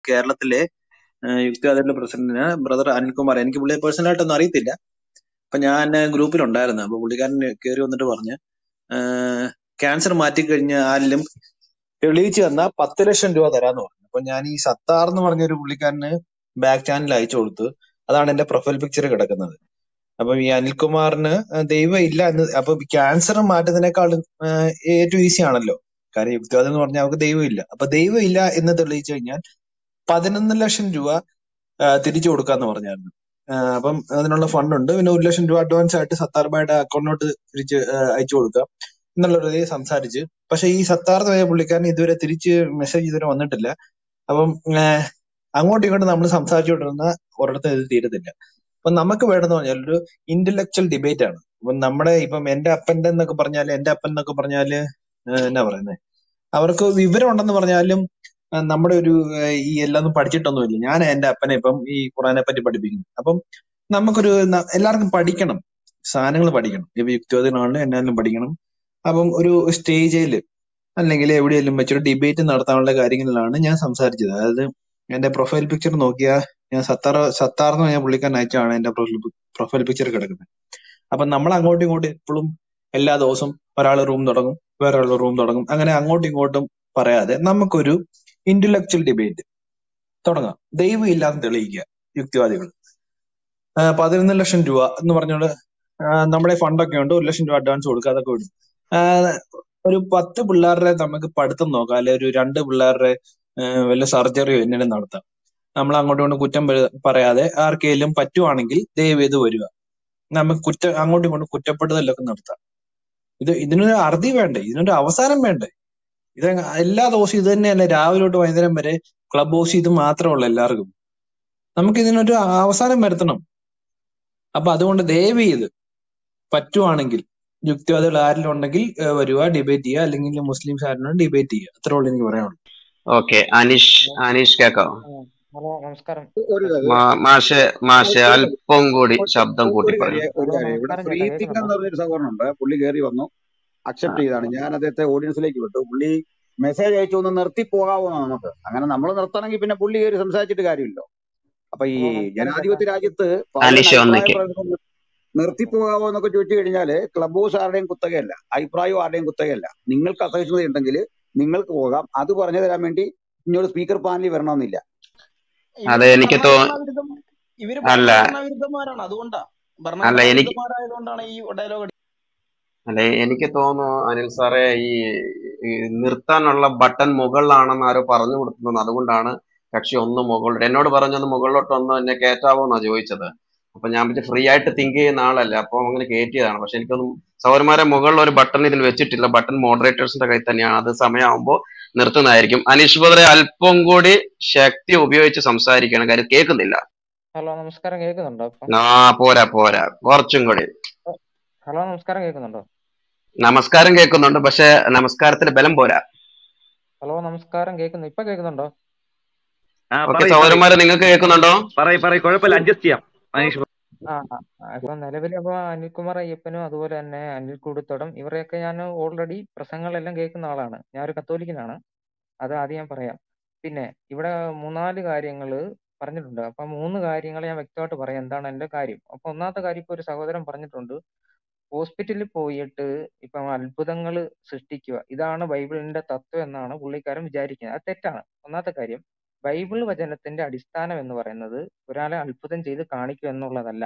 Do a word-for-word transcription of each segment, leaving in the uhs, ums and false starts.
കേരളത്തിലെ ഏഹ് യുക്തിവാദികളുടെ പ്രസിഡന്റിന് ബ്രദർ അനിൽകുമാർ, എനിക്ക് പുള്ളിയെ പേഴ്സണലായിട്ടൊന്നും അറിയത്തില്ല. അപ്പൊ ഞാൻ ഗ്രൂപ്പിലുണ്ടായിരുന്നു. അപ്പൊ പുള്ളിക്കാരൻ കയറി വന്നിട്ട് പറഞ്ഞ് ക്യാൻസർ മാറ്റിക്കഴിഞ്ഞ ആരിലും തെളിയിച്ചു തന്നാ പത്ത് ലക്ഷം രൂപ തരാന്ന് പറഞ്ഞു. അപ്പൊ ഞാൻ ഈ സത്താർ എന്ന് പറഞ്ഞ ഒരു പുള്ളിക്കാരന് ബാക്ക് ചാനൽ അയച്ചു കൊടുത്തു. അതാണ് എന്റെ പ്രൊഫൈൽ പിക്ചർ കിടക്കുന്നത്. അപ്പൊ ഈ അനിൽകുമാറിന് ദൈവം ഇല്ല എന്ന്, അപ്പൊ ക്യാൻസർ മാറ്റുന്നതിനേക്കാളും ഏഹ് ഏറ്റവും ഈസി ആണല്ലോ. കാര്യം യുക്തിവാദം എന്ന് പറഞ്ഞാൽ അവർക്ക് ദൈവം ഇല്ല. അപ്പൊ ദൈവം ഇല്ല എന്ന് തെളിയിച്ചു കഴിഞ്ഞാൽ പതിനൊന്ന് ലക്ഷം രൂപ ആ, തിരിച്ചു കൊടുക്കാന്ന് പറഞ്ഞായിരുന്നു. ആ, അപ്പം അതിനുള്ള ഫണ്ട് ഉണ്ട്. പിന്നെ ഒരു ലക്ഷം രൂപ അഡ്വാൻസ് ആയിട്ട് സത്താർ ബായുടെ അക്കൗണ്ടിലോട്ട് തിരിച്ച് ആ, അയച്ചു കൊടുക്കാം എന്നുള്ള രീതിയിൽ സംസാരിച്ച്. പക്ഷെ ഈ സത്താർ എന്ന് പറഞ്ഞ പുള്ളിക്കാരൻ ഇതുവരെ തിരിച്ച് മെസ്സേജ് ഇതുവരെ വന്നിട്ടില്ല. അപ്പം ആ, അങ്ങോട്ടും ഇങ്ങോട്ടും നമ്മൾ സംസാരിച്ചുകൊണ്ടിരുന്ന ഒരിടത്തും ഇത് തീരത്തില്ല. അപ്പൊ നമുക്ക് വേണമെന്ന് പറഞ്ഞാൽ ഒരു ഇന്റലക്ച്വൽ ഡിബേറ്റ് ആണ്. ഇപ്പം നമ്മുടെ ഇപ്പം എന്റെ അപ്പന്റെ എന്നൊക്കെ പറഞ്ഞാല് എന്റെ അപ്പൻ എന്നൊക്കെ പറഞ്ഞാല് ആ, എന്നാ പറയുന്നത്, അവർക്ക് വിവരം ഉണ്ടെന്ന് പറഞ്ഞാലും ആ, നമ്മുടെ ഒരു ആ, ഈ എല്ലാം പഠിച്ചിട്ടൊന്നുമില്ല. ഞാൻ എന്റെ അപ്പനെ ഇപ്പം ഈ ഖുറാനെ പറ്റി പഠിപ്പിക്കുന്നു. അപ്പം നമുക്കൊരു ന- എല്ലാവർക്കും പഠിക്കണം, സാധനങ്ങൾ പഠിക്കണം. ഇപ്പൊ യുക്തിവാദികളാണെങ്കിലും എന്നാലും പഠിക്കണം. അപ്പം ഒരു സ്റ്റേജിൽ അല്ലെങ്കിൽ എവിടെയെങ്കിലും വെച്ചൊരു ഡിബേറ്റ് നടത്താനുള്ള കാര്യങ്ങളിലാണ് ഞാൻ സംസാരിച്ചത്. അതായത് എന്റെ പ്രൊഫൈൽ പിക്ചർ നോക്കിയാൽ ഞാൻ സത്താർ സത്താർ എന്ന് പറഞ്ഞ പുള്ളിക്കാരൻ അയച്ചാണ് എന്റെ പ്രൊഫൈൽ പിക്ചർ കിടക്കുന്നത്. അപ്പൊ നമ്മൾ അങ്ങോട്ടും ഇങ്ങോട്ടും എപ്പോഴും എല്ലാ ദിവസവും ഒരാൾ റൂം തുടങ്ങും, വേറെ ആൾ റൂം തുടങ്ങും, അങ്ങനെ അങ്ങോട്ടും ഇങ്ങോട്ടും പറയാതെ നമുക്കൊരു ഇന്റലക്ച്വൽ ഡിബേറ്റ് തുടങ്ങാം. ദൈവം ഇല്ലാന്ന് തെളിയിക്കുക യുക്തിവാദികൾ. ആ, പതിനൊന്ന് ലക്ഷം രൂപ എന്ന് പറഞ്ഞോണ്ട് ആ, നമ്മുടെ ഫണ്ടൊക്കെ ഉണ്ട്, ഒരു ലക്ഷം രൂപ അഡ്വാൻസ് കൊടുക്കുക, അതൊക്കെ വിടും. ആ, ഒരു പത്ത് പിള്ളേരുടെ നമുക്ക് പഠിത്തം നോക്കാം, അല്ലെ ഒരു രണ്ട് പിള്ളേരുടെ ആ, വല്ല സർജറിയോ എന്തിനും നടത്താം. നമ്മൾ അങ്ങോട്ടും ഇങ്ങോട്ടും കുറ്റം പ- പറയാതെ ആർക്കെങ്കിലും പറ്റുവാണെങ്കിൽ ദയവ് ചെയ്ത് വരിക. നമുക്ക് കുറ്റ അങ്ങോട്ടും ഇങ്ങോട്ടും കുറ്റപ്പെടുത്തലൊക്കെ നടത്താം. ഇത് ഇതിനൊരു അറുതി വേണ്ടേ? ഇതിനൊരു അവസാനം വേണ്ടേ? ഇത് എല്ലാ ദിവസവും ഇത് തന്നെയല്ലേ, രാവിലെ തൊട്ട് വൈകുന്നേരം വരെ ക്ലബ് ഹൗസ് ഇത് മാത്രമല്ല എല്ലാവർക്കും. നമുക്ക് ഇതിനൊരു അവസാനം വരുത്തണം. അപ്പൊ അതുകൊണ്ട് ദയവ് ചെയ്ത് പറ്റുവാണെങ്കിൽ യുക്തിവാദികൾ ആരെങ്കിലും ഉണ്ടെങ്കിൽ ഏഹ് വരിക, ഡിബേറ്റ് ചെയ്യുക, അല്ലെങ്കിൽ മുസ്ലിംസ് ആരെങ്കിലും ഡിബേറ്റ് ചെയ്യുക. അത്രേ ഉള്ളൂ എനിക്ക് പറയാനുള്ളൂ. ഓക്കെ, അനീഷ് ഹലോ അനീഷ് കേക്കാവോ? ആ, ഹലോ നമസ്കാരം ഒരു ചേട്ടാ. മാ- മാഷെ മാഷെ ഒരു- ഒരു- അല്പം കൂടി ഒരു- ശബ്ദം ഒരു- കൂട്ടി ഒരു പറയണം. കാര്യം ഒരു ഹലോ കാര്യം ഇവിടെ നമസ്കാരം ഫ്രീ ചേട്ടാ, തിങ്കർ കേൾക്കുന്നുണ്ടോ? എന്ന് പറഞ്ഞൊരു സഹോദരനുണ്ട്. പുള്ളി കയറി വന്നു, അക്സെപ്റ്റ് ചെയ്താണ്. ഞാൻ അദ്ദേഹത്തെ ഓഡിയൻസിലേക്ക് വിട്ടു. പുള്ളി മെസ്സേജ് അയച്ചു, ഒന്ന് നിർത്തി പോകാവോ നമുക്ക്. അങ്ങനെ നമ്മൾ നിർത്തണമെങ്കിൽ പിന്നെ പുള്ളി കയറി സംസാരിച്ചിട്ട് കാര്യമില്ലല്ലോ. അപ്പൊ ഈ ഹലോ നമസ്കാരം ചേട്ടാ. ജനാധിപത്യ രാജ്യത്ത് പൗരൻ അനീഷ് അഭിപ്രായ ഒന്നിക്ക് പ്രകടനം നിർത്തിപ്പോകാവോ എന്നൊക്കെ ചോദിച്ചു കഴിഞ്ഞാല് ക്ലബ് ഹൗസ് ആരുടെയും കുത്തകയല്ല, അഭിപ്രായവും ആരുടെയും കുത്തകയല്ല. നിങ്ങൾക്ക് അസഹിഷ്ണുത ഉണ്ടെങ്കിൽ നിങ്ങൾക്ക് പോകാം. അത് പറഞ്ഞു തരാൻ വേണ്ടി ഇങ്ങോട്ട് സ്പീക്കർ പാനലിൽ വരണമെന്നില്ല. അതെ, ഇവര് എനിക്ക് തോ ഭരണഘടനാ വിരുദ്ധം ഇവര് അല്ല ഭരണഘടനാ വിരുദ്ധന്മാരാണ്. അതുകൊണ്ടാ അല്ല ഭരണഘടനാ എനിക്ക് വിരുദ്ധന്മാരായതുകൊണ്ടാണ് ഈ ഡയലോഗ്. അല്ലെ എനിക്ക് തോന്നുന്നു അനിൽ സാറേ, ഈ ഈ നിർത്താനുള്ള ബട്ടൺ മുകളിലാണെന്ന് ആരോ പറഞ്ഞു കൊടുക്കുന്നത്. അതുകൊണ്ടാണ് കക്ഷി ഒന്ന് മുകളിലോട്ട് എന്നോട് പറഞ്ഞത്, മുകളിലോട്ട് ഒന്ന് എന്നെ കയറ്റാവോ എന്നാ ചോദിച്ചത്. അപ്പൊ ഞാൻ പറ്റി ഫ്രീ ആയിട്ട് തിങ്ക് ചെയ്യുന്ന ആളല്ലേ, അപ്പൊ അങ്ങനെ കയറ്റിയതാണ്. പക്ഷെ എനിക്കൊന്നും സൗരന്മാരെ മുകളിൽ ഒരു ബട്ടൺ ഇതിൽ വെച്ചിട്ടില്ല. ബട്ടൺ മോഡറേറ്റേഴ്സിന്റെ കയ്യിൽ തന്നെയാണ്. അത് സമയമാകുമ്പോൾ നിർത്തുന്നതായിരിക്കും. അനീഷ് ബദ്രെ അല്പം കൂടി ശക്തി ഉപയോഗിച്ച് സംസാരിക്കണം, കാര്യം കേൾക്കുന്നില്ല. ഹലോ നമസ്കാരം, കേൾക്കുന്നുണ്ടോ ഇപ്പം? ആ പോരാ പോരാ, കുറച്ചും കൂടി. ഹലോ നമസ്കാരം, കേൾക്കുന്നുണ്ടോ? നമസ്കാരം കേൾക്കുന്നുണ്ട്, പക്ഷെ നമസ്കാരത്തിന് ബലം പോരാ. ഹലോ നമസ്കാരം, കേൾക്കുന്നു. ഇപ്പൊ കേൾക്കുന്നുണ്ടോ? ആ ഓക്കെ പറയ് പറയ് സൗരന്മാരെ, നിങ്ങൾക്ക് കേൾക്കുന്നുണ്ടോ? പറയ് പറയ് കുഴപ്പമില്ല, അഡ്ജസ്റ്റ് ചെയ്യാം. അനീഷ് ആ ആ, ആ, ഇപ്പൊ നിലവിൽ അപ്പൊ അനിൽകുമാർ അയ്യപ്പനും അതുപോലെ തന്നെ അനിൽ കൂടിത്തോടം ഇവരെയൊക്കെ ഞാൻ ഓൾറെഡി പ്രസംഗങ്ങളെല്ലാം കേൾക്കുന്ന ആളാണ്. ഞാൻ ഒരു കത്തോലിക്കനാണ്, അത് ആദ്യം ഞാൻ പറയാം. പിന്നെ ഇവിടെ മൂന്നാല് കാര്യങ്ങൾ പറഞ്ഞിട്ടുണ്ട്. അപ്പൊ മൂന്ന് കാര്യങ്ങൾ ഞാൻ വ്യക്തമായിട്ട് പറയാം എന്താണ് എന്റെ കാര്യം. അപ്പൊ ഒന്നാമത്തെ കാര്യം, ഇപ്പൊ ഒരു സഹോദരൻ പറഞ്ഞിട്ടുണ്ട്, ഹോസ്പിറ്റലിൽ പോയിട്ട് ഇപ്പം അത്ഭുതങ്ങൾ സൃഷ്ടിക്കുക, ഇതാണ് ബൈബിളിന്റെ തത്വം എന്നാണ് പുള്ളിക്കാരൻ വിചാരിക്കുന്നത്. അത് തെറ്റാണ്. ഒന്നാമത്തെ കാര്യം, ബൈബിൾ വചനത്തിന്റെ അടിസ്ഥാനം എന്ന് പറയുന്നത് ഒരാളെ അത്ഭുതം ചെയ്ത് കാണിക്കുക എന്നുള്ളതല്ല.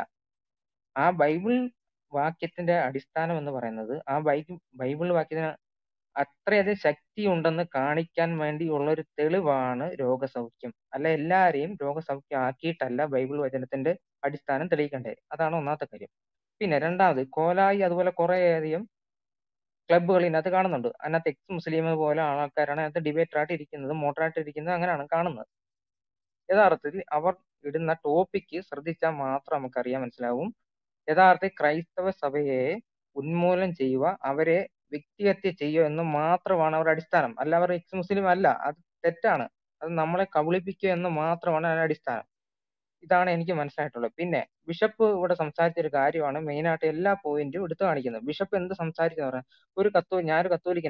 ആ ബൈബിൾ വാക്യത്തിന്റെ അടിസ്ഥാനം എന്ന് പറയുന്നത് ആ ബൈബിൾ ബൈബിൾ വാക്യത്തിന് അത്രയധികം ശക്തി ഉണ്ടെന്ന് കാണിക്കാൻ വേണ്ടിയുള്ള ഒരു തെളിവാണ് രോഗസൗഖ്യം. അല്ല എല്ലാരെയും രോഗസൗഖ്യം ആക്കിയിട്ടല്ല ബൈബിൾ വചനത്തിന്റെ അടിസ്ഥാനം തെളിയിക്കേണ്ടത്. അതാണ് ഒന്നാമത്തെ കാര്യം. പിന്നെ രണ്ടാമത്, കോലായി അതുപോലെ കുറെ അധികം ക്ലബ്ബുകൾ ഇതിനകത്ത് കാണുന്നുണ്ട്. അതിനകത്ത് എക്സ് മുസ്ലിം പോലെ ആൾക്കാരാണ് അതിനകത്ത് ഡിബേറ്റർ ആയിട്ട് ഇരിക്കുന്നത്, മോഡറേറ്റ് ഇരിക്കുന്നത്, അങ്ങനെയാണ് കാണുന്നത്. യഥാർത്ഥത്തിൽ അവർ ഇടുന്ന ടോപ്പിക്ക് ശ്രദ്ധിച്ചാൽ മാത്രം നമുക്കറിയാൻ മനസ്സിലാവും. യഥാർത്ഥത്തിൽ ക്രൈസ്തവ സഭയെ ഉന്മൂലനം ചെയ്യുക, അവരെ വ്യക്തിഹത്യ ചെയ്യുക എന്ന് മാത്രമാണ് അവരുടെ അടിസ്ഥാനം. അല്ല അവർ എക്സ് മുസ്ലിം അല്ല, അത് തെറ്റാണ്. അത് നമ്മളെ കബളിപ്പിക്കുക എന്ന് മാത്രമാണ് അതിന്റെ അടിസ്ഥാനം. ഇതാണ് എനിക്ക് മനസ്സിലായിട്ടുള്ളത്. പിന്നെ ബിഷപ്പ് ഇവിടെ സംസാരിച്ച ഒരു കാര്യമാണ് മെയിനായിട്ട് എല്ലാ പോയിന്റും എടുത്തു കാണിക്കുന്നത്. ബിഷപ്പ് എന്ത് സംസാരിക്കുന്ന പറയാം, ഒരു കത്തോ ഞാനൊരു കത്തോലിക്കനാണ്,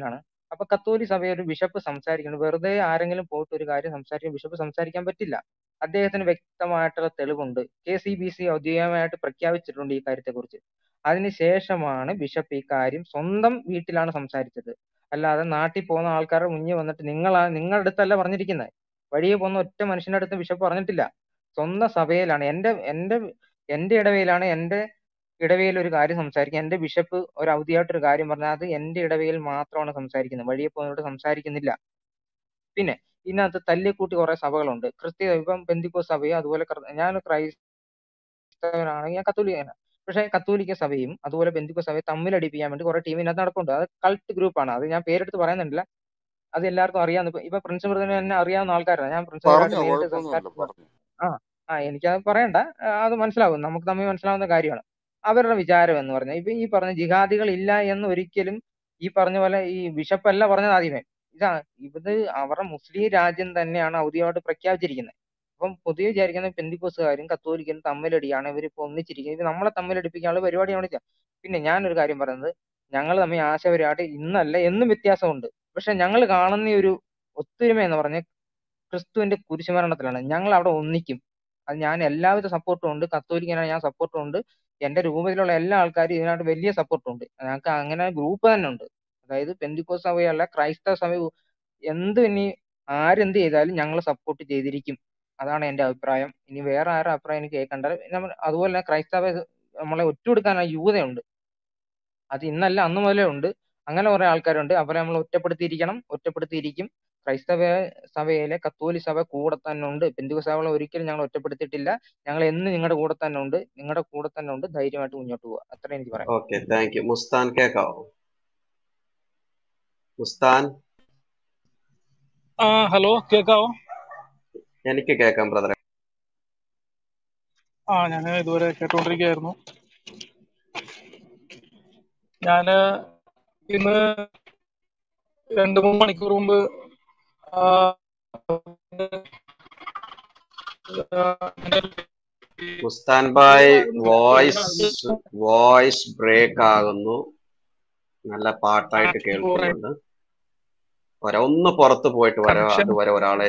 അപ്പൊ കത്തോലിക്ക സഭ ഒരു ബിഷപ്പ് സംസാരിക്കണം, വെറുതെ ആരെങ്കിലും പോയിട്ട് ഒരു കാര്യം സംസാരിക്കാൻ ബിഷപ്പ് സംസാരിക്കാൻ പറ്റില്ല. അദ്ദേഹത്തിന് വ്യക്തമായിട്ടുള്ള തെളിവുണ്ട്. കെ സി ബി സി ഔദ്യോഗികമായിട്ട് പ്രഖ്യാപിച്ചിട്ടുണ്ട് ഈ കാര്യത്തെക്കുറിച്ച്. അതിനുശേഷമാണ് ബിഷപ്പ് ഈ കാര്യം സ്വന്തം വീട്ടിലാണ് സംസാരിച്ചത്. അല്ലാതെ നാട്ടിൽ പോകുന്ന ആൾക്കാരുടെ മുന്നിൽ വന്നിട്ട് നിങ്ങളാ നിങ്ങളുടെ അടുത്തല്ല പറഞ്ഞിരിക്കുന്നത്. വഴിയെ പോകുന്ന ഒറ്റ മനുഷ്യന്റെ അടുത്ത് ബിഷപ്പ് പറഞ്ഞിട്ടില്ല. സ്വന്തം സഭയിലാണ്, എന്റെ എന്റെ എന്റെ ഇടവയിലാണ് എന്റെ ഇടവയിൽ ഒരു കാര്യം സംസാരിക്കുക, എന്റെ ബിഷപ്പ് ഒരു ഔദ്യോഗികമായിട്ടൊരു കാര്യം പറഞ്ഞാൽ അത് എന്റെ ഇടവയിൽ മാത്രമാണ് സംസാരിക്കുന്നത്, വഴിയെ പോകുന്നവരോട് സംസാരിക്കുന്നില്ല. പിന്നെ ഇതിനകത്ത് തല്ലിക്കൂട്ടി കുറെ സഭകളുണ്ട്. ക്രിസ്ത്യ ഇപ്പം പെന്തിക്കോസ് സഭയും അതുപോലെ ക്ര- ഞാൻ ക്രൈസ്തവനാണെങ്കിൽ ഞാൻ കത്തോലിക്കനാണ്. പക്ഷെ കത്തോലിക്ക സഭയും അതുപോലെ പെന്തിക്കോസ് സഭയും തമ്മിലടിപ്പിക്കാൻ വേണ്ടി കുറെ ടീം ഇതിനകത്ത് നടക്കുന്നുണ്ട്. അത് കൾട്ട് ഗ്രൂപ്പാണ്. അത് ഞാൻ പേരെടുത്ത് പറയുന്നില്ല, അത് എല്ലാവർക്കും അറിയാവുന്ന. ഇപ്പൊ ഇപ്പൊ പ്രിൻസ് ബ്രദറിന് തന്നെ അറിയാവുന്ന ആൾക്കാരാണ്. ഞാൻ പ്രിൻസുകാരായിട്ട് പറഞ്ഞോ, നേരിട്ട് കുഴപ്പമൊന്നുമില്ല, സംസാരിച്ചു. പറഞ്ഞു. ആ ആ എനിക്കത് പറയണ്ട, ആ, അത് മനസ്സിലാവും, നമുക്ക് തമ്മിൽ മനസ്സിലാവുന്ന കാര്യമാണ്. അവരുടെ വിചാരം എന്ന് പറഞ്ഞാൽ ഇപ്പൊ ഈ പറഞ്ഞ ജിഹാദികൾ ഇല്ല എന്ന് ഒരിക്കലും ഈ പറഞ്ഞ പോലെ ഈ ബിഷപ്പ് അല്ല പറഞ്ഞത് ആദ്യമേ. ഇതാ ഇത് അവരുടെ മുസ്ലിം രാജ്യം തന്നെയാണ് ഔദ്യോഗികമായിട്ട് പ്രഖ്യാപിച്ചിരിക്കുന്നത്. അപ്പം പൊതുവെ വിചാരിക്കുന്നത് പെന്തിക്കോസുകാരും കത്തോലിക്കനും തമ്മിലടിയാണ്, ഇവരിപ്പോ ഒന്നിച്ചിരിക്കുന്നത്, ഇത് നമ്മളെ തമ്മിലടിപ്പിക്കാനുള്ള പരിപാടിയാണ് ഇത്. പിന്നെ ഞാനൊരു കാര്യം പറയുന്നത്, ഞങ്ങൾ തമ്മിൽ ആശയപരമായിട്ട് ഇന്നല്ല എന്നും വ്യത്യാസമുണ്ട്. പക്ഷെ ഞങ്ങൾ കാണുന്ന ഈ ഒരു ഒത്തൊരുമ എന്ന് പറഞ്ഞ ക്രിസ്തുവിന്റെ കുരിശുമരണത്തിലാണ്. ഞങ്ങൾ അവിടെ ഒന്നിക്കും. അത് ഞാൻ എല്ലാവിധ സപ്പോർട്ടും ഉണ്ട്. കത്തോലിക്കനാണ്, ഞാൻ സപ്പോർട്ടും ഉണ്ട്. എന്റെ രൂപത്തിലുള്ള എല്ലാ ആൾക്കാരും ഇതിനായിട്ട് വലിയ സപ്പോർട്ടും ഉണ്ട്. ഞങ്ങൾക്ക് അങ്ങനെ ഗ്രൂപ്പ് തന്നെ ഉണ്ട്. അതായത് പെന്തിക്കോസ് സഭയല്ല, ക്രൈസ്തവ സഭ എന്ത് ഇനി ആരെന്ത് ചെയ്താലും ഞങ്ങൾ സപ്പോർട്ട് ചെയ്തിരിക്കും. അതാണ് എന്റെ അഭിപ്രായം. ഇനി വേറെ ആരുടെ അഭിപ്രായം എനിക്ക് കേൾക്കണ്ട. നമ്മ- അതുപോലെ തന്നെ ക്രൈസ്തവ നമ്മളെ ഒറ്റുകൊടുക്കാൻ യൂതയുണ്ട്. അത് ഇന്നല്ല അന്ന് മുതലേ ഉണ്ട്. അങ്ങനെ കുറെ ആൾക്കാരുണ്ട്. അവരെ നമ്മൾ ഒറ്റപ്പെടുത്തിയിരിക്കണം, ഒറ്റപ്പെടുത്തിയിരിക്കും. ക്രൈസ്തവ സഭയിലെ കത്തോലിക്ക സഭ കൂടെ തന്നെ ഉണ്ട്. പെന്തിക്കോസ്ത് സഭകളെ ഒരിക്കലും ഞങ്ങൾ ഒറ്റപ്പെടുത്തിയിട്ടില്ല. ഞങ്ങൾ എന്ന് നിങ്ങളുടെ കൂടെ തന്നെ ഉണ്ട്, നിങ്ങളുടെ കൂടെ തന്നെ ഉണ്ട്. ധൈര്യമായിട്ട് മുന്നോട്ട് പോവുക. അത്രേ എനിക്ക് പറയാം. Okay, thank you. മുസ്താൻ കേക്കാവോ? മുസ്താൻ, ആ ഹലോ, കേക്കാവോ? എനിക്ക് കേൾക്കാം ബ്രദറെ. ആ ഞാൻ ഇതുവരെ കേട്ടോണ്ടിരിക്കുകയായിരുന്നു. ഞാന് ഇന്ന് രണ്ടു മൂന്ന് മണിക്കൂർ മുമ്പ് ആ, Mustan bhai, voice voice break ആകുന്നു. നല്ല പാട്ടായിട്ട് കേൾക്കുന്നുണ്ട്. ഒര ഒന്ന് പുറത്ത് പോയിട്ട് വരാം, കണക്ഷൻ അതുവരെ ഒരാളെ.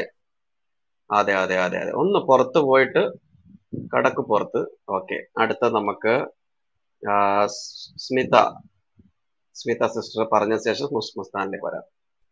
അതെ അതെ അതെ അതെ ഒന്ന് പുറത്ത് പോയിട്ട് കടക്ക് പുറത്ത്. ഓക്കെ, അടുത്ത നമുക്ക് ആ, സ്- സ്മിത സ്മിത സിസ്റ്റർ പറഞ്ഞ ശേഷം മുസ്- മുസ്താനിലേക്ക് വരാം.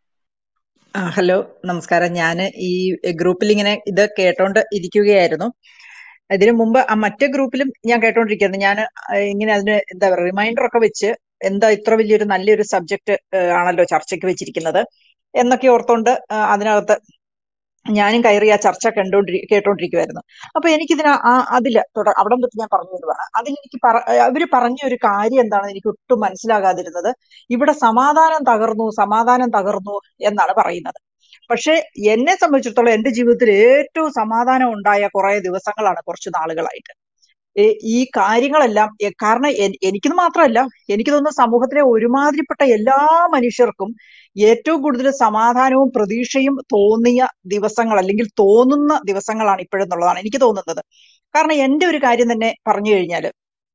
ആ, ഹലോ, നമസ്കാരം. ഞാൻ ഈ ഗ്രൂപ്പിൽ ഇങ്ങനെ ഇത് കേട്ടോണ്ട് ഇരിക്കുകയായിരുന്നു. ഇതിനു മുമ്പ് ആ മറ്റേ ഗ്രൂപ്പിലും ഞാൻ കേട്ടോണ്ടിരിക്കുന്നു. ഞാൻ ഇങ്ങനെ അതിന് എന്താ പറയുക, റിമൈൻഡർ ഒക്കെ വെച്ച് എന്താ ഇത്ര വലിയൊരു നല്ലൊരു സബ്ജക്ട് ആണല്ലോ ചർച്ചയ്ക്ക് വെച്ചിരിക്കുന്നത് എന്നൊക്കെ ഓർത്തോണ്ട് ആ, അതിനകത്ത് ഞാനും കയറി ആ ചർച്ച കണ്ടോണ്ടിരി കേട്ടോണ്ടിരിക്കുവായിരുന്നു. അപ്പൊ എനിക്കിതിന് ആ അതില് തുട അവിടെ തൊട്ട് ഞാൻ പറഞ്ഞു വരുവാണ്. അതിലെനിക്ക് പറ അവര് പറഞ്ഞ ഒരു കാര്യം എന്താണെന്ന് എനിക്ക് ഒട്ടും മനസ്സിലാകാതിരുന്നത്, ഇവിടെ സമാധാനം തകർന്നു, സമാധാനം തകർന്നു എന്നാണ് പറയുന്നത്. പക്ഷെ എന്നെ സംബന്ധിച്ചിടത്തോളം എന്റെ ജീവിതത്തിൽ ഏറ്റവും സമാധാനം ഉണ്ടായ കുറെ ദിവസങ്ങളാണ് കുറച്ച് നാളുകളായിട്ട്. ഈ- ഈ കാര്യങ്ങളെല്ലാം എ- കാരണം എൻ- എനിക്കിത് മാത്രമല്ല, എനിക്ക് തോന്നുന്നു സമൂഹത്തിലെ ഒരുമാതിരിപ്പെട്ട എല്ലാ മനുഷ്യർക്കും ഏറ്റവും കൂടുതൽ സമാധാനവും പ്രതീക്ഷയും തോന്നിയ ദിവസങ്ങൾ അല്ലെങ്കിൽ തോന്നുന്ന ദിവസങ്ങളാണ് ഇപ്പോഴെന്നുള്ളതാണ് എനിക്ക് തോന്നുന്നത്. കാരണം എന്റെ ഒരു കാര്യം തന്നെ പറഞ്ഞു കഴിഞ്ഞാല്,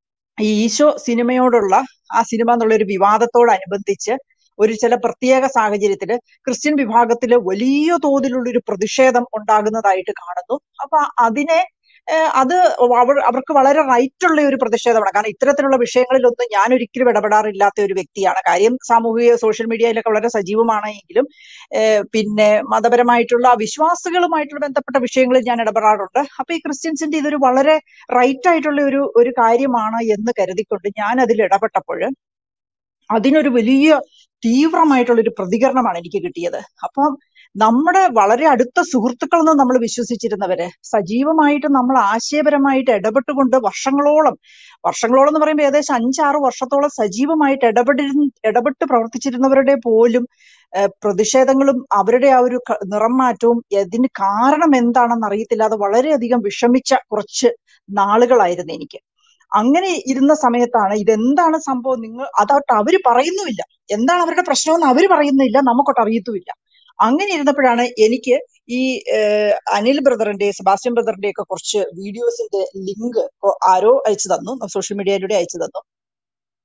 ഈ ഈശോ സിനിമയോടുള്ള ആ സിനിമ എന്നുള്ള ഒരു വിവാദത്തോടനുബന്ധിച്ച് ഒരു ചില പ്രത്യേക സാഹചര്യത്തില് ക്രിസ്ത്യൻ വിഭാഗത്തില് വലിയ തോതിലുള്ള ഒരു പ്രതിഷേധം ഉണ്ടാകുന്നതായിട്ട് കാണുന്നു. അപ്പൊ അതിനെ ഏഹ് അത് അവർ അവർക്ക് വളരെ റൈറ്റ് ഉള്ള ഒരു പ്രതിഷേധമാണ്. കാരണം ഇത്തരത്തിലുള്ള വിഷയങ്ങളിലൊന്നും ഞാൻ ഒരിക്കലും ഇടപെടാറില്ലാത്ത ഒരു വ്യക്തിയാണ്. കാര്യം സാമൂഹിക സോഷ്യൽ മീഡിയയിലൊക്കെ വളരെ സജീവമാണെങ്കിലും ഏഹ് പിന്നെ മതപരമായിട്ടുള്ള വിശ്വാസികളുമായിട്ടുള്ള ബന്ധപ്പെട്ട വിഷയങ്ങളിൽ ഞാൻ ഇടപെടാറുണ്ട്. അപ്പൊ ഈ ക്രിസ്ത്യൻസിന്റെ ഇതൊരു വളരെ റൈറ്റ് ആയിട്ടുള്ള ഒരു ഒരു കാര്യമാണ് എന്ന് കരുതിക്കൊണ്ട് ഞാൻ അതിൽ ഇടപെട്ടപ്പോൾ അതിനൊരു വലിയ തീവ്രമായിട്ടുള്ള ഒരു പ്രതികരണമാണ് എനിക്ക് കിട്ടിയത്. അപ്പം നമ്മുടെ വളരെ അടുത്ത സുഹൃത്തുക്കളെന്ന് നമ്മൾ വിശ്വസിച്ചിരുന്നവര് സജീവമായിട്ട് നമ്മൾ ആശയപരമായിട്ട് ഇടപെട്ടുകൊണ്ട് വർഷങ്ങളോളം വർഷങ്ങളോളം എന്ന് പറയുമ്പോൾ ഏകദേശം അഞ്ചാറ് വർഷത്തോളം സജീവമായിട്ട് ഇടപെടി ഇടപെട്ട് പ്രവർത്തിച്ചിരുന്നവരുടെ പോലും ഏഹ് പ്രതിഷേധങ്ങളും അവരുടെ ആ ഒരു ക- നിറം മാറ്റവും ഇതിന് കാരണം എന്താണെന്ന് അറിയത്തില്ലാതെ വളരെയധികം വിഷമിച്ച കുറച്ച് നാളുകളായിരുന്നു എനിക്ക്. അങ്ങനെ ഇരുന്ന സമയത്താണ് ഇതെന്താണ് സംഭവം, നിങ്ങൾ അതൊട്ട് അവര് പറയുന്നുമില്ല, എന്താണ് അവരുടെ പ്രശ്നമെന്ന് അവര് പറയുന്നില്ല, നമുക്കൊട്ട് അറിയത്തുമില്ല. അങ്ങനെ ഇരുന്നപ്പോഴാണ് എനിക്ക് ഈ ഏഹ് അനിൽ ബ്രദറിന്റെ സെബാസ്റ്റ്യൻ ബ്രദറിന്റെ ഒക്കെ കുറച്ച് വീഡിയോസിന്റെ ലിങ്ക് ആരോ അയച്ചു തന്നു, സോഷ്യൽ മീഡിയയിലൂടെ അയച്ചു തന്നു.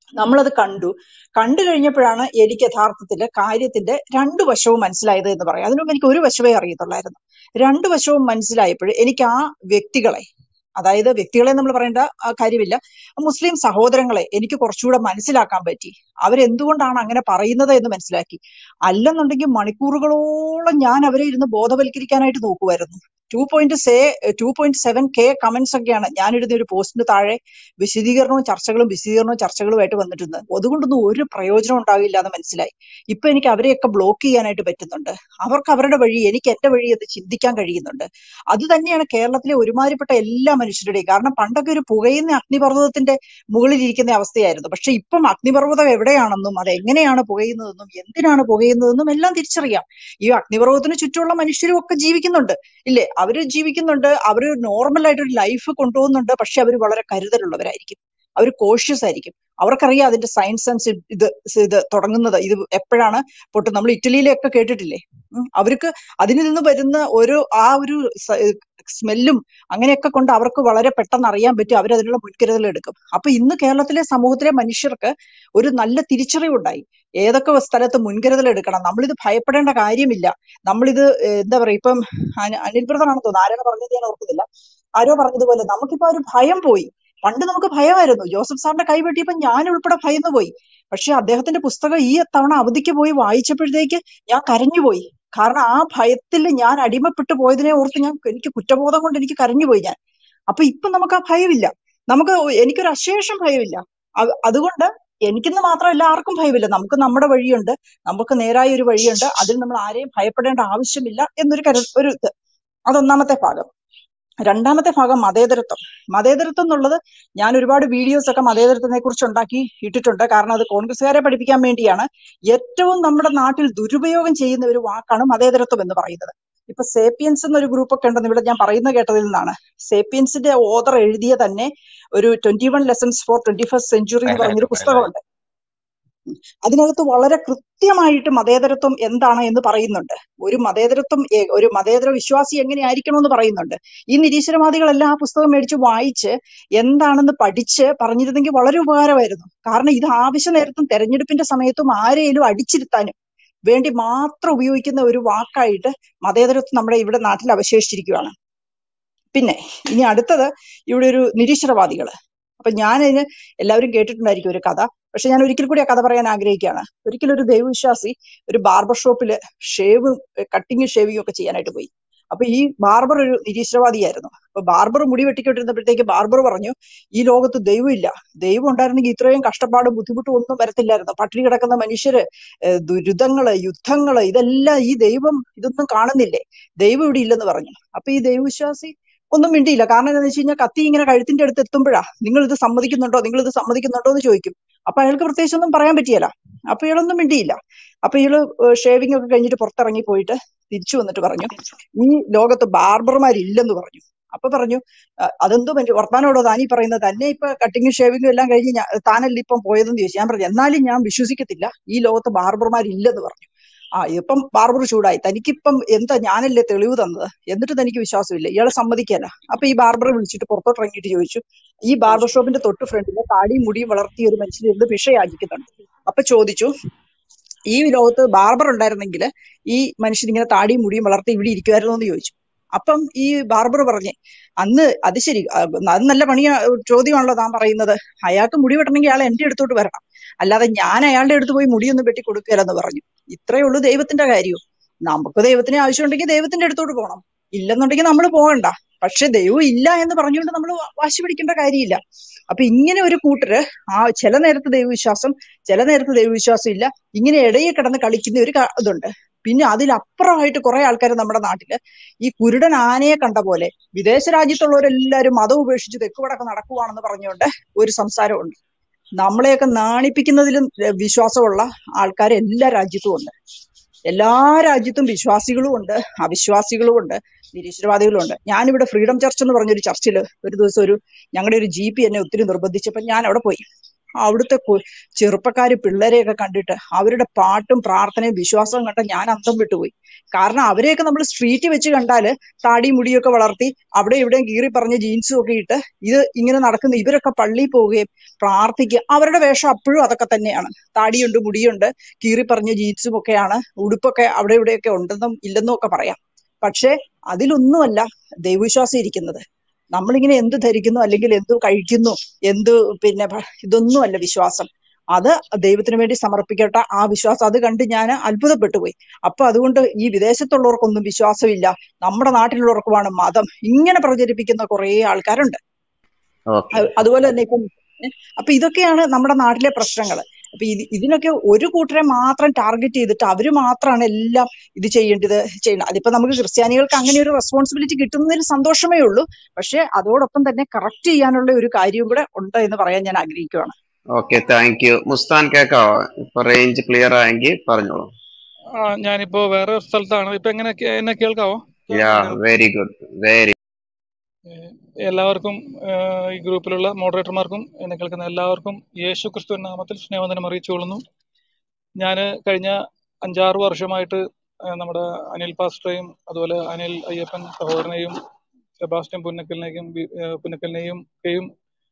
നമ്മളത് കണ്ടു. കണ്ടു കഴിഞ്ഞപ്പോഴാണ് എനിക്ക് യഥാർത്ഥത്തില് കാര്യത്തിന്റെ രണ്ടു വശവും മനസ്സിലായത് എന്ന് പറയാം. അതിനുമുമ്പ് എനിക്ക് ഒരു വശമേ അറിയത്തുള്ളായിരുന്നു. രണ്ടു വശവും മനസ്സിലായപ്പോൾ എനിക്ക് ആ വ്യക്തികളെ, അതായത് വ്യക്തികളെ നമ്മൾ പറയേണ്ട ആ കാര്യമില്ല, മുസ്ലിം സഹോദരങ്ങളെ എനിക്ക് കുറച്ചുകൂടെ മനസ്സിലാക്കാൻ പറ്റി. അവരെന്തുകൊണ്ടാണ് അങ്ങനെ പറയുന്നത് എന്ന് മനസ്സിലാക്കി. അല്ലെന്നുണ്ടെങ്കിൽ മണിക്കൂറുകളോളം ഞാൻ അവരെ ഇരുന്ന് ബോധവൽക്കരിക്കാനായിട്ട് നോക്കുമായിരുന്നു. Two point say two point seven K comments ഒക്കെയാണ് ഞാനിടുന്ന ഒരു പോസ്റ്റിന് താഴെ വിശദീകരണവും ചർച്ചകളും വിശദീകരണവും ചർച്ചകളുമായിട്ട് വന്നിട്ടുണ്ട്. അതുകൊണ്ടൊന്നും ഒരു പ്രയോജനം ഉണ്ടാവില്ല എന്ന് മനസ്സിലായി. ഇപ്പൊ എനിക്ക് അവരെയൊക്കെ ബ്ലോക്ക് ചെയ്യാനായിട്ട് പറ്റുന്നുണ്ട്. അവർക്ക് അവരുടെ വഴി, എനിക്ക് എന്റെ വഴി എന്ന് ചിന്തിക്കാൻ കഴിയുന്നുണ്ട്. അത് തന്നെയാണ് കേരളത്തിലെ ഒരുമാതിരിപ്പെട്ട എല്ലാ മനുഷ്യരുടെയും. കാരണം പണ്ടൊക്കെ ഒരു പുകയുന്ന അഗ്നിപർവ്വതത്തിന്റെ മുകളിൽ ഇരിക്കുന്ന അവസ്ഥയായിരുന്നു. പക്ഷെ ഇപ്പം അഗ്നിപർവ്വതം എവിടെയാണെന്നും അത് എങ്ങനെയാണ് പുകയുന്നതെന്നും എന്തിനാണ് പുകയുന്നതെന്നും എല്ലാം തിരിച്ചറിയാം. ഈ അഗ്നിപർവ്വതത്തിന് ചുറ്റുമുള്ള മനുഷ്യരും ഒക്കെ ജീവിക്കുന്നുണ്ട്, ഇല്ലേ? അവര് ജീവിക്കുന്നുണ്ട്, അവര് നോർമൽ ആയിട്ടൊരു ലൈഫ് കൊണ്ടുപോകുന്നുണ്ട്. പക്ഷെ അവർ വളരെ കരുതലുള്ളവരായിരിക്കും, അവർ കോഷ്യസ് ആയിരിക്കും. അവർക്കറിയാം അതിന്റെ സയൻസ് ആൻഡ് ഇത് ഇത് തുടങ്ങുന്നത് ഇത് എപ്പോഴാണ് പൊട്ട്. നമ്മൾ ഇറ്റലിയിലൊക്കെ കേട്ടിട്ടില്ലേ? ഉം അവർക്ക് അതിൽ നിന്ന് വരുന്ന ഒരു ആ ഒരു സ്മെല്ലും അങ്ങനെയൊക്കെ കൊണ്ട് അവർക്ക് വളരെ പെട്ടെന്ന് അറിയാൻ പറ്റും. അവരതിനുള്ള മുൻകരുതൽ എടുക്കും. അപ്പൊ ഇന്ന് കേരളത്തിലെ സമൂഹത്തിലെ മനുഷ്യർക്ക് ഒരു നല്ല തിരിച്ചറിവുണ്ടായി. ഏതൊക്കെ സ്ഥലത്ത് മുൻകരുതൽ എടുക്കണം, നമ്മളിത് ഭയപ്പെടേണ്ട കാര്യമില്ല. നമ്മളിത് ഏഹ് എന്താ പറയാ, ഇപ്പം അനി- അനിൽ ബ്രദറാണെന്ന് തോന്നുന്നു, ആരാണ് പറഞ്ഞത് ഞാൻ ഓർക്കുന്നില്ല, ആരോ പറഞ്ഞതുപോലെ നമുക്കിപ്പോ ഒരു ഭയം പോയി. പണ്ട് നമുക്ക് ഭയമായിരുന്നു. ജോസഫ് സാറിന്റെ കൈ വെട്ടിയപ്പോ ഞാൻ ഉൾപ്പെടെ ഭയന്നു പോയി. പക്ഷെ അദ്ദേഹത്തിന്റെ പുസ്തകം ഈ തവണ അവധിക്ക് പോയി വായിച്ചപ്പോഴത്തേക്ക് ഞാൻ കരഞ്ഞുപോയി. കാരണം ആ ഭയത്തിൽ ഞാൻ അടിമപ്പെട്ടു പോയതിനെ ഓർത്ത് ഞാൻ എനിക്ക് കുറ്റബോധം കൊണ്ട് എനിക്ക് കരഞ്ഞുപോയി ഞാൻ. അപ്പൊ ഇപ്പൊ നമുക്ക് ആ ഭയമില്ല. നമുക്ക് എനിക്കൊരു അശേഷം ഭയമില്ല. അത് അതുകൊണ്ട് എനിക്കെന്ന് മാത്രമല്ല ആർക്കും ഭയമില്ല. നമുക്ക് നമ്മുടെ വഴിയുണ്ട്, നമുക്ക് നേരായ ഒരു വഴിയുണ്ട്. അതിൽ നമ്മൾ ആരെയും ഭയപ്പെടേണ്ട ആവശ്യമില്ല എന്നൊരു കരു ഒരു ഇത്. അതൊന്നാമത്തെ ഭാഗം. രണ്ടാമത്തെ ഭാഗം മതേതരത്വം. മതേതരത്വം എന്നുള്ളത് ഞാൻ ഒരുപാട് വീഡിയോസ് ഒക്കെ മതേതരത്വത്തെ കുറിച്ച് ഉണ്ടാക്കി ഇട്ടിട്ടുണ്ട്. കാരണം അത് കോൺഗ്രസ്സുകാരെ പഠിപ്പിക്കാൻ വേണ്ടിയാണ്. ഏറ്റവും നമ്മുടെ നാട്ടിൽ ദുരുപയോഗം ചെയ്യുന്ന ഒരു വാക്കാണ് മതേതരത്വം എന്ന് പറയുന്നത്. ഇപ്പൊ സേപ്പിയൻസ് എന്നൊരു ഗ്രൂപ്പ് ഒക്കെ ഉണ്ടെന്ന് ഇവിടെ ഞാൻ പറയുന്നത് കേട്ടതിൽ നിന്നാണ്. സേപ്പിയൻസിന്റെ ഓതർ എഴുതിയ തന്നെ ഒരു twenty one lessons for twenty first century എന്ന് പറഞ്ഞൊരു പുസ്തകമുണ്ട്. അതിനകത്ത് വളരെ കൃത്യമായിട്ട് മതേതരത്വം എന്താണ് എന്ന് പറയുന്നുണ്ട്. ഒരു മതേതരത്വം എ- ഒരു മതേതര വിശ്വാസി എങ്ങനെയായിരിക്കണം എന്ന് പറയുന്നുണ്ട്. ഈ നിരീശ്വരവാദികളെല്ലാം ആ പുസ്തകം മേടിച്ച് വായിച്ച് എന്താണെന്ന് പഠിച്ച് പറഞ്ഞിരുന്നെങ്കിൽ വളരെ ഉപകാരമായിരുന്നു. കാരണം ഇത് ആവശ്യ നേരത്തും തെരഞ്ഞെടുപ്പിന്റെ സമയത്തും ആരെയും അടിച്ചിരുത്താനും വേണ്ടി മാത്രം ഉപയോഗിക്കുന്ന ഒരു വാക്കായിട്ട് മതേതരത്വം നമ്മുടെ ഇവിടെ നാട്ടിൽ അവശേഷിച്ചിരിക്കുകയാണ്. പിന്നെ ഇനി അടുത്തത് ഇവിടെ ഒരു നിരീശ്വരവാദികള്. അപ്പൊ ഞാൻ അതിന് എല്ലാവരും കേട്ടിട്ടുണ്ടായിരിക്കും ഒരു കഥ. പക്ഷെ ഞാൻ ഒരിക്കൽ കൂടി ആ കഥ പറയാൻ ആഗ്രഹിക്കുകയാണ്. ഒരിക്കലും ഒരു ദൈവവിശ്വാസി ഒരു ബാർബർ ഷോപ്പില് ഷേവ് കട്ടിങ് ഷേവിങ് ഒക്കെ ചെയ്യാനായിട്ട് പോയി. അപ്പൊ ഈ ബാർബർ ഒരു നിരീശ്വരവാദിയായിരുന്നു. അപ്പൊ ബാർബർ മുടി വെട്ടിക്കൊണ്ടിരുന്നപ്പോഴത്തേക്ക് ബാർബർ പറഞ്ഞു, ഈ ലോകത്ത് ദൈവം ഇല്ല, ദൈവം ഉണ്ടായിരുന്നെങ്കിൽ ഇത്രയും കഷ്ടപ്പാടും ബുദ്ധിമുട്ടും ഒന്നും വരത്തില്ലായിരുന്നു. പട്ടിണി കിടക്കുന്ന മനുഷ്യര്, ഏഹ് ദുരിതങ്ങള്, യുദ്ധങ്ങള്, ഇതെല്ലാം ഈ ദൈവം ഇതൊന്നും കാണുന്നില്ലേ, ദൈവം ഇവിടെ ഇല്ലെന്ന് പറഞ്ഞു. അപ്പൊ ഈ ദൈവവിശ്വാസി ഒന്നും മിണ്ടിയില്ല. കാരണം എന്താണെന്ന് വെച്ച് കഴിഞ്ഞാൽ കത്തി ഇങ്ങനെ കഴുത്തിന്റെ അടുത്ത് എത്തുമ്പോഴാ നിങ്ങൾ ഇത് സമ്മതിക്കുന്നുണ്ടോ, നിങ്ങൾ ഇത് സമ്മതിക്കുന്നുണ്ടോ എന്ന് ചോദിക്കും. അപ്പൊ അയാൾക്ക് പ്രത്യേകിച്ച് ഒന്നും പറയാൻ പറ്റിയല്ല. അപ്പൊ ഇയാളൊന്നും മിണ്ടിയില്ല. അപ്പൊ ഇയാള് ഷേവിംഗ് ഒക്കെ കഴിഞ്ഞിട്ട് പുറത്തിറങ്ങി പോയിട്ട് തിരിച്ചു വന്നിട്ട് പറഞ്ഞു, ഈ ലോകത്ത് ബാർബർമാരില്ലെന്ന് പറഞ്ഞു. അപ്പൊ പറഞ്ഞു, "അ- അതെന്തോ മറ്റു വർത്താനോടോ താനീ പറയുന്നത്, തന്നെ ഇപ്പൊ കട്ടിങ്ങും ഷേവിങ്ങും എല്ലാം കഴിഞ്ഞ് ഞാൻ താനല്ലേ ഇപ്പം പോയതെന്ന് ചോദിച്ചു. ഞാൻ പറഞ്ഞു, എന്നാലും ഞാൻ വിശ്വസിക്കത്തില്ല, ഈ ലോകത്ത് ബാർബർമാരില്ലെന്ന് പറഞ്ഞു. ആ ഇപ്പം ബാർബർ ചൂടായി, തനിക്കിപ്പം എന്താ ഞാനല്ലേ തെളിവ് തന്നത്, എന്നിട്ട് തനിക്ക് വിശ്വാസമില്ല, ഇയാളെ സമ്മതിക്കല്ല. അപ്പൊ ഈ ബാർബറെ വിളിച്ചിട്ട് പുറത്തോട്ട് ഇറങ്ങിയിട്ട് ചോദിച്ചു, ഈ ബാർബർ ഷോപ്പിന്റെ തൊട്ട് ഫ്രണ്ടില് താടിയും മുടിയും വളർത്തിയ ഒരു മനുഷ്യൻ ഇരുന്ന് ഭിക്ഷ യാചിക്കുന്നുണ്ട്. അപ്പൊ ചോദിച്ചു, ഈ ലോകത്ത് ബാർബർ ഉണ്ടായിരുന്നെങ്കിൽ ഈ മനുഷ്യൻ ഇങ്ങനെ താടിയും മുടിയും വളർത്തി ഇവിടെ ഇരിക്കുമായിരുന്നു എന്ന് ചോദിച്ചു. അപ്പം ഈ ബാർബർ പറഞ്ഞേ, അന്ന് അത് ശരി, അത് നല്ല പണിയാ, ചോദ്യമാണല്ലോ താൻ പറയുന്നത്, അയാൾക്ക് മുടി വെട്ടണമെങ്കിൽ അയാൾ എന്റെ അടുത്തോട്ട് വരണം, അല്ലാതെ ഞാൻ അയാളുടെ അടുത്ത് പോയി മുടിയൊന്നും വെട്ടി കൊടുക്കുകയല്ലെന്ന് പറഞ്ഞു. ഇത്രയേ ഉള്ളൂ ദൈവത്തിന്റെ കാര്യവും. നമുക്ക് ദൈവത്തിന് ആവശ്യമുണ്ടെങ്കിൽ ദൈവത്തിന്റെ അടുത്തോട്ട് പോകണം, ഇല്ലെന്നുണ്ടെങ്കിൽ നമ്മൾ പോകണ്ട. പക്ഷെ ദൈവം ഇല്ല എന്ന് പറഞ്ഞുകൊണ്ട് നമ്മൾ വാശി പിടിക്കേണ്ട കാര്യമില്ല. അപ്പൊ ഇങ്ങനെ ഒരു കൂട്ടര്, ആ ചില നേരത്ത് ദൈവവിശ്വാസം, ചില നേരത്ത് ദൈവവിശ്വാസം ഇല്ല, ഇങ്ങനെ ഇടയിൽ കിടന്ന് കളിക്കുന്ന ഒരു ക- ഇതുണ്ട്. പിന്നെ അതിലപ്പുറമായിട്ട് കുറെ ആൾക്കാർ നമ്മുടെ നാട്ടില് ഈ കുരുടൻ ആനയെ കണ്ട പോലെ വിദേശ രാജ്യത്തുള്ളവരെല്ലാവരും മതം ഉപേക്ഷിച്ച് തെക്ക് വടക്ക് നടക്കുവാണെന്ന് പറഞ്ഞുകൊണ്ട് ഒരു സംസാരമുണ്ട്. നമ്മളെയൊക്കെ നാണിപ്പിക്കുന്നതിലും ഏഹ്, വിശ്വാസമുള്ള ആൾക്കാർ എല്ലാ രാജ്യത്തും ഉണ്ട്. എല്ലാ രാജ്യത്തും വിശ്വാസികളും ഉണ്ട്, അവിശ്വാസികളും ഉണ്ട്, നിരീശ്വരവാദികളും ഉണ്ട്. ഞാനിവിടെ ഫ്രീഡം ചർച്ച് എന്ന് പറഞ്ഞൊരു ചർച്ചിൽ ഒരു ദിവസം ഒരു ഞങ്ങളുടെ ഒരു ജി പി എന്നെ ഒത്തിരി നിർബന്ധിച്ചപ്പോൾ ഞാൻ അവിടെ പോയി. അവിടുത്തെ കു- ചെറുപ്പക്കാര് പിള്ളേരെയൊക്കെ കണ്ടിട്ട് അവരുടെ പാട്ടും പ്രാർത്ഥനയും വിശ്വാസവും കണ്ട ഞാൻ അന്തം വിട്ടുപോയി. കാരണം അവരെയൊക്കെ നമ്മൾ സ്ട്രീറ്റിൽ വെച്ച് കണ്ടാല് താടി മുടിയൊക്കെ വളർത്തി അവിടെ ഇവിടെയും കീറി പറഞ്ഞ ജീൻസും ഒക്കെ ഇട്ട് ഇത് ഇങ്ങനെ നടക്കുന്ന ഇവരൊക്കെ പള്ളിയിൽ പോവുകയും പ്രാർത്ഥിക്കുക. അവരുടെ വേഷം അപ്പോഴും അതൊക്കെ തന്നെയാണ്. താടിയുണ്ട്, മുടിയുണ്ട്, കീറി പറഞ്ഞ ജീൻസും ഒക്കെയാണ്, ഉടുപ്പൊക്കെ അവിടെ ഇവിടെയൊക്കെ ഉണ്ടെന്നും ഇല്ലെന്നും ഒക്കെ പറയാം. പക്ഷെ അതിലൊന്നുമല്ല ദൈവവിശ്വാസം ഇരിക്കുന്നത്. നമ്മളിങ്ങനെ എന്ത് ധരിക്കുന്നു അല്ലെങ്കിൽ എന്ത് കഴിക്കുന്നു, എന്ത് പിന്നെ ഭ- ഇതൊന്നുമല്ല വിശ്വാസം. അത് ദൈവത്തിന് വേണ്ടി സമർപ്പിക്കട്ട ആ വിശ്വാസം. അത് കണ്ട് ഞാൻ അത്ഭുതപ്പെട്ടു പോയി. അപ്പൊ അതുകൊണ്ട് ഈ വിദേശത്തുള്ളവർക്കൊന്നും വിശ്വാസമില്ല, നമ്മുടെ നാട്ടിലുള്ളവർക്കുമാണ് മതം, ഇങ്ങനെ പ്രചരിപ്പിക്കുന്ന കുറെ ആൾക്കാരുണ്ട്. ഓക്കെ. അ- അതുപോലെ തന്നെ ഇപ്പം ഏ, അപ്പൊ ഇതൊക്കെയാണ് നമ്മുടെ നാട്ടിലെ പ്രശ്നങ്ങൾ. അപ്പൊ ഇത് ഇതിനൊക്കെ ഒരു കൂട്ടരെ മാത്രം ടാർഗറ്റ് ചെയ്തിട്ട് അവര് മാത്രമാണ് എല്ലാം ഇത് ചെയ്യേണ്ടത് ചെയ്യണം. അതിപ്പോ നമുക്ക് ക്രിസ്ത്യാനികൾക്ക് അങ്ങനെ ഒരു റെസ്പോൺസിബിലിറ്റി കിട്ടുന്നതിൽ സന്തോഷമേ ഉള്ളൂ. പക്ഷെ അതോടൊപ്പം തന്നെ കറക്റ്റ് ചെയ്യാനുള്ള ഒരു കാര്യവും കൂടെ ഉണ്ട് എന്ന് പറയാൻ ഞാൻ ആഗ്രഹിക്കുകയാണ്. Okay, thank you. മുസ്താൻ കേക്കാവോ? ഇപ്പൊ റേഞ്ച് ക്ലിയർ ആയെങ്കിൽ പറഞ്ഞോളൂ. ആ, ഞാനിപ്പോ വേറെ ഒരു സ്ഥലത്താണ്. ഇപ്പൊ എങ്ങനെ കേ- എന്നെ കേൾക്കാവോ? യാ, കേൾക്കാൻ പറ്റുന്നുണ്ടോ? Very good, very. ഏഹ് എല്ലാവർക്കും, ഏഹ് ഈ ഗ്രൂപ്പിലുള്ള മോഡറേറ്റർമാർക്കും എന്നെ കേൾക്കുന്ന എല്ലാവർക്കും യേശു ക്രിസ്തു നാമത്തിൽ സ്നേഹവന്ദനം അറിയിച്ചുകൊള്ളുന്നു. ഞാൻ കഴിഞ്ഞ അഞ്ചാറ് വർഷമായിട്ട് ഏഹ് നമ്മുടെ അനിൽ പാസ്റ്ററേയും അതുപോലെ അനിൽ അയ്യപ്പൻ സഹോദരനെയും സെബാസ്റ്റ്യൻ പുന്നക്കലിനെയും വി- ഏഹ് പുന്നക്കലിനെയും ഒക്കെയും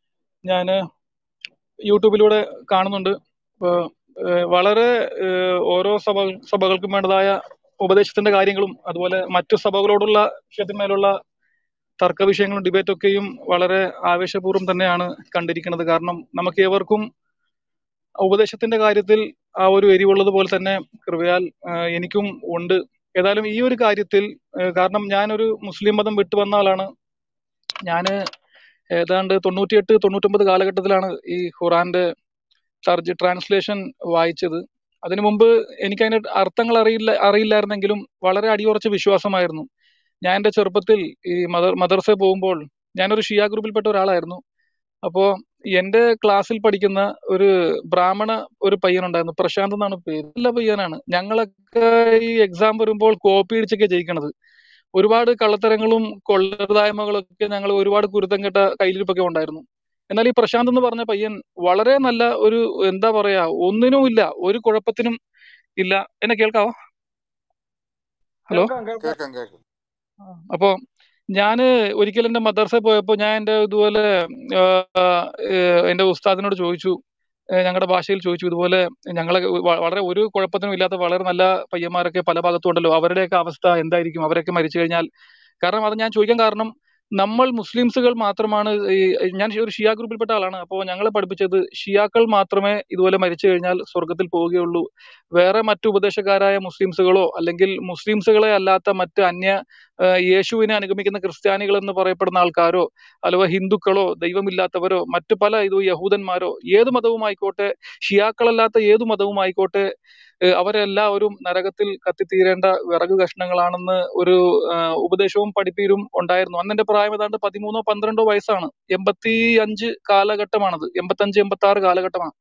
ഞാൻ യൂട്യൂബിലൂടെ കാണുന്നുണ്ട്. അപ്പൊ ഏഹ് വളരെ ഏഹ് ഓരോ സഭ സഭകൾക്കും വേണ്ടതായ ഉപദേശത്തിന്റെ കാര്യങ്ങളും അതുപോലെ മറ്റു സഭകളോടുള്ള വിഷയത്തിന്മേലുള്ള തർക്ക വിഷയങ്ങളും ഡിബേറ്റൊക്കെയും വളരെ ആവേശപൂർവ്വം തന്നെയാണ് കണ്ടിരിക്കുന്നത്. കാരണം നമുക്ക് ഏവർക്കും ഉപദേശത്തിന്റെ കാര്യത്തിൽ ആ ഒരു എരിവുള്ളത് പോലെ തന്നെ കൃപയാൽ ആ, എനിക്കും ഉണ്ട്. ഏതായാലും ഈ ഒരു കാര്യത്തിൽ ആ, കാരണം ഞാനൊരു മുസ്ലിം മതം വിട്ടു വന്ന ആളാണ്. ഞാന് ഏതാണ്ട് തൊണ്ണൂറ്റിയെട്ട് തൊണ്ണൂറ്റൊമ്പത് കാലഘട്ടത്തിലാണ് ഈ ഖുറാന്റെ തർജ് ട്രാൻസ്ലേഷൻ വായിച്ചത്. അതിനു മുമ്പ് എനിക്ക് അതിന്റെ അർത്ഥങ്ങൾ അറിയില്ല അറിയില്ലായിരുന്നെങ്കിലും വളരെ അടിയുറച്ച വിശ്വാസമായിരുന്നു. ഞാൻ എന്റെ ചെറുപ്പത്തിൽ ഈ മദർ മദർസയിൽ പോകുമ്പോൾ ഞാനൊരു ഷിയ ഗ്രൂപ്പിൽപ്പെട്ട ഒരാളായിരുന്നു. അപ്പോ എന്റെ ക്ലാസ്സിൽ പഠിക്കുന്ന ഒരു ബ്രാഹ്മണ ഒരു പയ്യനുണ്ടായിരുന്നു, പ്രശാന്ത് എന്നാണ് പേര്. നല്ല പയ്യനാണ്. ഞങ്ങളൊക്കെ ഈ എക്സാം വരുമ്പോൾ കോപ്പി അടിച്ചൊക്കെ ജയിക്കണത്. ഒരുപാട് കള്ളത്തരങ്ങളും കൊള്ളരുതായ്മകളൊക്കെ ഞങ്ങൾ ഒരുപാട് കുരുത്തം കെട്ട കയ്യിലിരിപ്പൊക്കെ ഉണ്ടായിരുന്നു. എന്നാൽ ഈ പ്രശാന്ത് എന്ന് പറഞ്ഞ പയ്യൻ വളരെ നല്ല ഒരു, എന്താ പറയാ, ഒന്നിനും ഇല്ല, ഒരു കുഴപ്പത്തിനും ഇല്ല. എന്നെ കേൾക്കാവോ? ഹലോ. കേൾക്കാം കേൾക്കാം. കേൾക്കാം കേൾക്കാം. അപ്പോ ഞാന് ഒരിക്കൽ എന്റെ മദ്രസയിൽ പോയപ്പോ ഞാൻ എന്റെ ഇതുപോലെ ആഹ്, ഏഹ്, എന്റെ ഉസ്താദിനോട് ചോദിച്ചു, ഞങ്ങളുടെ ഭാഷയിൽ ചോദിച്ചു, ഇതുപോലെ ഞങ്ങളെ വ- വളരെ ഒരു കുഴപ്പത്തിനും ഇല്ലാത്ത വളരെ നല്ല പയ്യന്മാരൊക്കെ പല ഭാഗത്തും ഉണ്ടല്ലോ, അവരുടെയൊക്കെ അവസ്ഥ എന്തായിരിക്കും, അവരൊക്കെ മരിച്ചു കഴിഞ്ഞാൽ. കാരണം അത് ഞാൻ ചോദിക്കാൻ കാരണം, നമ്മൾ മുസ്ലിംസുകൾ മാത്രമാണ് ഈ, ഞാൻ ഒരു ഷിയ ഗ്രൂപ്പിൽപ്പെട്ട ആളാണ്. അപ്പോൾ ഞങ്ങളെ പഠിപ്പിച്ചത് ഷിയാക്കൾ മാത്രമേ ഇതുപോലെ മരിച്ചു കഴിഞ്ഞാൽ സ്വർഗത്തിൽ പോവുകയുള്ളൂ. വേറെ മറ്റു ഉപദേശക്കാരായ മുസ്ലിംസുകളോ അല്ലെങ്കിൽ മുസ്ലിംസുകളെ അല്ലാത്ത മറ്റ് അന്യ ആ, യേശുവിനെ അനുഗമിക്കുന്ന ക്രിസ്ത്യാനികൾ എന്ന് പറയപ്പെടുന്ന ആൾക്കാരോ അഥവാ ഹിന്ദുക്കളോ ദൈവമില്ലാത്തവരോ മറ്റു പല ഇത് യഹൂദന്മാരോ ഏത് മതവുമായിക്കോട്ടെ, ഷിയാക്കളല്ലാത്ത ഏതു മതവുമായിക്കോട്ടെ, ഏഹ് അവരെല്ലാവരും നരകത്തിൽ കത്തിത്തീരേണ്ട വിറക് കഷ്ണങ്ങളാണെന്ന് ഒരു ആ, ഉപദേശവും പഠിപ്പീരും ഉണ്ടായിരുന്നു. അന്ന് എന്റെ പ്രായം ഏതാണ്ട് പതിമൂന്നോ പന്ത്രണ്ടോ വയസ്സാണ്. എൺപത്തി അഞ്ച് കാലഘട്ടമാണത്, എൺപത്തഞ്ച് എൺപത്തി ആറ് കാലഘട്ടമാണ്.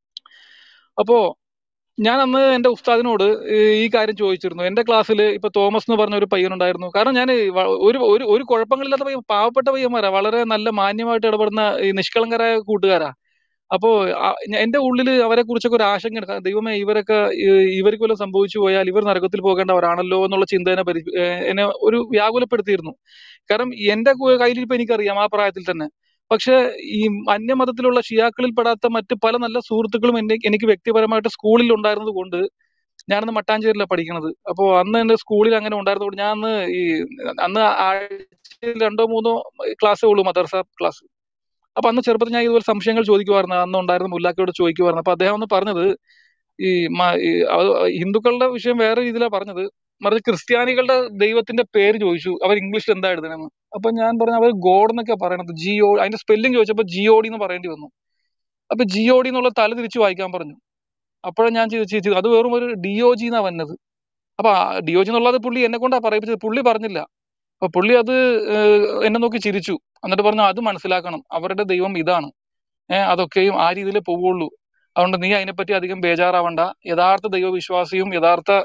അപ്പോ ഞാൻ അന്ന് എന്റെ ഉസ്താദിനോട് ഈ ഈ കാര്യം ചോദിച്ചിരുന്നു. എന്റെ ക്ലാസ്സിൽ ഇപ്പൊ തോമസ് എന്ന് പറഞ്ഞ ഒരു പയ്യനുണ്ടായിരുന്നു. കാരണം ഞാൻ ഒരു ഒരു ഒരു കുഴപ്പങ്ങളില്ലാത്ത പയ്യൻ, പാവപ്പെട്ട പയ്യന്മാരാ, വളരെ നല്ല മാന്യമായിട്ട് ഇടപെടുന്ന ഈ നിഷ്കളങ്കരായ കൂട്ടുകാരാ. അപ്പോ ആ, ഞ- എന്റെ ഉള്ളിൽ അവരെ കുറിച്ചൊക്കെ ഒരു ആശങ്കയുണ്ട്. കാരണം ദൈവമേ, ഇവരൊക്കെ ഈ- ഇവർക്ക് വല്ലതും സംഭവിച്ചു പോയാൽ ഇവർ നരകത്തിൽ പോകേണ്ടവരാണല്ലോ എന്നുള്ള ചിന്ത എന്നെ പരി ഏഹ് എന്നെ ഒരു വ്യാകുലപ്പെടുത്തിയിരുന്നു. കാരണം എന്റെ കു- കയ്യിലിരിപ്പ് എനിക്കറിയാം ആ പ്രായത്തിൽ തന്നെ. പക്ഷെ ഈ അന്യമതത്തിലുള്ള ഷിയാക്കളിൽ പെടാത്ത മറ്റ് പല നല്ല സുഹൃത്തുക്കളും എന്നെ എനിക്ക് വ്യക്തിപരമായിട്ട് സ്കൂളിൽ ഉണ്ടായിരുന്നത് കൊണ്ട്, ഞാനന്ന് മട്ടാഞ്ചേരിയിലാണ് പഠിക്കണത്. അപ്പോൾ അന്ന് എന്റെ സ്കൂളിൽ അങ്ങനെ ഉണ്ടായിരുന്നതുകൊണ്ട് ഞാൻ അന്ന് ഈ അന്ന് ആഴ്ചയിൽ രണ്ടോ മൂന്നോ ക്ലാസ്സേ ഉള്ളൂ, മദർസ ക്ലാസ്. അപ്പൊ അന്ന് ചെറുപ്പത്തിൽ ഞാൻ ഇതുപോലെ സംശയങ്ങൾ ചോദിക്കുമായിരുന്നു. അന്ന് ഉണ്ടായിരുന്ന മുല്ലാക്കയോട് ചോദിക്കുമായിരുന്നു. അപ്പൊ അദ്ദേഹം ഒന്ന് പറഞ്ഞത്, ഈ മ- ഈ അത് ഹിന്ദുക്കളുടെ വിഷയം വേറെ രീതിയിലാണ് പറഞ്ഞത്. മറിച്ച് ക്രിസ്ത്യാനികളുടെ ദൈവത്തിന്റെ പേര് ചോദിച്ചു, അവർ ഇംഗ്ലീഷിൽ എന്താ എഴുതണമെന്ന്. അപ്പൊ ഞാൻ പറഞ്ഞു, അവർ ഗോഡ് എന്നൊക്കെ പറയണത്, ജിയോ, അതിന്റെ സ്പെല്ലിംഗ് ചോദിച്ചപ്പോൾ ജിയോഡി എന്ന് പറയേണ്ടി വന്നു. അപ്പൊ ജിയോഡി എന്നുള്ള തല തിരിച്ച് വായിക്കാൻ പറഞ്ഞു. അപ്പോഴാണ് ഞാൻ ചോദിച്ചു, അത് വെറും ഒരു ഡിഒജി എന്നാ വന്നത്. അപ്പൊ ഡിഒജി എന്നുള്ളത് പുള്ളി എന്നെ കൊണ്ടാ പറയിപ്പിച്ചത്, പുള്ളി പറഞ്ഞില്ല. അപ്പൊ പുള്ളി അത് ഏഹ്, എന്നെ നോക്കി ചിരിച്ചു. എന്നിട്ട് പറഞ്ഞു, അത് മനസ്സിലാക്കണം, അവരുടെ ദൈവം ഇതാണ്. ഏഹ് അതൊക്കെയും ആ രീതിയിലേ പോവുള്ളൂ. അതുകൊണ്ട് നീ അതിനെപ്പറ്റി അധികം ബേജാറാവണ്ട. യഥാർത്ഥ ദൈവവിശ്വാസിയും യഥാർത്ഥ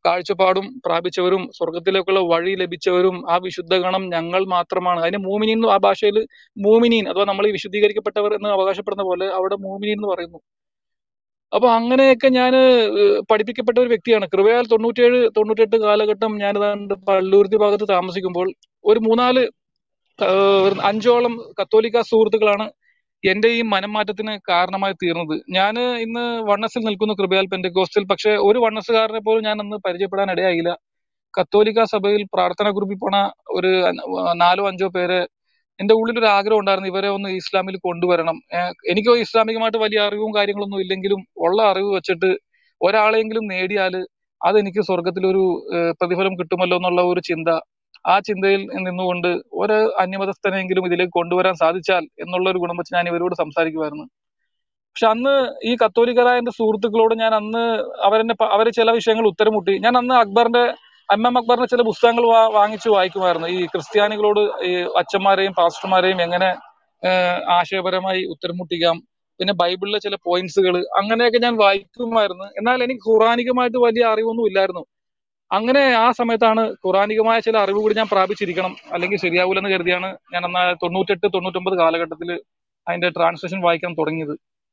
കാഴ്ചപ്പാടും പ്രാപിച്ചവരും സ്വർഗത്തിലേക്കുള്ള വഴി ലഭിച്ചവരും ആ വിശുദ്ധ ഗണം ഞങ്ങൾ മാത്രമാണ്. അതിന് മൂമിനീൻ എന്ന് ആ ഭാഷയിൽ മൂമിനീൻ അഥവാ നമ്മൾ ഈ വിശുദ്ധീകരിക്കപ്പെട്ടവർ എന്ന് അവകാശപ്പെടുന്ന പോലെ അവിടെ മൂമിനീൻ എന്ന് പറയുന്നു. അപ്പൊ അങ്ങനെയൊക്കെ ഞാൻ പഠിപ്പിക്കപ്പെട്ട ഒരു വ്യക്തിയാണ്. കൃപയാൽ തൊണ്ണൂറ്റേഴ് തൊണ്ണൂറ്റെട്ട് കാലഘട്ടം ഞാൻ ഏതാണ്ട് പള്ളൂരുത്തി ഭാഗത്ത് താമസിക്കുമ്പോൾ ഒരു മൂന്നാല് ഏഹ്, ഒരു അഞ്ചോളം കത്തോലിക്ക സുഹൃത്തുക്കളാണ് എന്റെ ഈ മനംമാറ്റത്തിന് കാരണമായി തീർന്നത്. ഞാൻ ഇന്ന് വണ്ണസിൽ നിൽക്കുന്നു കൃപയാൽ പെന്റക്കോസ്റ്റിൽ. പക്ഷെ ഒരു വണ്ണസുകാരനെ പോലും ഞാൻ അന്ന് പരിചയപ്പെടാൻ ഇടയായില്ല. കത്തോലിക്ക സഭയിൽ പ്രാർത്ഥന ഗ്രൂപ്പിൽ പോണ ഒരു നാലോ അഞ്ചോ പേര് എന്റെ ഉള്ളിൽ ഒരു ആഗ്രഹം ഉണ്ടായിരുന്നു, ഇവരെ ഒന്ന് ഇസ്ലാമിൽ കൊണ്ടുവരണം. ഏഹ് എനിക്കോ ഇസ്ലാമികമായിട്ട് വലിയ അറിവും കാര്യങ്ങളൊന്നും ഇല്ലെങ്കിലും ഉള്ള അറിവ് വെച്ചിട്ട് ഒരാളെങ്കിലും നേടിയാൽ അതെനിക്ക് സ്വർഗത്തിലൊരു ഏഹ് പ്രതിഫലം കിട്ടുമല്ലോ എന്നുള്ള ഒരു ചിന്ത, ആ ചിന്തയിൽ നിന്നുകൊണ്ട് ഒരു അന്യമതസ്ഥനെങ്കിലും ഇതിലേക്ക് കൊണ്ടുവരാൻ സാധിച്ചാൽ എന്നുള്ള ഒരു ഗുണം വെച്ച് ഞാൻ ഇവരോട് സംസാരിക്കുമായിരുന്നു. പക്ഷെ അന്ന് ഈ കത്തോലിക്കരായ എന്റെ സുഹൃത്തുക്കളോട് ഞാൻ അന്ന് അവരെന്നെ പ- അവരെ ചില വിഷയങ്ങൾ ഉത്തരം മുട്ടി. ഞാൻ അന്ന് അക്ബറിന്റെ എം എം അക്ബറിന്റെ ചില പുസ്തകങ്ങൾ വാ- വാങ്ങിച്ചു വായിക്കുമായിരുന്നു. ഈ ക്രിസ്ത്യാനികളോട് ഈ അച്ഛന്മാരെയും പാസ്റ്റർമാരെയും എങ്ങനെ ഏഹ് ആശയപരമായി ഉത്തരം മുട്ടിക്കാം, പിന്നെ ബൈബിളിലെ ചില പോയിന്റ്സുകൾ അങ്ങനെയൊക്കെ ഞാൻ വായിക്കുമായിരുന്നു. എന്നാൽ എനിക്ക് ഖുറാനികമായിട്ട് വലിയ അറിവൊന്നും ഇല്ലായിരുന്നു. അങ്ങനെ ആ സമയത്താണ് ഖുറാനികമായ ചില അറിവ് കൂടി ഞാൻ പ്രാപിച്ചിരിക്കണം, അല്ലെങ്കിൽ ശരിയാവൂലെന്ന് കരുതിയാണ് ഞാൻ അന്ന് തൊണ്ണൂറ്റെട്ട് തൊണ്ണൂറ്റൊമ്പത് കാലഘട്ടത്തിൽ അതിന്റെ ട്രാൻസ്ലേഷൻ വായിക്കാൻ തുടങ്ങിയത്.